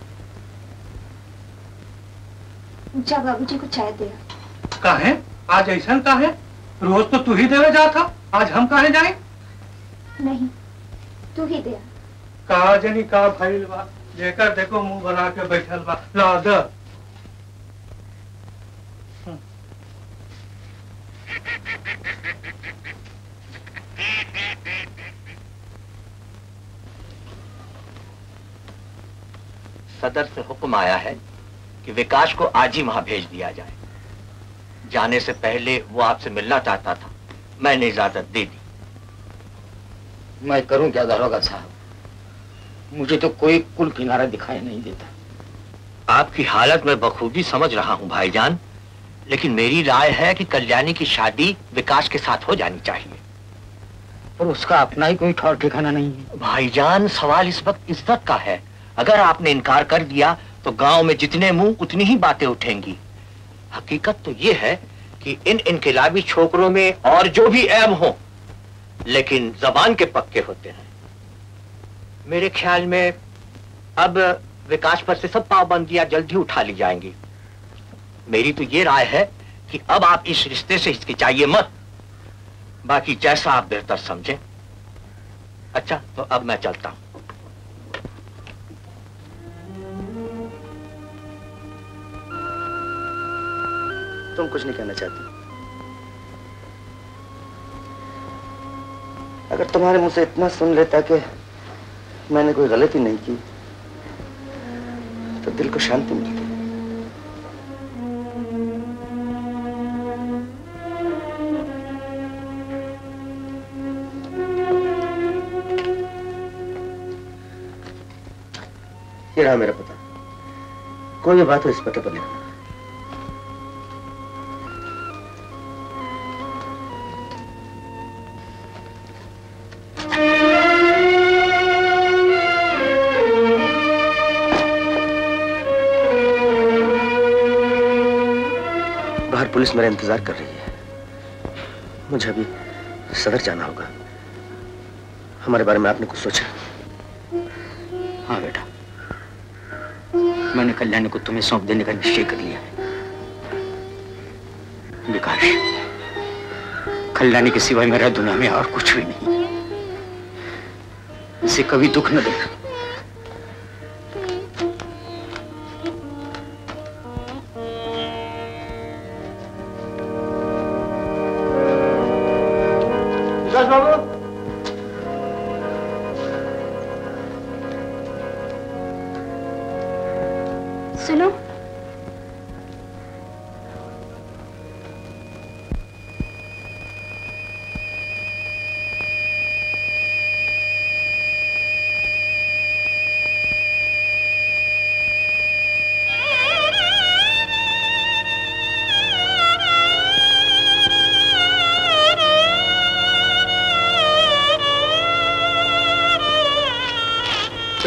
जा बाबूजी को चाय दे। काहे? आज ऐसा काहे? रोज तो तू ही देवे जाता, आज हम काहे जाए? नहीं, तू ही दे। का जनी का भइल बा, लेकर देखो मुंह बना के बैठल बा। ला दे। सदर से हुक्म आया है कि विकास को आज ही वहां भेज दिया जाए। जाने से पहले वो आपसे मिलना चाहता था, मैंने इजाजत दे दी। मैं करूं क्या दारोगा साहब, मुझे तो कोई कुल किनारा दिखाई नहीं देता। आपकी हालत मैं बखूबी समझ रहा हूं भाईजान, लेकिन मेरी राय है कि कल्याणी की शादी विकास के साथ हो जानी चाहिए। पर उसका अपना ही कोई ठौर ठिकाना नहीं है। भाईजान, सवाल इस वक्त इज्जत का है। अगर आपने इनकार कर दिया तो गांव में जितने मुंह उतनी ही बातें उठेंगी। हकीकत तो ये है कि इन इनकलाबी छोकरों में और जो भी ऐब हो, लेकिन जबान के पक्के होते हैं। मेरे ख्याल में अब विकास पर से सब पाबंदियां जल्दी उठा ली जाएंगी। मेरी तो ये राय है कि अब आप इस रिश्ते से हिचकिचाइए मत, बाकी जैसा आप बेहतर समझें। अच्छा, तो अब मैं चलता हूं। तुम कुछ नहीं कहना चाहती? अगर तुम्हारे मुंह से इतना सुन लेता कि मैंने कोई गलती नहीं की तो दिल को शांति मिलती। ये रहा मेरा पता, कोई भी बात हो इस पते पर लिखना। पुलिस मेरा इंतजार कर रही है। मुझे अभी सदर जाना होगा। हमारे बारे में आपने कुछ सोचा? हाँ बेटा, मैंने कल्याणी को तुम्हें सौंप देने का निश्चय कर लिया है। विकास, कल्याणी के सिवाय मेरा दुनिया में और कुछ भी नहीं। इसे कभी दुख न देना। सुनो,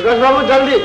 विकास बाबू जल्दी।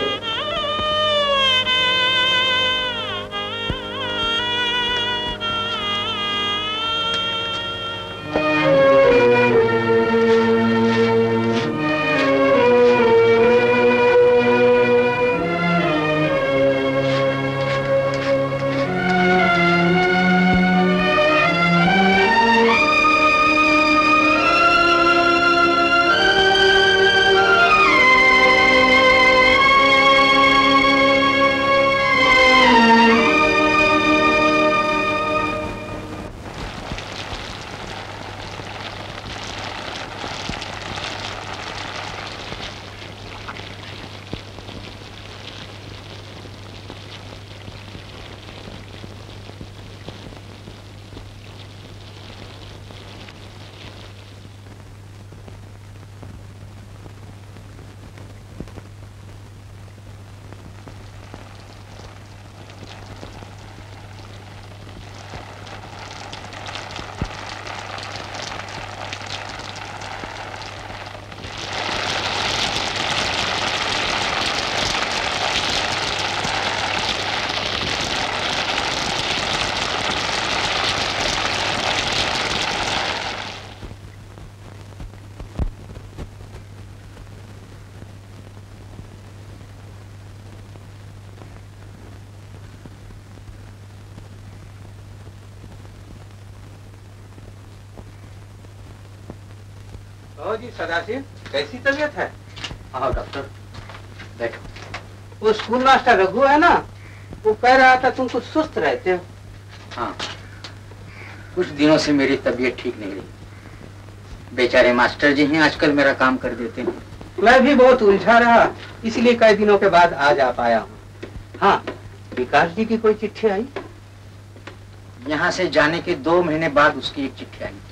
ओ जी सदाशिव, कैसी तबीयत है? हाँ डॉक्टर, देखो वो स्कूल मास्टर रघु है ना, वो कह रहा था तुम कुछ सुस्त रहते हो। हाँ, कुछ दिनों से मेरी तबीयत ठीक नहीं रही। बेचारे मास्टर जी ही आजकल मेरा काम कर देते हैं। मैं भी बहुत उलझा रहा, इसलिए कई दिनों के बाद आज आ पाया हूँ। हाँ, विकास जी की कोई चिट्ठी आई? यहाँ से जाने के दो महीने बाद उसकी एक चिट्ठी आई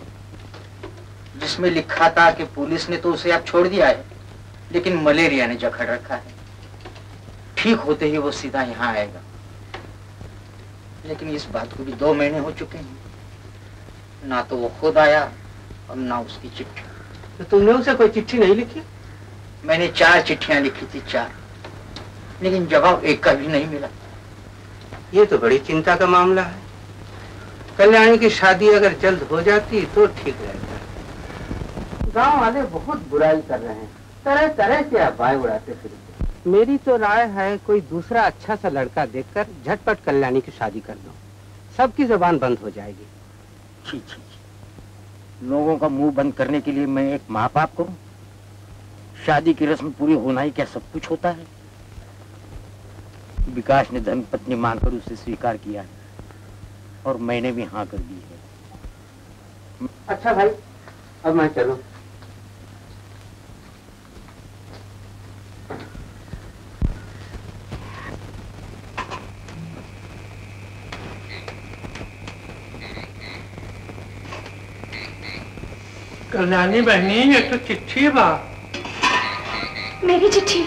जिसमें लिखा था कि पुलिस ने तो उसे अब छोड़ दिया है, लेकिन मलेरिया ने जकड़ रखा है। ठीक होते ही वो सीधा यहाँ आएगा। लेकिन इस बात को भी दो महीने हो चुके हैं, ना तो वो खुद आया और ना उसकी चिट्ठी। तो तुमने उसे कोई चिट्ठी नहीं लिखी? मैंने चार चिट्ठियां लिखी थी, चार, लेकिन जवाब एक का भी नहीं मिला। ये तो बड़ी चिंता का मामला है। कल्याणी की शादी अगर जल्द हो जाती तो ठीक रहता। गांव वाले बहुत बुराई कर रहे हैं, तरह तरह के अफवाहें उड़ाते फिरते। मेरी तो राय है कोई दूसरा अच्छा सा लड़का देखकर झटपट कल्याणी की शादी कर दो, सबकी जुबान बंद हो जाएगी। छी छी छी, लोगों का मुंह बंद करने के लिए मैं एक माँ बाप करूं? शादी की रस्म पूरी होना ही क्या सब कुछ होता है? विकास ने धर्मपत्नी मानकर उसे स्वीकार किया है और मैंने भी हाँ कर दी है। अच्छा भाई, अब मैं चलूं। कल्याणी बहनी, एक तो चिट्ठी बा। मेरी चिट्ठी?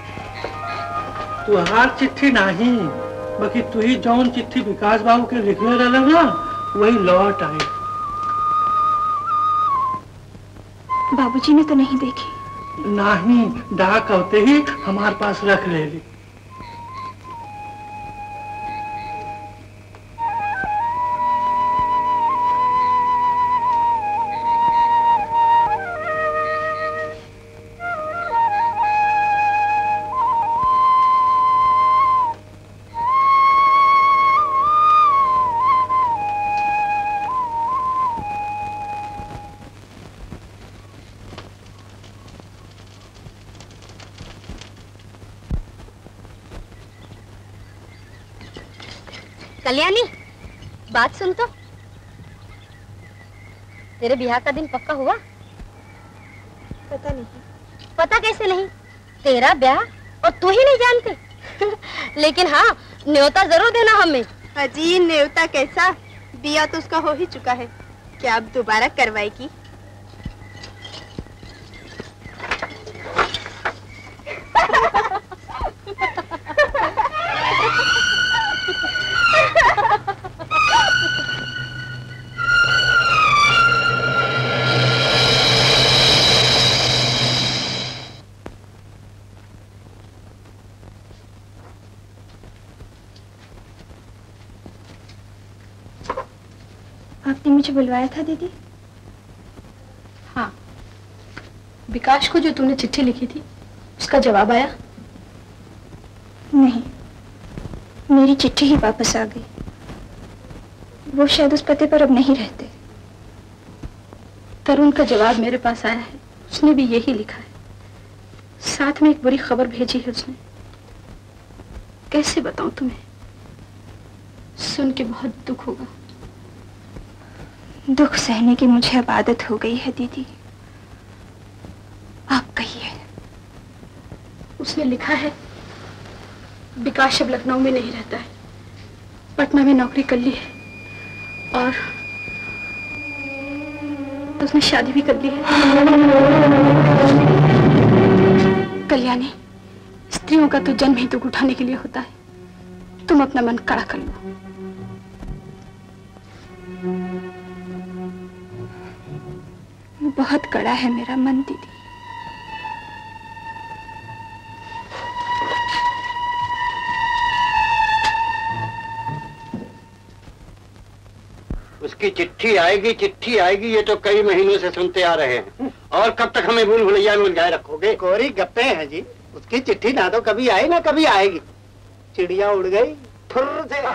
तुहार चिट्ठी नहीं, बाकी तू ही जौन चिट्ठी विकास बाबू के लिखने रहला ना, वही लौट आई। बाबूजी ने तो नहीं देखी? नहीं, डाक होते ही हमारे पास रख ले ली। कल्याणी, बात सुन तो, तेरे ब्याह का दिन पक्का हुआ? पता नहीं। पता कैसे नहीं? तेरा ब्याह और तू ही नहीं जानते? लेकिन हाँ, न्योता जरूर देना हमें। अजी, न्योता कैसा? ब्याह तो उसका हो ही चुका है, क्या अब दोबारा करवाएगी? आपने मुझे बुलवाया था दीदी? हाँ, विकास को जो तुमने चिट्ठी लिखी थी उसका जवाब आया? नहीं, मेरी चिट्ठी ही वापस आ गई। वो शायद उस पते पर अब नहीं रहते। तरुण का जवाब मेरे पास आया है, उसने भी यही लिखा है। साथ में एक बुरी खबर भेजी है उसने। कैसे बताऊं तुम्हें, सुन के बहुत दुख होगा। दुख सहने की मुझे अब आदत हो गई है दीदी। आप कहिए। उसने लिखा है विकास अब लखनऊ में नहीं रहता है, पटना में नौकरी कर ली है और उसने शादी भी कर ली है। कल्याणी, स्त्रियों का तो जन्म ही दुख उठाने के लिए होता है। तुम अपना मन कड़ा कर लो। बहुत कड़ा है मेरा मन दीदी। उसकी चिट्ठी आएगी, चिट्ठी आएगी, ये तो कई महीनों से सुनते आ रहे हैं। और कब तक हमें भूल भुलैया में उलझाए रखोगे? कोरी गप्पे हैं जी। उसकी चिट्ठी ना तो कभी आई ना कभी आएगी। चिड़िया उड़ गई फुर्र से।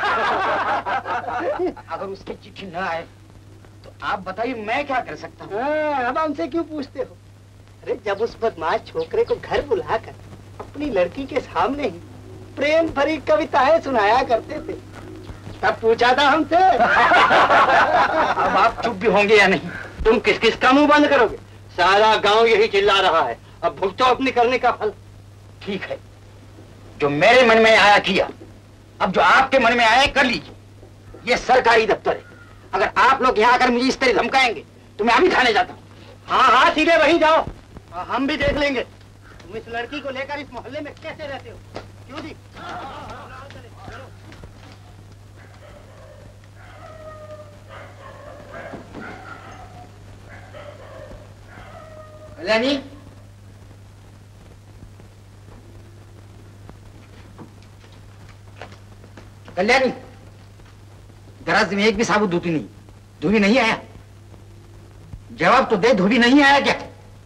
अगर उसकी चिट्ठी न आए तो आप बताइए मैं क्या कर सकता हूँ? अब हमसे क्यों पूछते हो? अरे जब उस बदमाश छोकरे को घर बुलाकर अपनी लड़की के सामने ही प्रेम भरी कविताएं सुनाया करते थे, तब पूछा था हमसे। अब आप चुप भी होंगे या नहीं? तुम किस किस का मुंह बंद करोगे? सारा गांव यही चिल्ला रहा है। अब भुगतो अपनी करने का फल। ठीक है, जो मेरे मन में आया किया, अब जो आपके मन में आया कर लीजिए। ये सरकारी दफ्तर है। अगर आप लोग यहाँ आकर मुझे इस तरह धमकाएंगे तो मैं अभी थाने जाता हूँ। हाँ हाँ सीधे वहीं जाओ, हम भी देख लेंगे तुम इस लड़की को लेकर इस मोहल्ले में कैसे रहते हो। क्यों जी? कल्याणी, कल्याणी, दराज में एक भी साबुत धोती नहीं। धोबी नहीं आया? जवाब तो दे, धोबी नहीं आया क्या?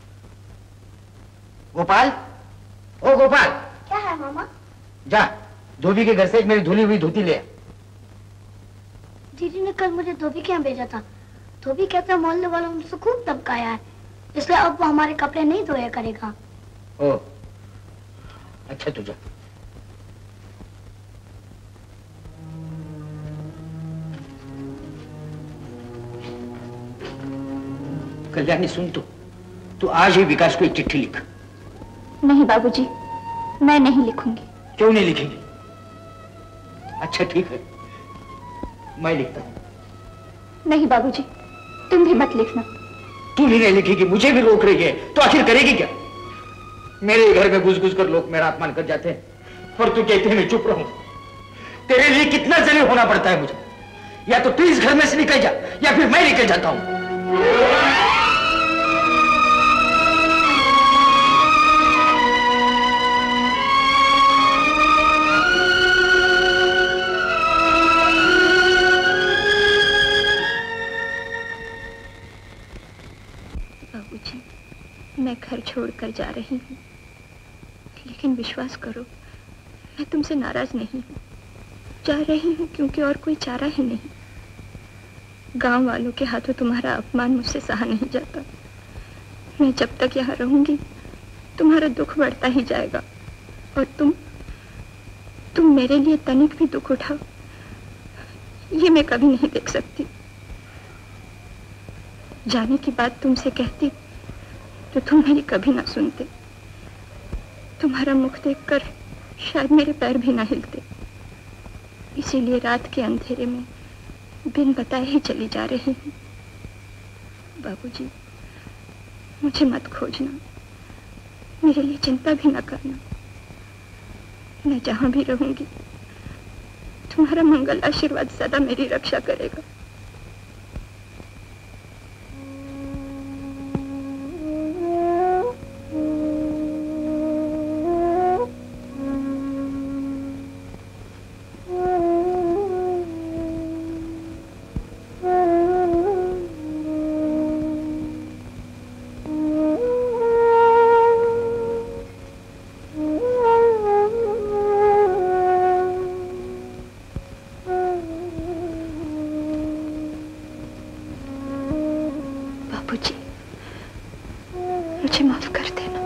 गोपाल, ओ गोपाल, क्या है मामा? जा धोबी के घर से एक मेरी धुली हुई धोती ले। दीदी ने कल मुझे धोबी के यहाँ भेजा था। धोबी कहता है मोहल्ले वालों ने उसे खूब धमकाया है, इसलिए अब वो हमारे कपड़े नहीं धोया करेगा। ओ, अच्छा तू जा। कल्याणी सुन, तू तू आज ही विकास को एक चिट्ठी लिख। नहीं बाबूजी, मैं नहीं लिखूंगी। क्यों नहीं लिखेंगे? अच्छा ठीक है, मैं लिखता हूँ। नहीं बाबूजी, तुम भी मत लिखना। तू भी नहीं लिखेगी, मुझे भी रोक रही है, तो आखिर करेगी क्या? मेरे घर में घुस घुस कर लोग मेरा अपमान कर जाते हैं और तू कहते हैं मैं चुप रहूं। तेरे लिए कितना जलील होना पड़ता है मुझे। या तो तू इस घर में से निकल जा या फिर मैं निकल जाता हूं। बाबूजी, मैं घर छोड़कर जा रही हूँ, लेकिन विश्वास करो मैं तुमसे नाराज नहीं हूँ। जा रही हूँ क्योंकि और कोई चारा ही नहीं। गांव वालों के हाथों तुम्हारा अपमान मुझसे सहा नहीं जाता। मैं जब तक यहाँ रहूंगी तुम्हारा दुख बढ़ता ही जाएगा और तुम तुम मेरे लिए तनिक भी दुख उठाओ, ये मैं कभी नहीं देख सकती। जाने की बात तुमसे कहती तो तुम मेरी कभी ना सुनते। तुम्हारा मुख देखकर शायद मेरे पैर भी ना हिलते। इसीलिए रात के अंधेरे में बिन बताए ही चली जा रही हूँ। बाबूजी, मुझे मत खोजना, मेरे लिए चिंता भी ना करना। मैं जहां भी रहूंगी तुम्हारा मंगल आशीर्वाद सदा मेरी रक्षा करेगा। Oh मुझे माफ कर देना।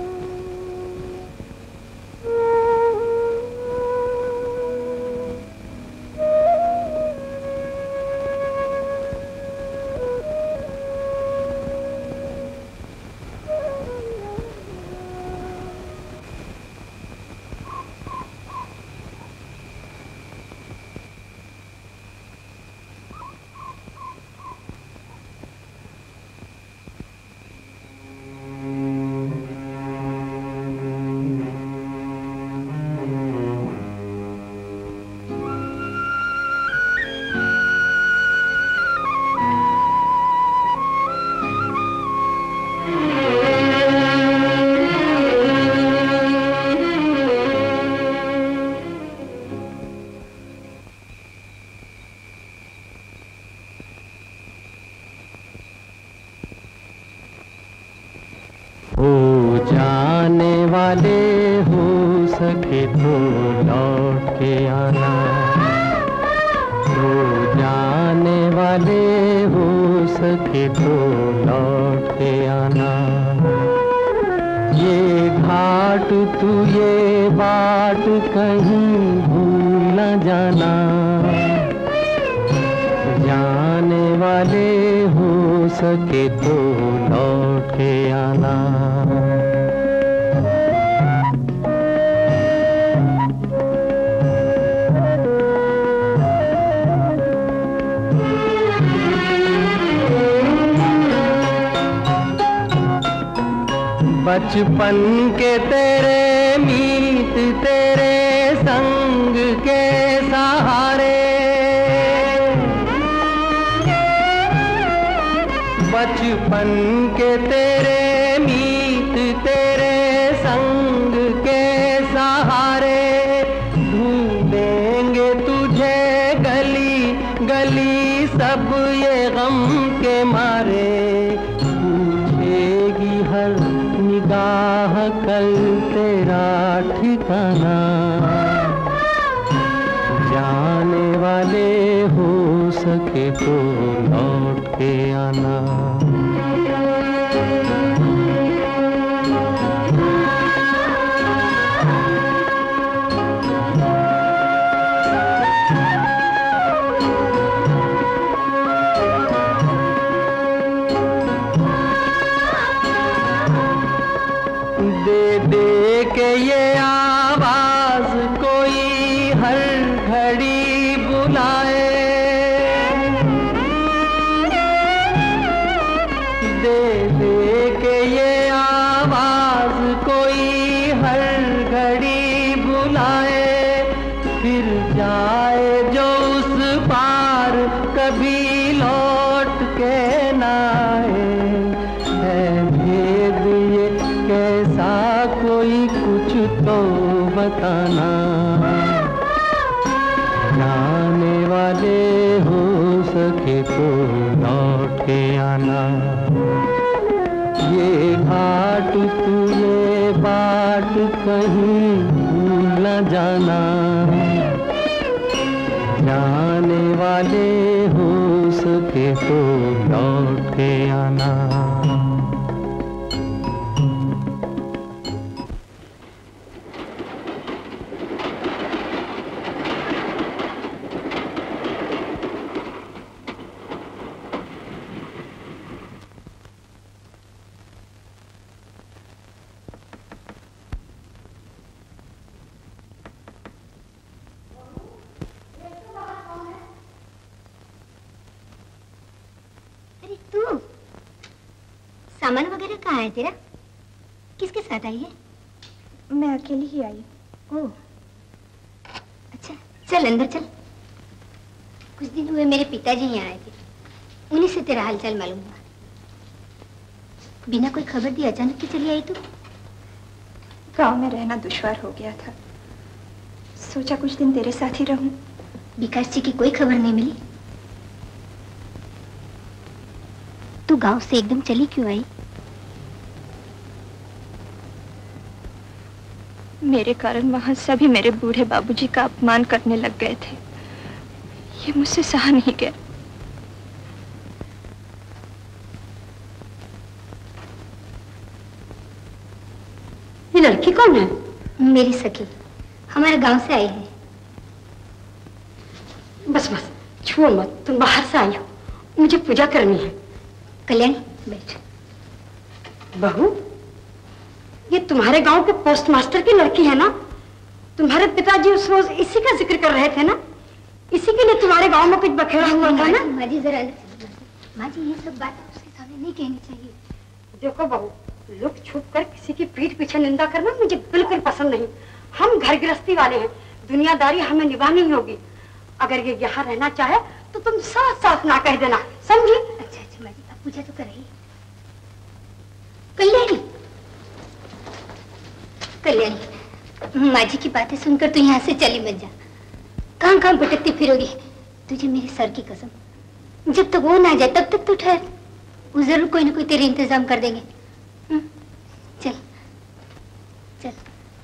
बचपन के तेरे मीत तेरे संग के सहारे, बचपन के तेरे मीत तेरे संग के सहारे, ढूंढेंगे तुझे गली गली सब ये गम के मारे, पूछेगी हर निगाह कल तेरा ठिकाना, जाने वाले हो सके तो लौट के आना। दे दे के ये आवाज कोई हर घड़ी बुलाए, दे दे के ये आवाज कोई हर घड़ी बुलाए, फिर जाए जो उस पार कभी लौट के ना आए। है भेद ये कैसा कोई कुछ तो बताना, जाने वाले हो सके तो लौट के आना। ये घाट तू ये बाट कहीं भूल न जाना, जाने वाले हो सके तो लौट के आना। सामान वगैरह कहाँ है तेरा? किसके साथ आई है? मैं अकेली ही आई। ओह, अच्छा चल अंदर चल। कुछ दिन हुए मेरे पिताजी यहाँ आए थे, उन्हीं से तेरा हालचाल मालूम हुआ। बिना कोई खबर दिए अचानक की चली आई तू? गांव में रहना दुश्वार हो गया था, सोचा कुछ दिन तेरे साथ ही रहूं। विकास जी की कोई खबर नहीं मिली? तू गांव से एकदम चली क्यों आई? मेरे कारण वहां सभी मेरे बूढ़े बाबूजी का अपमान करने लग गए थे, ये मुझसे सहा नहीं गया। ये लड़की कौन है? मेरी सखी, हमारे गांव से आई है। बस बस छुओ मत, तुम बाहर से आई हो, मुझे पूजा करनी है। कल्याणी बैठ। बहू, ये तुम्हारे गांव के पोस्ट मास्टर की लड़की है ना? तुम्हारे पिताजी उस रोज इसी का जिक्र कर रहे थे ना? इसी के लिए तुम्हारे गांव में कुछ बखेड़ा हुआ था ना? माँ जी जरा माँ जी, ये सब बात उसके सामने नहीं कहनी चाहिए। देखो बहू, लुक छुप कर किसी की पीठ पीछे निंदा करना मुझे बिल्कुल पसंद नहीं। हम घर गृहस्थी वाले हैं, दुनियादारी हमें निभानी होगी। अगर ये यहाँ रहना चाहे तो तुम साफ साफ ना कह देना, समझी? अच्छा अच्छा माँ जी, अब पूजा तो कर रही। कल्याणी, कल्याणी, माँ जी की बातें सुनकर तू यहाँ से चली मत जा। कहाँ कहाँ भटकती फिरोगी? तुझे मेरे सर की कसम, जब तक वो ना जाए तब तक तू ठहर। वो जरूर कोई ना कोई तेरे इंतजाम कर देंगे। चल चल।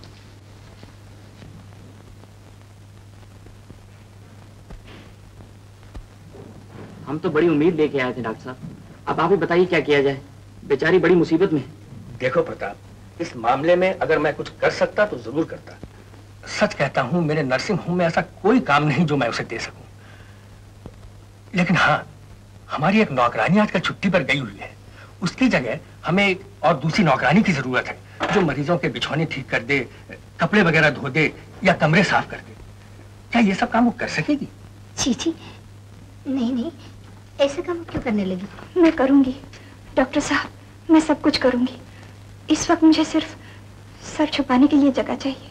हम तो बड़ी उम्मीद लेके आए थे डॉक्टर साहब, अब आप ही बताइए क्या किया जाए, बेचारी बड़ी मुसीबत में है। देखो प्रताप, इस मामले में अगर मैं कुछ कर सकता तो जरूर करता। सच कहता हूं, मेरे नर्सिंग होम में ऐसा कोई काम नहीं जो मैं उसे दे सकूं। लेकिन हाँ, हमारी एक नौकरानी आजकल छुट्टी पर गई हुई है, उसकी जगह हमें एक और दूसरी नौकरानी की जरूरत है जो मरीजों के बिछौने ठीक कर दे, कपड़े वगैरह धो दे या कमरे साफ कर दे। क्या ये सब काम वो कर सकेगी? छी छी, नहीं नहीं, ऐसा काम क्यों करने लगी? मैं करूंगी डॉक्टर साहब, मैं सब कुछ करूंगी। इस वक्त मुझे सिर्फ सर छुपाने के लिए जगह चाहिए।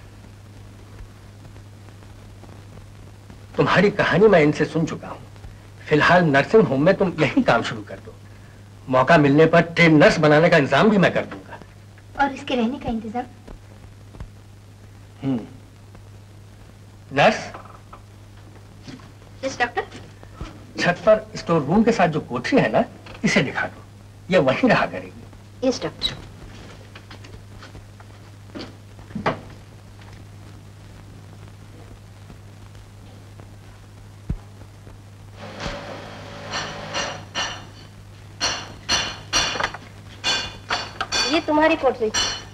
तुम्हारी कहानी मैं इनसे सुन चुका हूं। फिलहाल नर्सिंग होम में तुम यही काम शुरू कर दो। मौका मिलने पर ट्रेन नर्स बनाने का इंतजाम भी मैं कर दूंगा। और इसके रहने का इंतजाम? हम्म। नर्स? Yes doctor. छत पर स्टोर रूम के साथ जो कोठरी है ना, इसे दिखा दो, ये वहीं रहा करेगी। Yes doctor. ये तुम्हारी कोठरी।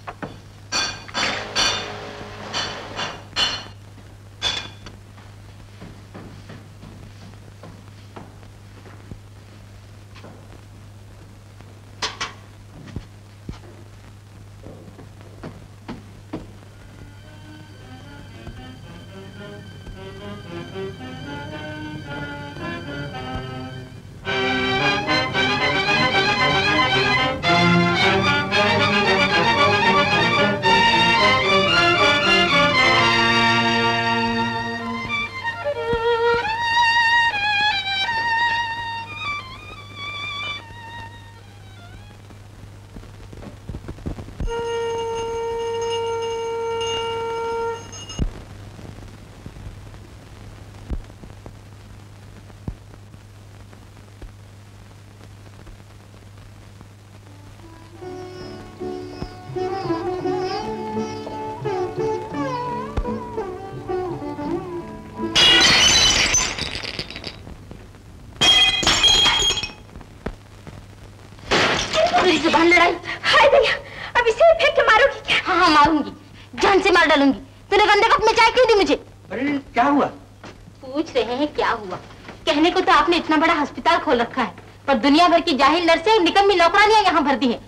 जुबान लड़ाई। हाय भैया, अब इसे फेंक के मारोगी क्या? हाँ हाँ मारूंगी, जान से मार डालूंगी। तूने गंदे वक्त में चाय क्यों दी मुझे? अरे क्या हुआ? पूछ रहे हैं क्या हुआ? कहने को तो आपने इतना बड़ा अस्पताल खोल रखा है, पर दुनिया भर की जाहिल नर्सें निकम्मी नौकरानियां यहाँ भर दी है।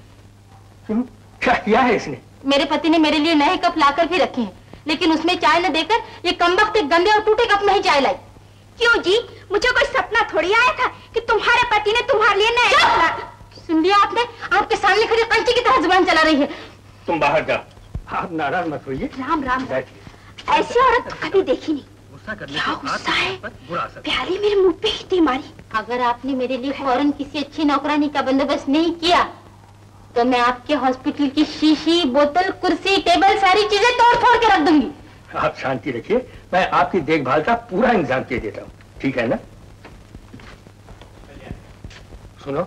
क्या किया है इसने? मेरे पति ने मेरे लिए नए कप लाकर भी रखे हैं, लेकिन उसमें चाय न देकर ये कमबख्त एक गंदे और टूटे कप में ही चाय लाई। क्यों जी, मुझे कोई सपना थोड़ी आया था कि तुम्हारे पति ने तुम्हारे लिए नया। सुन लिया आपने? आपके सामने खड़ी कंची की तरह जुबान चला रही है। तुम बाहर जाओ, आप नाराज मत होइए। राम राम। ऐसी औरत तो कभी देखी नहीं। गुस्सा करने क्या गुस्सा है? बुरा असर। प्याली मेरे मुंह पे ही थी मारी। अगर आपने मेरे लिए फौरन किसी अच्छी नौकरानी का बंदोबस्त नहीं किया तो मैं आपके हॉस्पिटल की शीशी, बोतल, कुर्सी, टेबल सारी चीजें तोड़ फोड़ के रख दूंगी। आप शांति रखिए, मैं आपकी देखभाल का पूरा इंतजाम किए देता हूँ, ठीक है ना? सुनो,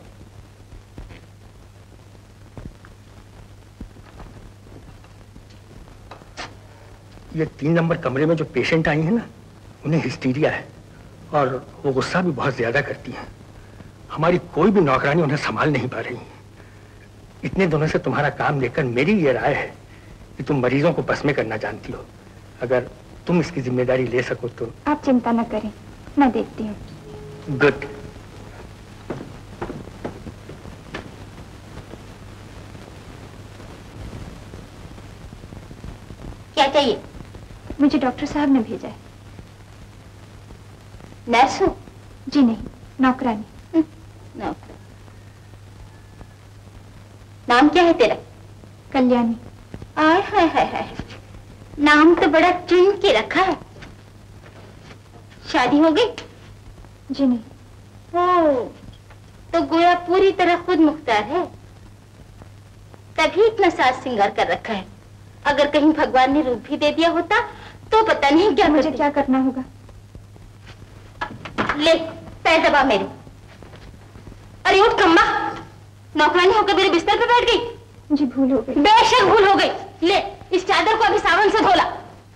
ये तीन नंबर कमरे में जो पेशेंट आई है ना, उन्हें हिस्टीरिया है और वो गुस्सा भी बहुत ज्यादा करती हैं। हमारी कोई भी नौकरानी उन्हें संभाल नहीं पा रही है। इतने दिनों से तुम्हारा काम देखकर मेरी ये राय है कि तुम मरीजों को बस में करना जानती हो। अगर तुम इसकी जिम्मेदारी ले सको तो। आप चिंता न करें, मैं देखती हूँ। गुड। क्या चाहिए? मुझे डॉक्टर साहब ने भेजा है। नर्स हो? जी नहीं, नौकरानी। नौकर। नाम क्या है तेरा? कल्याणी। आय हाय हाय हाय, नाम तो बड़ा चुन के रखा है। शादी हो गई? जी नहीं। ओ, तो गोया पूरी तरह खुद मुख्तार है, तभी इतना साज सिंगार कर रखा है। अगर कहीं भगवान ने रूप भी दे दिया होता तो पता नहीं क्या मुझे क्या करना होगा। ले पैर दबा मेरे। अरे उठ कम्मा, नौकरानी होकर मेरे बिस्तर पे बैठ गई। जी भूल हो गई। बेशक भूल हो गई। ले इस चादर को अभी सावन से धोला।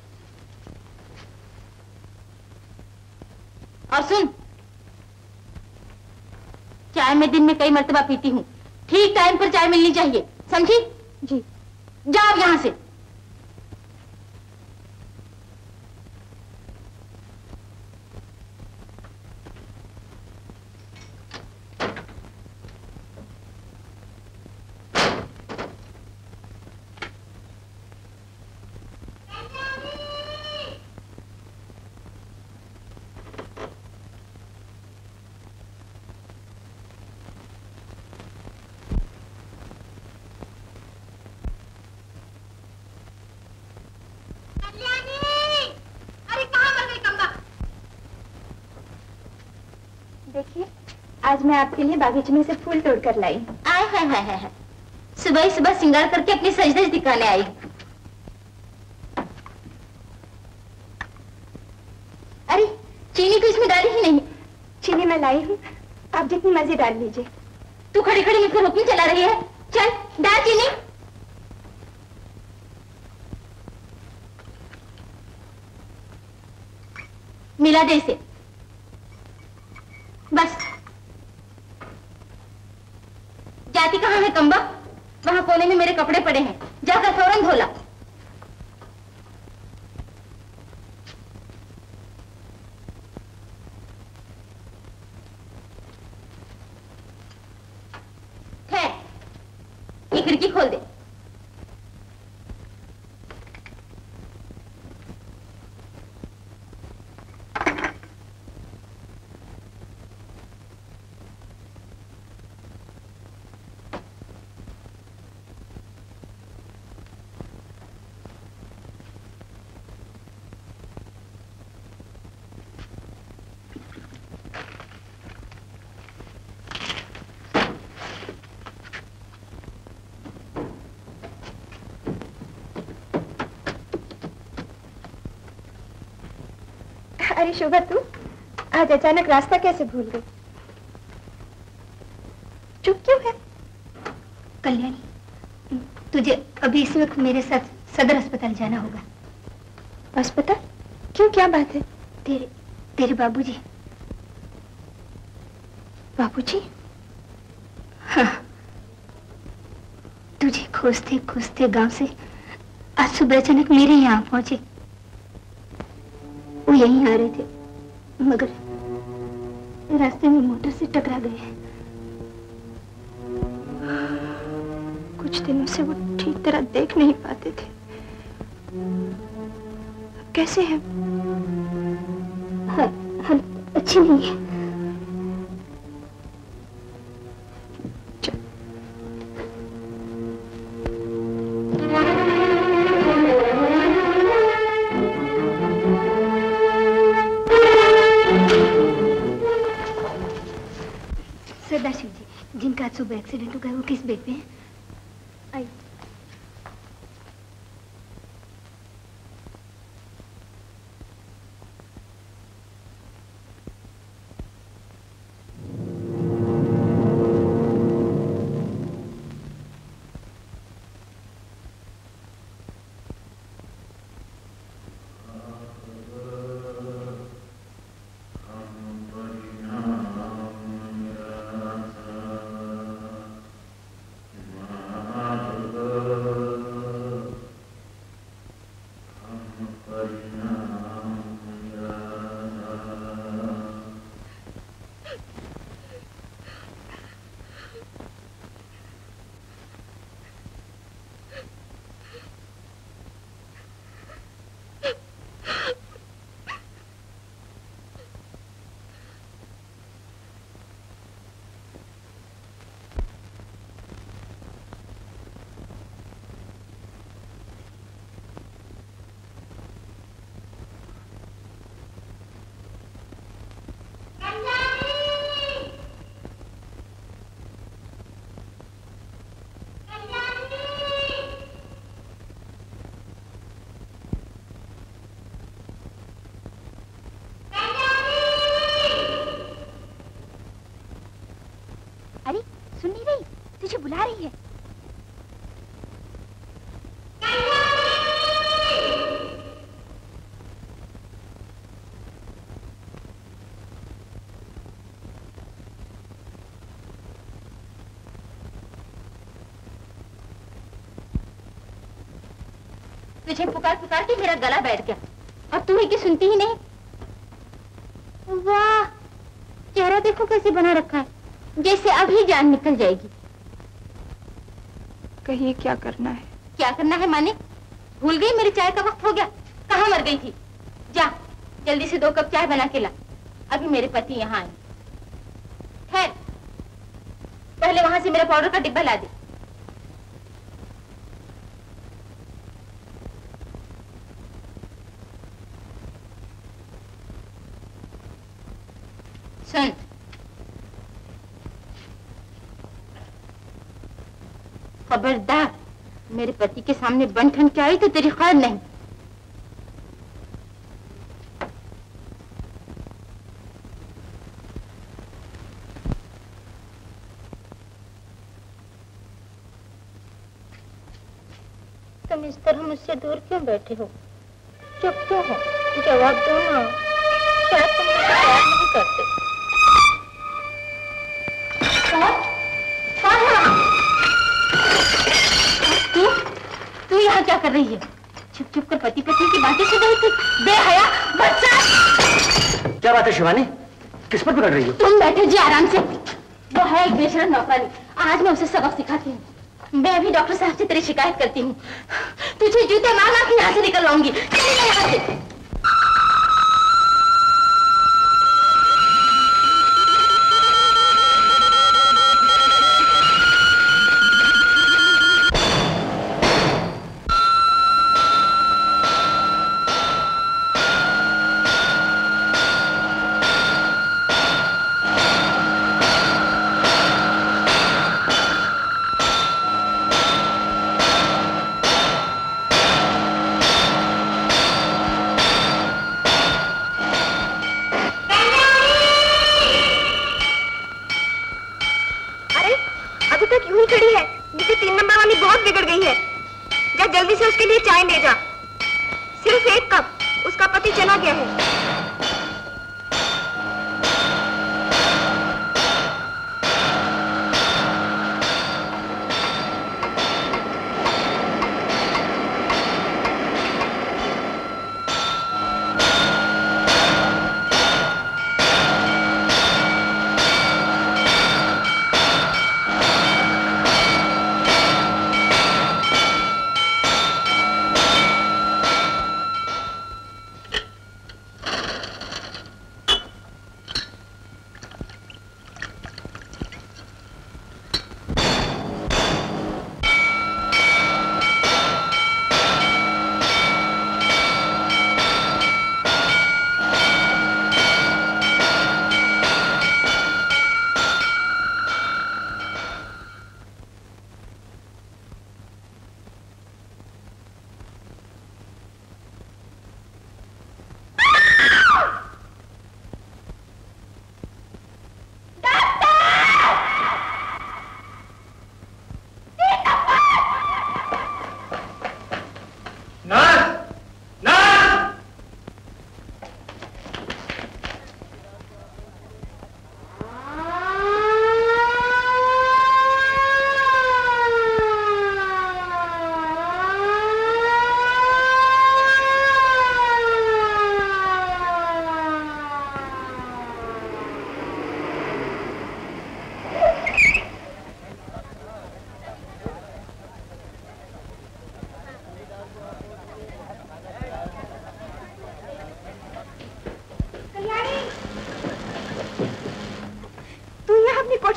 और सुन, चाय मैं दिन में कई मर्तबा पीती हूँ, ठीक टाइम पर चाय मिलनी चाहिए, समझी? जी। जाओ यहां से। देखिए, आज मैं आपके लिए बागीचे में से फूल तोड़ कर लाई। आय हाय हाय हाय, सुबह ही सुबह सिंगार करके अपनी सजदज दिखाने आई। अरे चीनी तो इसमें डाली ही नहीं। चीनी मैं लाई हूँ, आप जितनी मर्जी डाल लीजिए। तू खड़ी खड़ी मुझको हुक्म चला रही है, चल डाल चीनी। मिला दे इसे, बस। जाती कहाँ है कम्बा? वहां कोने में मेरे कपड़े पड़े हैं, जाकर फौरन धोला। ठहर, ये खिड़की खोल दे। अरे शोभा, तू आज अचानक रास्ता कैसे भूल गई? चुप क्यों है? कल्याणी, तुझे अभी इस वक्त मेरे साथ सदर अस्पताल जाना होगा। अस्पताल? क्यों, क्या बात है? तेरे तेरे बाबूजी। बाबूजी? हाँ, तुझे खोजते खोजते गांव से आज सुबह अचानक मेरे यहाँ पहुंचे। वो यहीं आ रहे थे, मगर रास्ते में मोटर से टकरा गए। कुछ दिनों से वो ठीक तरह देख नहीं पाते थे। कैसे हैं? हाँ, हाँ, अच्छी नहीं है। सरदार शिव जी, जिनका आज सुबह एक्सीडेंट हो गया, वो किस बेड पे हैं? आइए। Oh अरे सुन नहीं रही, तुझे बुला रही है। तुझे पुकार पुकार के मेरा गला बैठ गया और तू ही की सुनती ही नहीं। वाह, चेहरा देखो कैसे बना रखा है, जैसे अभी जान निकल जाएगी। कहिए क्या करना है? क्या करना है माने? भूल गई मेरी चाय का वक्त हो गया? कहाँ मर गई थी? जा जल्दी से दो कप चाय बना के ला, अभी मेरे पति यहाँ आए। खैर पहले वहां से मेरा पाउडर का डिब्बा ला दे। सुन, खबरदार मेरे पति के सामने बन ठन के आई तो तेरी खैर नहीं। तुम इस तरह मुझसे दूर क्यों बैठे हो? चुप क्यों हो? जवाब दो ना, शायद तुम मुझे प्यार नहीं करते। कौन? कौन है वहाँ? तू तू यहाँ क्या कर रही है? छुप छुप कर पति पत्नी की बातें सुन रही थी? बेहया बच्चा! क्या बात है शिवानी, किस पर पकड़ रही हो? तुम बैठे जी आराम से। वो है एक बेशरम नौकरानी, आज मैं उसे सबक सिखाती हूँ। मैं अभी डॉक्टर साहब से तेरी शिकायत करती हूँ। तुझे जूते मार मार के यहाँ से निकलवाऊंगी। चली जा यहाँ से।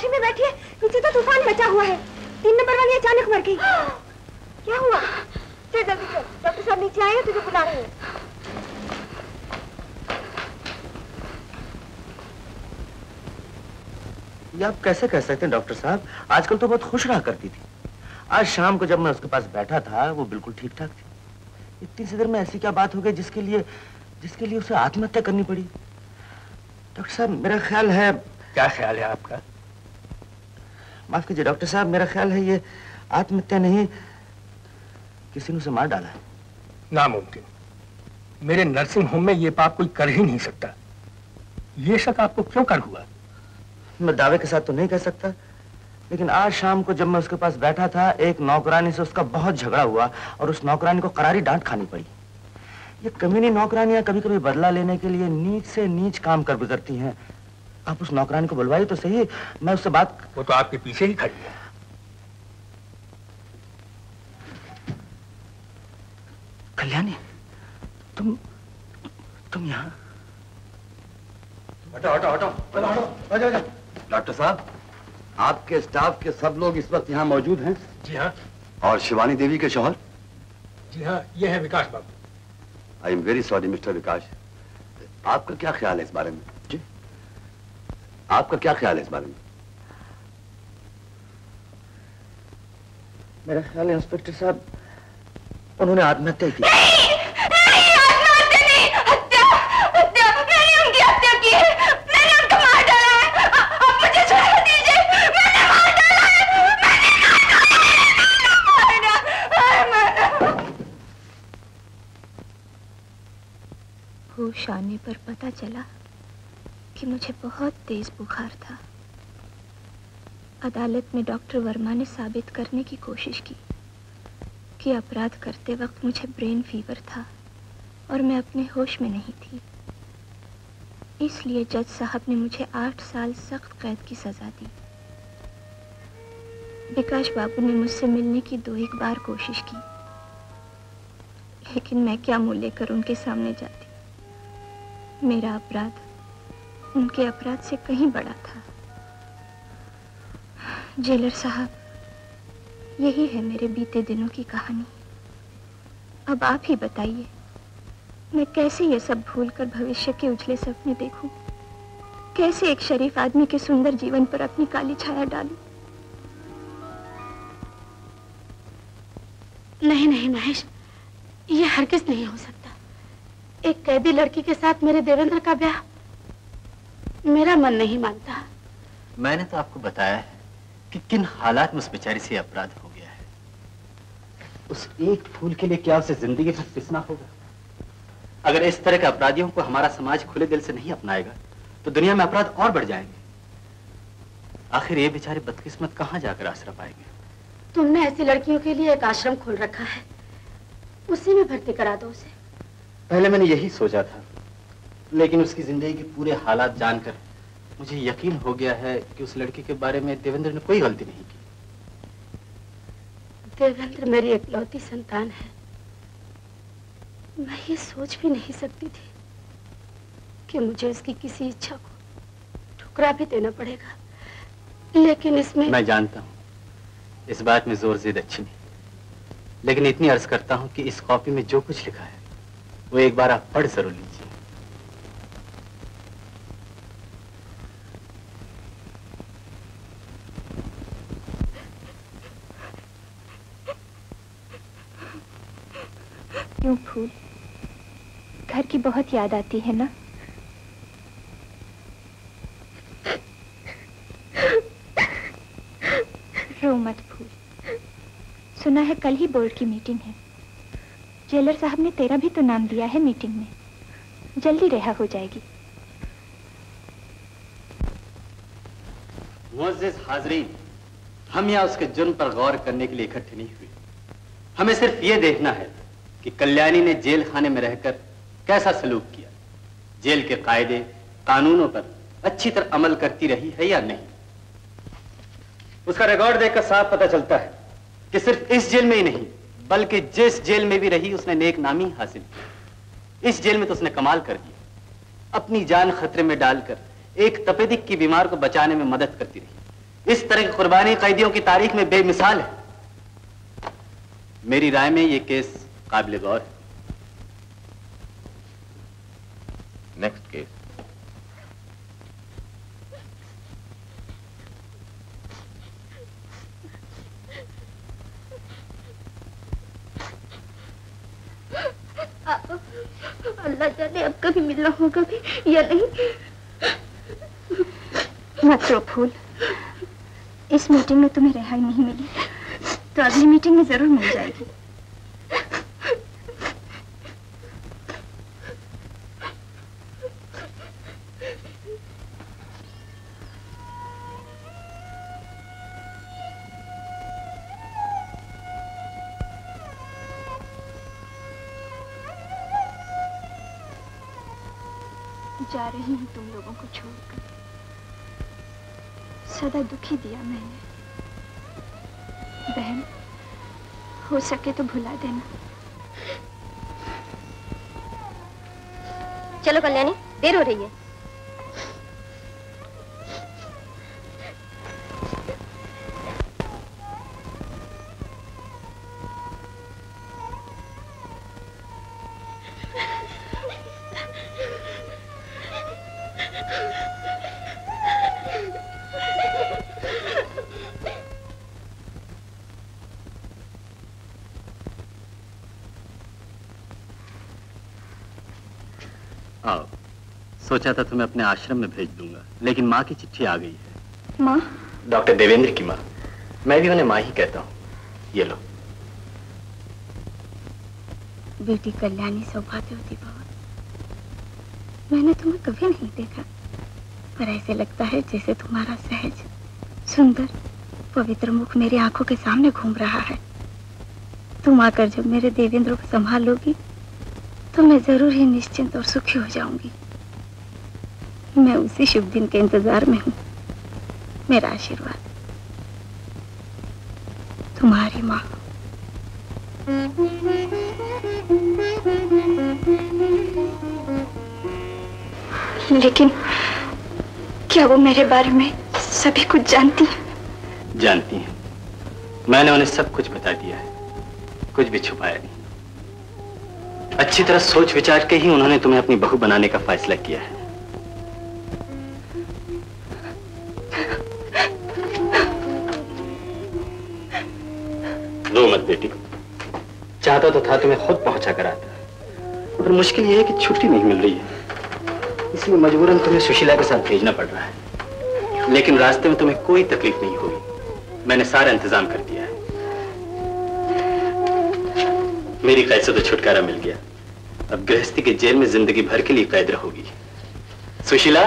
कोठरी में बैठी है, पीछे तो तूफान मचा हुआ है। तीन नंबर वाली अचानक मर गई। क्या हुआ? चल जल्दी चल, डॉक्टर साहब नीचे आए हैं, तुझे बुला रहे हैं। ये आप कैसे कह सकते हैं डॉक्टर साहब? आजकल तो बहुत खुश रहा करती थी। आज शाम को जब मैं उसके पास बैठा था वो बिल्कुल ठीक ठाक थी। इतनी सी देर में ऐसी क्या बात हो गई जिसके लिए जिसके लिए उसे आत्महत्या करनी पड़ी? डॉक्टर साहब मेरा ख्याल है। क्या ख्याल है आपका? माफ कीजिए डॉक्टर साहब, मेरा ख्याल है ये आत्महत्या नहीं, किसी ने उसे मार डाला है। नामुमकिन। मेरे नर्सिंग होम में ये पाप कोई कर ही नहीं सकता। ये शक आपको क्यों कर हुआ? मैं दावे के साथ तो नहीं कह सकता, लेकिन आज शाम को जब मैं उसके पास बैठा था एक नौकरानी से उसका बहुत झगड़ा हुआ और उस नौकरानी को करारी डांट खानी पड़ी। ये कमीनी नौकरानियां कभी कभी बदला लेने के लिए नीच से नीच काम कर गुजरती हैं। आप उस नौकरानी को बुलवाइए तो सही, मैं उससे बात। वो तो आपके पीछे ही खड़ी है। कल्याणी, तुम तुम यहाँ? हटो हटो हटो हटो हटो हटो। डॉक्टर साहब, आपके स्टाफ के सब लोग इस वक्त यहाँ मौजूद हैं? जी हाँ। और शिवानी देवी के शौहर? जी हाँ, ये है विकास बाबू। I am very sorry mister Vikas, आपका क्या ख्याल है इस बारे में? जी, आपका क्या ख्याल है इस बारे में? मेरा ख्याल है इंस्पेक्टर साहब उन्होंने आत्महत्या की। होश आने पर पता चला कि मुझे बहुत तेज बुखार था। अदालत में डॉक्टर वर्मा ने साबित करने की कोशिश की कि अपराध करते वक्त मुझे ब्रेन फीवर था और मैं अपने होश में नहीं थी। इसलिए जज साहब ने मुझे आठ साल सख्त कैद की सजा दी। विकास बाबू ने मुझसे मिलने की दो एक बार कोशिश की, लेकिन मैं क्या मुंह लेकर उनके सामने जाती। मेरा अपराध उनके अपराध से कहीं बड़ा था। जेलर साहब, यही है मेरे बीते दिनों की कहानी। अब आप ही बताइए, मैं कैसे ये सब भूलकर भविष्य के उजले सपने देखूं? कैसे एक शरीफ आदमी के सुंदर जीवन पर अपनी काली छाया डालूं? नहीं नहीं महेश, ये हरगिज नहीं हो सकता। एक कैदी लड़की के साथ मेरे देवेंद्र का ब्याह, मेरा मन नहीं मानता। मैंने तो आपको बताया है कि किन हालात में उस बेचारी से अपराध हो गया है। उस एक फूल के लिए क्या उसे जिंदगी भर पिसना होगा? अगर इस तरह के अपराधियों को हमारा समाज खुले दिल से नहीं अपनाएगा तो दुनिया में अपराध और बढ़ जाएंगे। आखिर ये बेचारे बदकिस्मत कहाँ जाकर आश्रय पाएंगे? तुमने ऐसी लड़कियों के लिए एक आश्रम खोल रखा है, उसी में भर्ती करा दो उसे। पहले मैंने यही सोचा था, लेकिन उसकी जिंदगी के पूरे हालात जानकर मुझे यकीन हो गया है कि उस लड़की के बारे में देवेंद्र ने कोई गलती नहीं की। देवेंद्र मेरी इकलौती संतान है। मैं ये सोच भी नहीं सकती थी कि मुझे उसकी किसी इच्छा को ठुकरा भी देना पड़ेगा, लेकिन इसमें मैं जानता हूँ इस बात में जोर जिद अच्छी नहीं, लेकिन इतनी अर्ज करता हूँ कि इस कॉपी में जो कुछ लिखा है वो एक बार आप पढ़ जरूर लीजिए। क्यों फूल, घर की बहुत याद आती है ना? रो मत फूल, सुना है कल ही बोर्ड की मीटिंग है। जेलर साहब ने तेरा भी तो नाम दिया है मीटिंग में, जल्दी रिहा हो जाएगी। मुअज़्ज़िज़ हाज़रीन, हम यहाँ उसके जुर्म पर गौर करने के लिए इकट्ठे नहीं हुए। हमें सिर्फ ये देखना है कि कल्याणी ने जेल खाने में रहकर कैसा सलूक किया, जेल के कायदे कानूनों पर अच्छी तरह अमल करती रही है या नहीं। उसका रिकॉर्ड देखकर साफ पता चलता है कि सिर्फ इस जेल में ही नहीं बल्कि जिस जेल में भी रही उसने नेक नामी हासिल की। इस जेल में तो उसने कमाल कर दिया, अपनी जान खतरे में डालकर एक तपेदिक की बीमार को बचाने में मदद करती रही। इस तरह की कुर्बानी कैदियों की तारीख में बेमिसाल है। मेरी राय में यह केस काबिल गौर है। Next case. अल्लाह जाने अब कभी मिलना होगा भी या नहीं। मत रो फूल, इस मीटिंग में तुम्हें रिहाई नहीं मिली तो अगली मीटिंग में जरूर मिल जाएगी। जा रही हूँ तुम लोगों को छोड़कर, सदा दुखी दिया मैंने। बहन, हो सके तो भुला देना। चलो कल्याणी, देर हो रही है। आओ, सोचा था तुम्हें अपने आश्रम में भेज दूंगा, लेकिन माँ की चिट्ठी आ गई है। माँ? डॉक्टर देवेंद्र की माँ। मैं भी उन्हें माँ ही कहता हूँ। ये लो। बेटी कल्याणी सौभाग्यवती भवन। मैंने तुम्हें कभी नहीं देखा, पर ऐसे लगता है जैसे तुम्हारा सहज, सुंदर, पवित्र मुख मेरी आंखों के सामने घूम रहा है। तुम आकर जब मेरे देवेंद्र को संभाल लोगी तो मैं जरूर ही निश्चिंत और सुखी हो जाऊंगी। मैं उसी शुभ दिन के इंतजार में हूँ। मेरा आशीर्वाद। तुम्हारी माँ। लेकिन क्या वो मेरे बारे में सभी कुछ जानती है? जानती हैं। मैंने उन्हें सब कुछ बता दिया है, कुछ भी छुपाया नहीं। अच्छी तरह सोच विचार के ही उन्होंने तुम्हें अपनी बहू बनाने का फैसला किया है। रो मत बेटी, चाहता तो था तुम्हें खुद पहुंचा कर आता, पर मुश्किल यह है कि छुट्टी नहीं मिल रही है, इसलिए मजबूरन तुम्हें सुशीला के साथ भेजना पड़ रहा है। लेकिन रास्ते में तुम्हें कोई तकलीफ नहीं होगी, मैंने सारा इंतजाम कर दिया है। मेरी कैद से तो छुटकारा मिल गया, अब गृहस्थी के जेल में जिंदगी भर के लिए कैद रहोगी। सुशीला,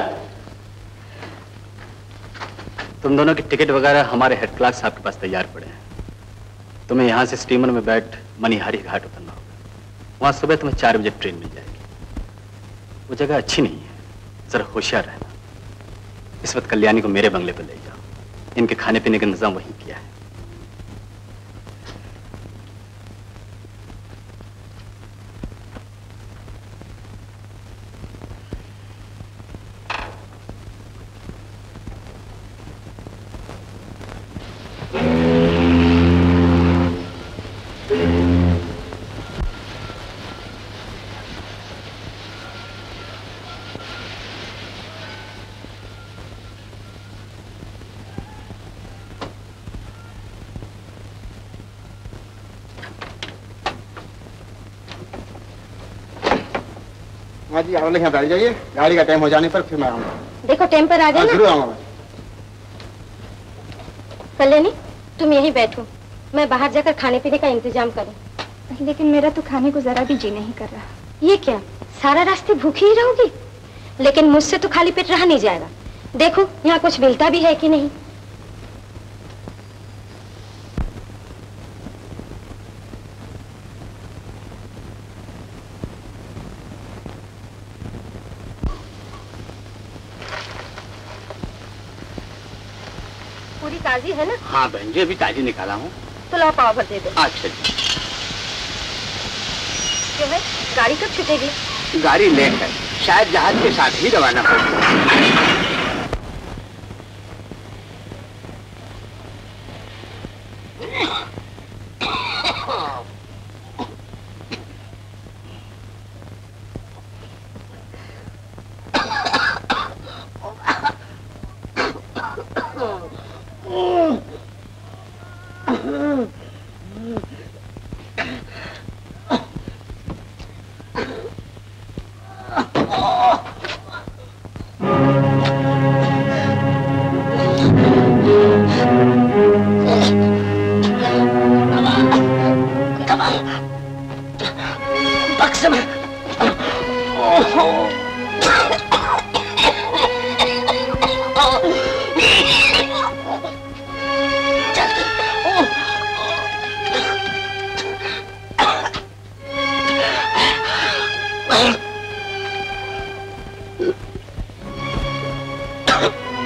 तुम दोनों की टिकट वगैरह हमारे हेड क्लार्क साहब के पास तैयार पड़े हैं। तुम्हें यहां से स्टीमर में बैठ मनिहारी घाट उतरना होगा। वहां सुबह तुम्हें चार बजे ट्रेन मिल जाएगी। वो जगह अच्छी नहीं है, जरा होशियार रहना। इस वक्त कल्याणी को मेरे बंगले पर ले जाओ, इनके खाने पीने का इंतजाम वहीं किया है। हाँ जी, आप लोग यहाँ बैठ जाइए, गाड़ी का टाइम हो जाने पर फिर मैं आऊँगा। देखो टाइम पर आ जाना। जरूर आऊँगा। कल्याणी, तुम यहीं बैठो, मैं बाहर जाकर खाने पीने का इंतजाम करूं। लेकिन मेरा तो खाने को जरा भी जी नहीं कर रहा। ये क्या, सारा रास्ते भूखी ही रहोगी? लेकिन मुझसे तो खाली पेट रहा नहीं जाएगा। देखो यहाँ कुछ मिलता भी है कि नहीं। पूरी ताजी है ना? हाँ बहन जी, अभी ताजी निकाला हूँ। तो लाओ पाव भर दे दो। अच्छा जी। क्यों है, गाड़ी कब छूटेगी? गाड़ी लेट है, शायद जहाज के साथ ही रवाना होगी।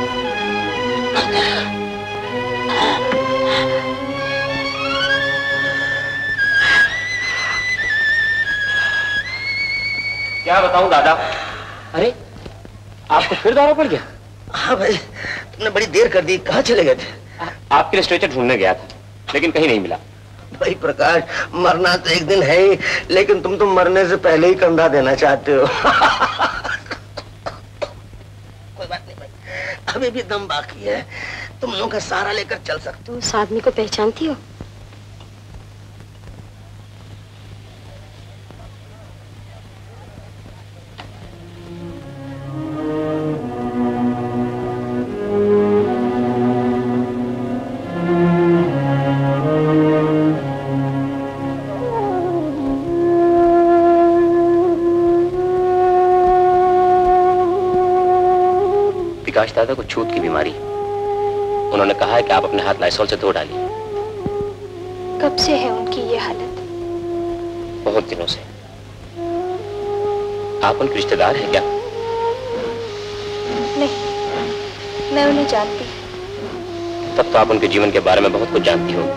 क्या बताऊं दादा? अरे आपको फिर दौरा पड़ गया? हाँ भाई, तुमने बड़ी देर कर दी, कहाँ चले गए थे? आपके लिए स्ट्रेचर ढूंढने गया था, लेकिन कहीं नहीं मिला। भाई प्रकाश, मरना तो एक दिन है ही, लेकिन तुम तो मरने से पहले ही कंधा देना चाहते हो। कोई बात नहीं भाई, अभी भी दम बाकी है, तुम लोगों का सहारा लेकर चल सकते हो। उस आदमी को पहचानती हो? विकास दादा को छूत की बीमारी, उन्होंने कहा है कि आप अपने हाथ लाइसॉल से धो डालिए। कब से है उनकी ये हालत? बहुत दिनों से। आप उनके रिश्तेदार हैं क्या? नहीं, मैं उन्हें जानती। तब तो आप उनके जीवन के बारे में बहुत कुछ जानती हो।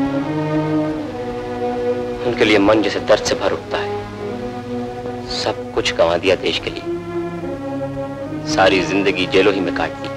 उनके लिए मन जैसे दर्द से भर उठता है। सब कुछ गंवा दिया देश के लिए, सारी जिंदगी जेलों ही में काट दी।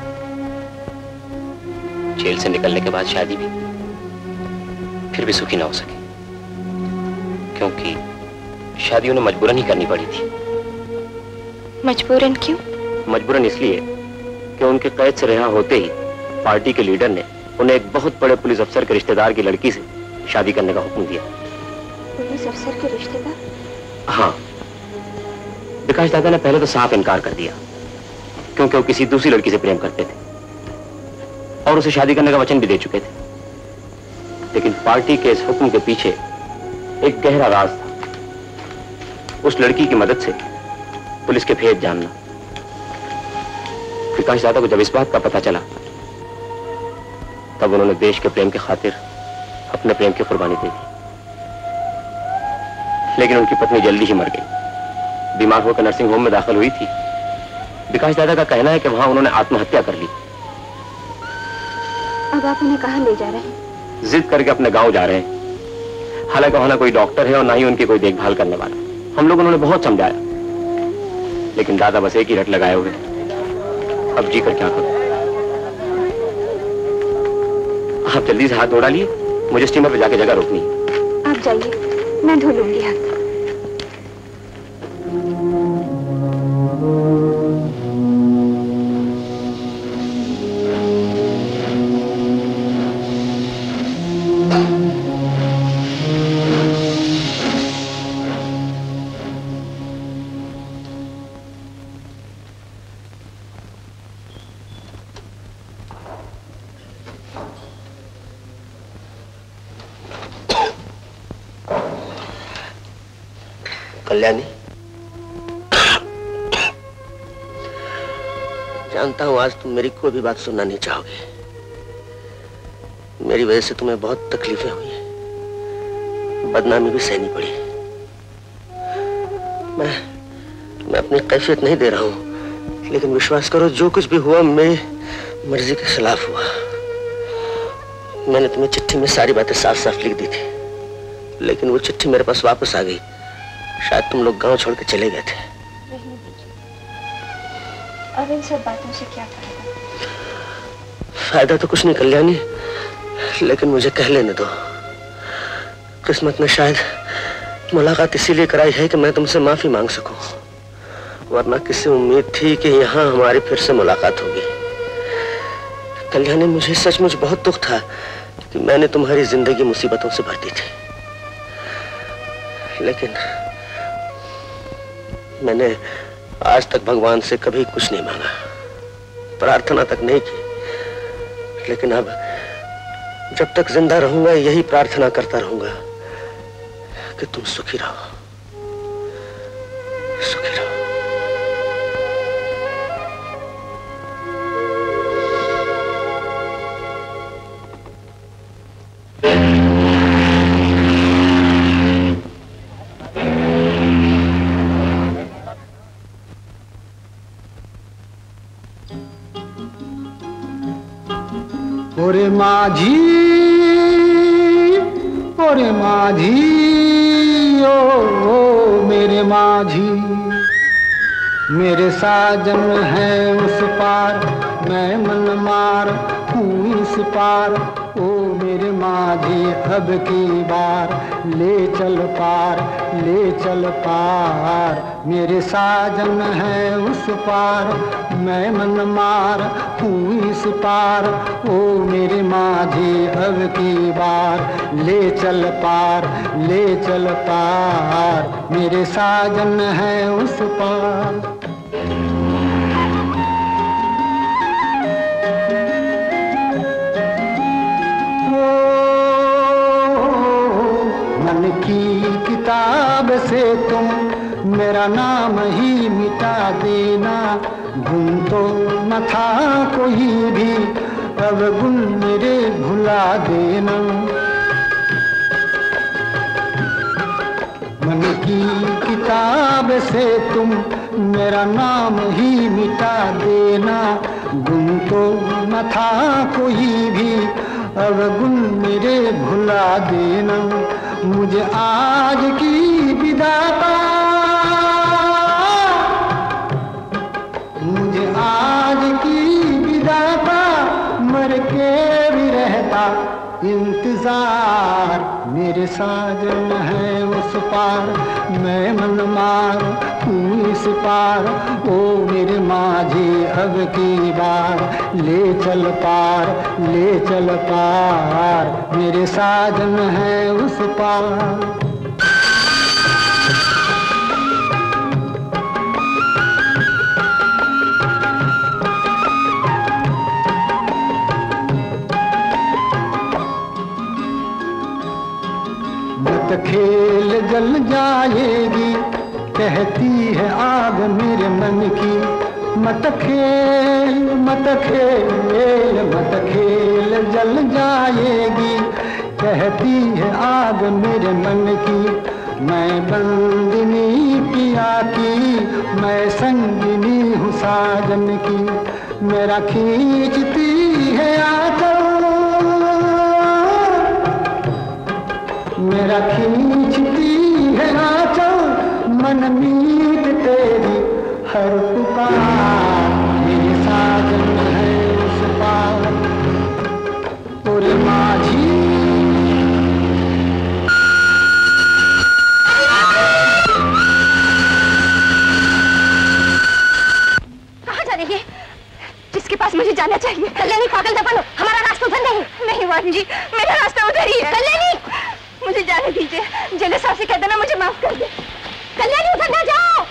जेल से निकलने के बाद शादी भी, फिर भी सुखी ना हो सके, क्योंकि शादी उन्हें मजबूरन ही करनी पड़ी थी। मजबूरन क्यों? मजबूरन इसलिए कि उनके कैद से रिहा होते ही पार्टी के लीडर ने उन्हें एक बहुत बड़े पुलिस अफसर के रिश्तेदार की लड़की से शादी करने का हुक्म दिया। पुलिस अफसर के रिश्तेदार? हाँ, विकास दादा ने पहले तो साफ इनकार कर दिया, क्योंकि वो किसी दूसरी लड़की से प्रेम करते थे और उसे शादी करने का वचन भी दे चुके थे। लेकिन पार्टी के इस हुक्म के पीछे एक गहरा राज था, उस लड़की की मदद से पुलिस के भेद जानना। विकास दादा को जब इस बात का पता चला, तब उन्होंने देश के प्रेम की खातिर अपने प्रेम की कुर्बानी दे दी। लेकिन उनकी पत्नी जल्दी ही मर गई, बीमार होकर नर्सिंग होम में दाखिल हुई थी। विकास दादा का कहना है कि वहां उन्होंने आत्महत्या कर ली। अब आप उन्हें कहां ले जा रहे हैं? जिद करके अपने गांव जा रहे हैं। हालांकि वहां ना कोई डॉक्टर है और ना ही उनकी कोई देखभाल करने वाला। हम लोग उन्होंने बहुत समझाया, लेकिन दादा बस एक ही रट लगाए हुए। अब जी कर क्या करूं? आप जल्दी से हाथ धो डालिए, मुझे स्टीमर पे जाके जगह रोकनी है। आप जाइए, मैं धो लूंगी हाथ। कल्याणी, जानता हूं आज तुम मेरी कोई भी बात सुनना नहीं चाहोगे। मेरी वजह से तुम्हें बहुत तकलीफें हुई हैं, बदनामी भी सहनी पड़ी। मैं मैं अपनी कैफियत नहीं दे रहा हूं, लेकिन विश्वास करो जो कुछ भी हुआ मेरी मर्जी के खिलाफ हुआ। मैंने तुम्हें चिट्ठी में सारी बातें साफ साफ लिख दी थी, लेकिन वो चिट्ठी मेरे पास वापस आ गई। शायद तुम लोग गांव छोड़ के चले गए थे। अब इन सब बातों से क्या फायदा? फायदा तो कुछ नहीं कल्याणी, लेकिन मुझे कह लेने दो। किस्मत ने शायद मुलाकात इसीलिए कराई है कि मैं तुमसे माफी मांग सकूं, वरना किसी उम्मीद थी कि यहाँ हमारी फिर से मुलाकात होगी। कल्याणी, मुझे सचमुच बहुत दुख था कि मैंने तुम्हारी जिंदगी मुसीबतों से भर दी थी, लेकिन मैंने आज तक भगवान से कभी कुछ नहीं मांगा, प्रार्थना तक नहीं की। लेकिन अब जब तक जिंदा रहूंगा यही प्रार्थना करता रहूंगा कि तुम सुखी रहो, सुखी रहो। ओरे माझी ओरे माझी ओ, ओ मेरे माझी, मेरे साजन है उस पार, मैं मन मार हूँ इस पार। ओ मेरे माझी अब की बार ले चल पार, ले चल पार। मेरे साजन है उस पार, मैं मन मार हूँ इस पार। ओ मेरे माझी अब की बार ले चल पार, ले चल पार। मेरे साजन है उस पार। मन की किताब से तुम मेरा नाम ही मिटा देना, गुण तो न था कोई भी, अब गुण मेरे भुला देना। मन की किताब से तुम मेरा नाम ही मिटा देना, गुण तो न था कोई भी, अब गुण मेरे भुला देना। मुझे आज की विदाता, मुझे आज की विदाता, मर के भी रहता इंतजार। मेरे साजन है उस पार, मैं मन मार हूँ इस पार। ओ मेरे माझी अब की बार ले चल पार, ले चल पार। मेरे साजन है उस पार। मत खेल जल जाएगी, कहती है आग मेरे मन की। मत खेल मत खेल मत खेल जल जाएगी, कहती है आग मेरे मन की। मैं बंदिनी पिया की, मैं संगिनी हूँ साजन की। मेरा खींचती है आंचल, मेरा खींचती है आंचल, मन मीत तेरी हर पुकार। मेरे साजन है उस पार, ओरे माझी। कहाँ जा रही है? जिसके पास मुझे जाना चाहिए। कल्याणी पागल न बनो, हमारा रास्ता उधर नहीं। नहीं वाणी जी, मेरा रास्ता उधर ही है। कल्याणी मुझे जाने दीजिए, जेलर साहब से कह देना मुझे माफ कर दे। कल्याणी उधर ना जाओ।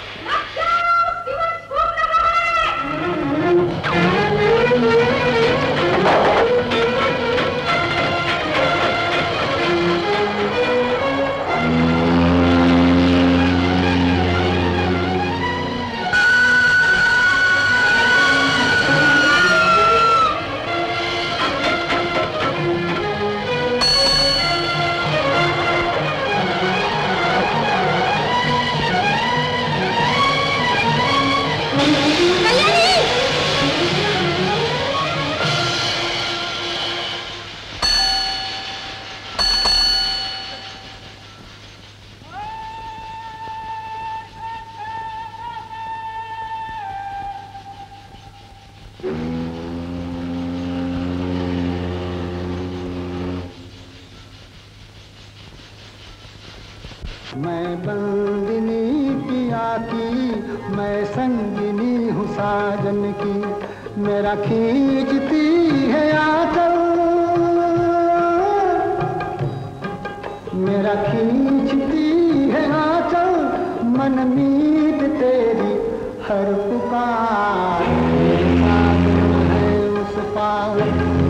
मैं बंदिनी पिया की, मैं संगिनी हूँ साजन की। मेरा खींचती है आंचल, मेरा खींचती है आंचल, मन मीत तेरी हर पुकार। मेरे साजन है उस पार,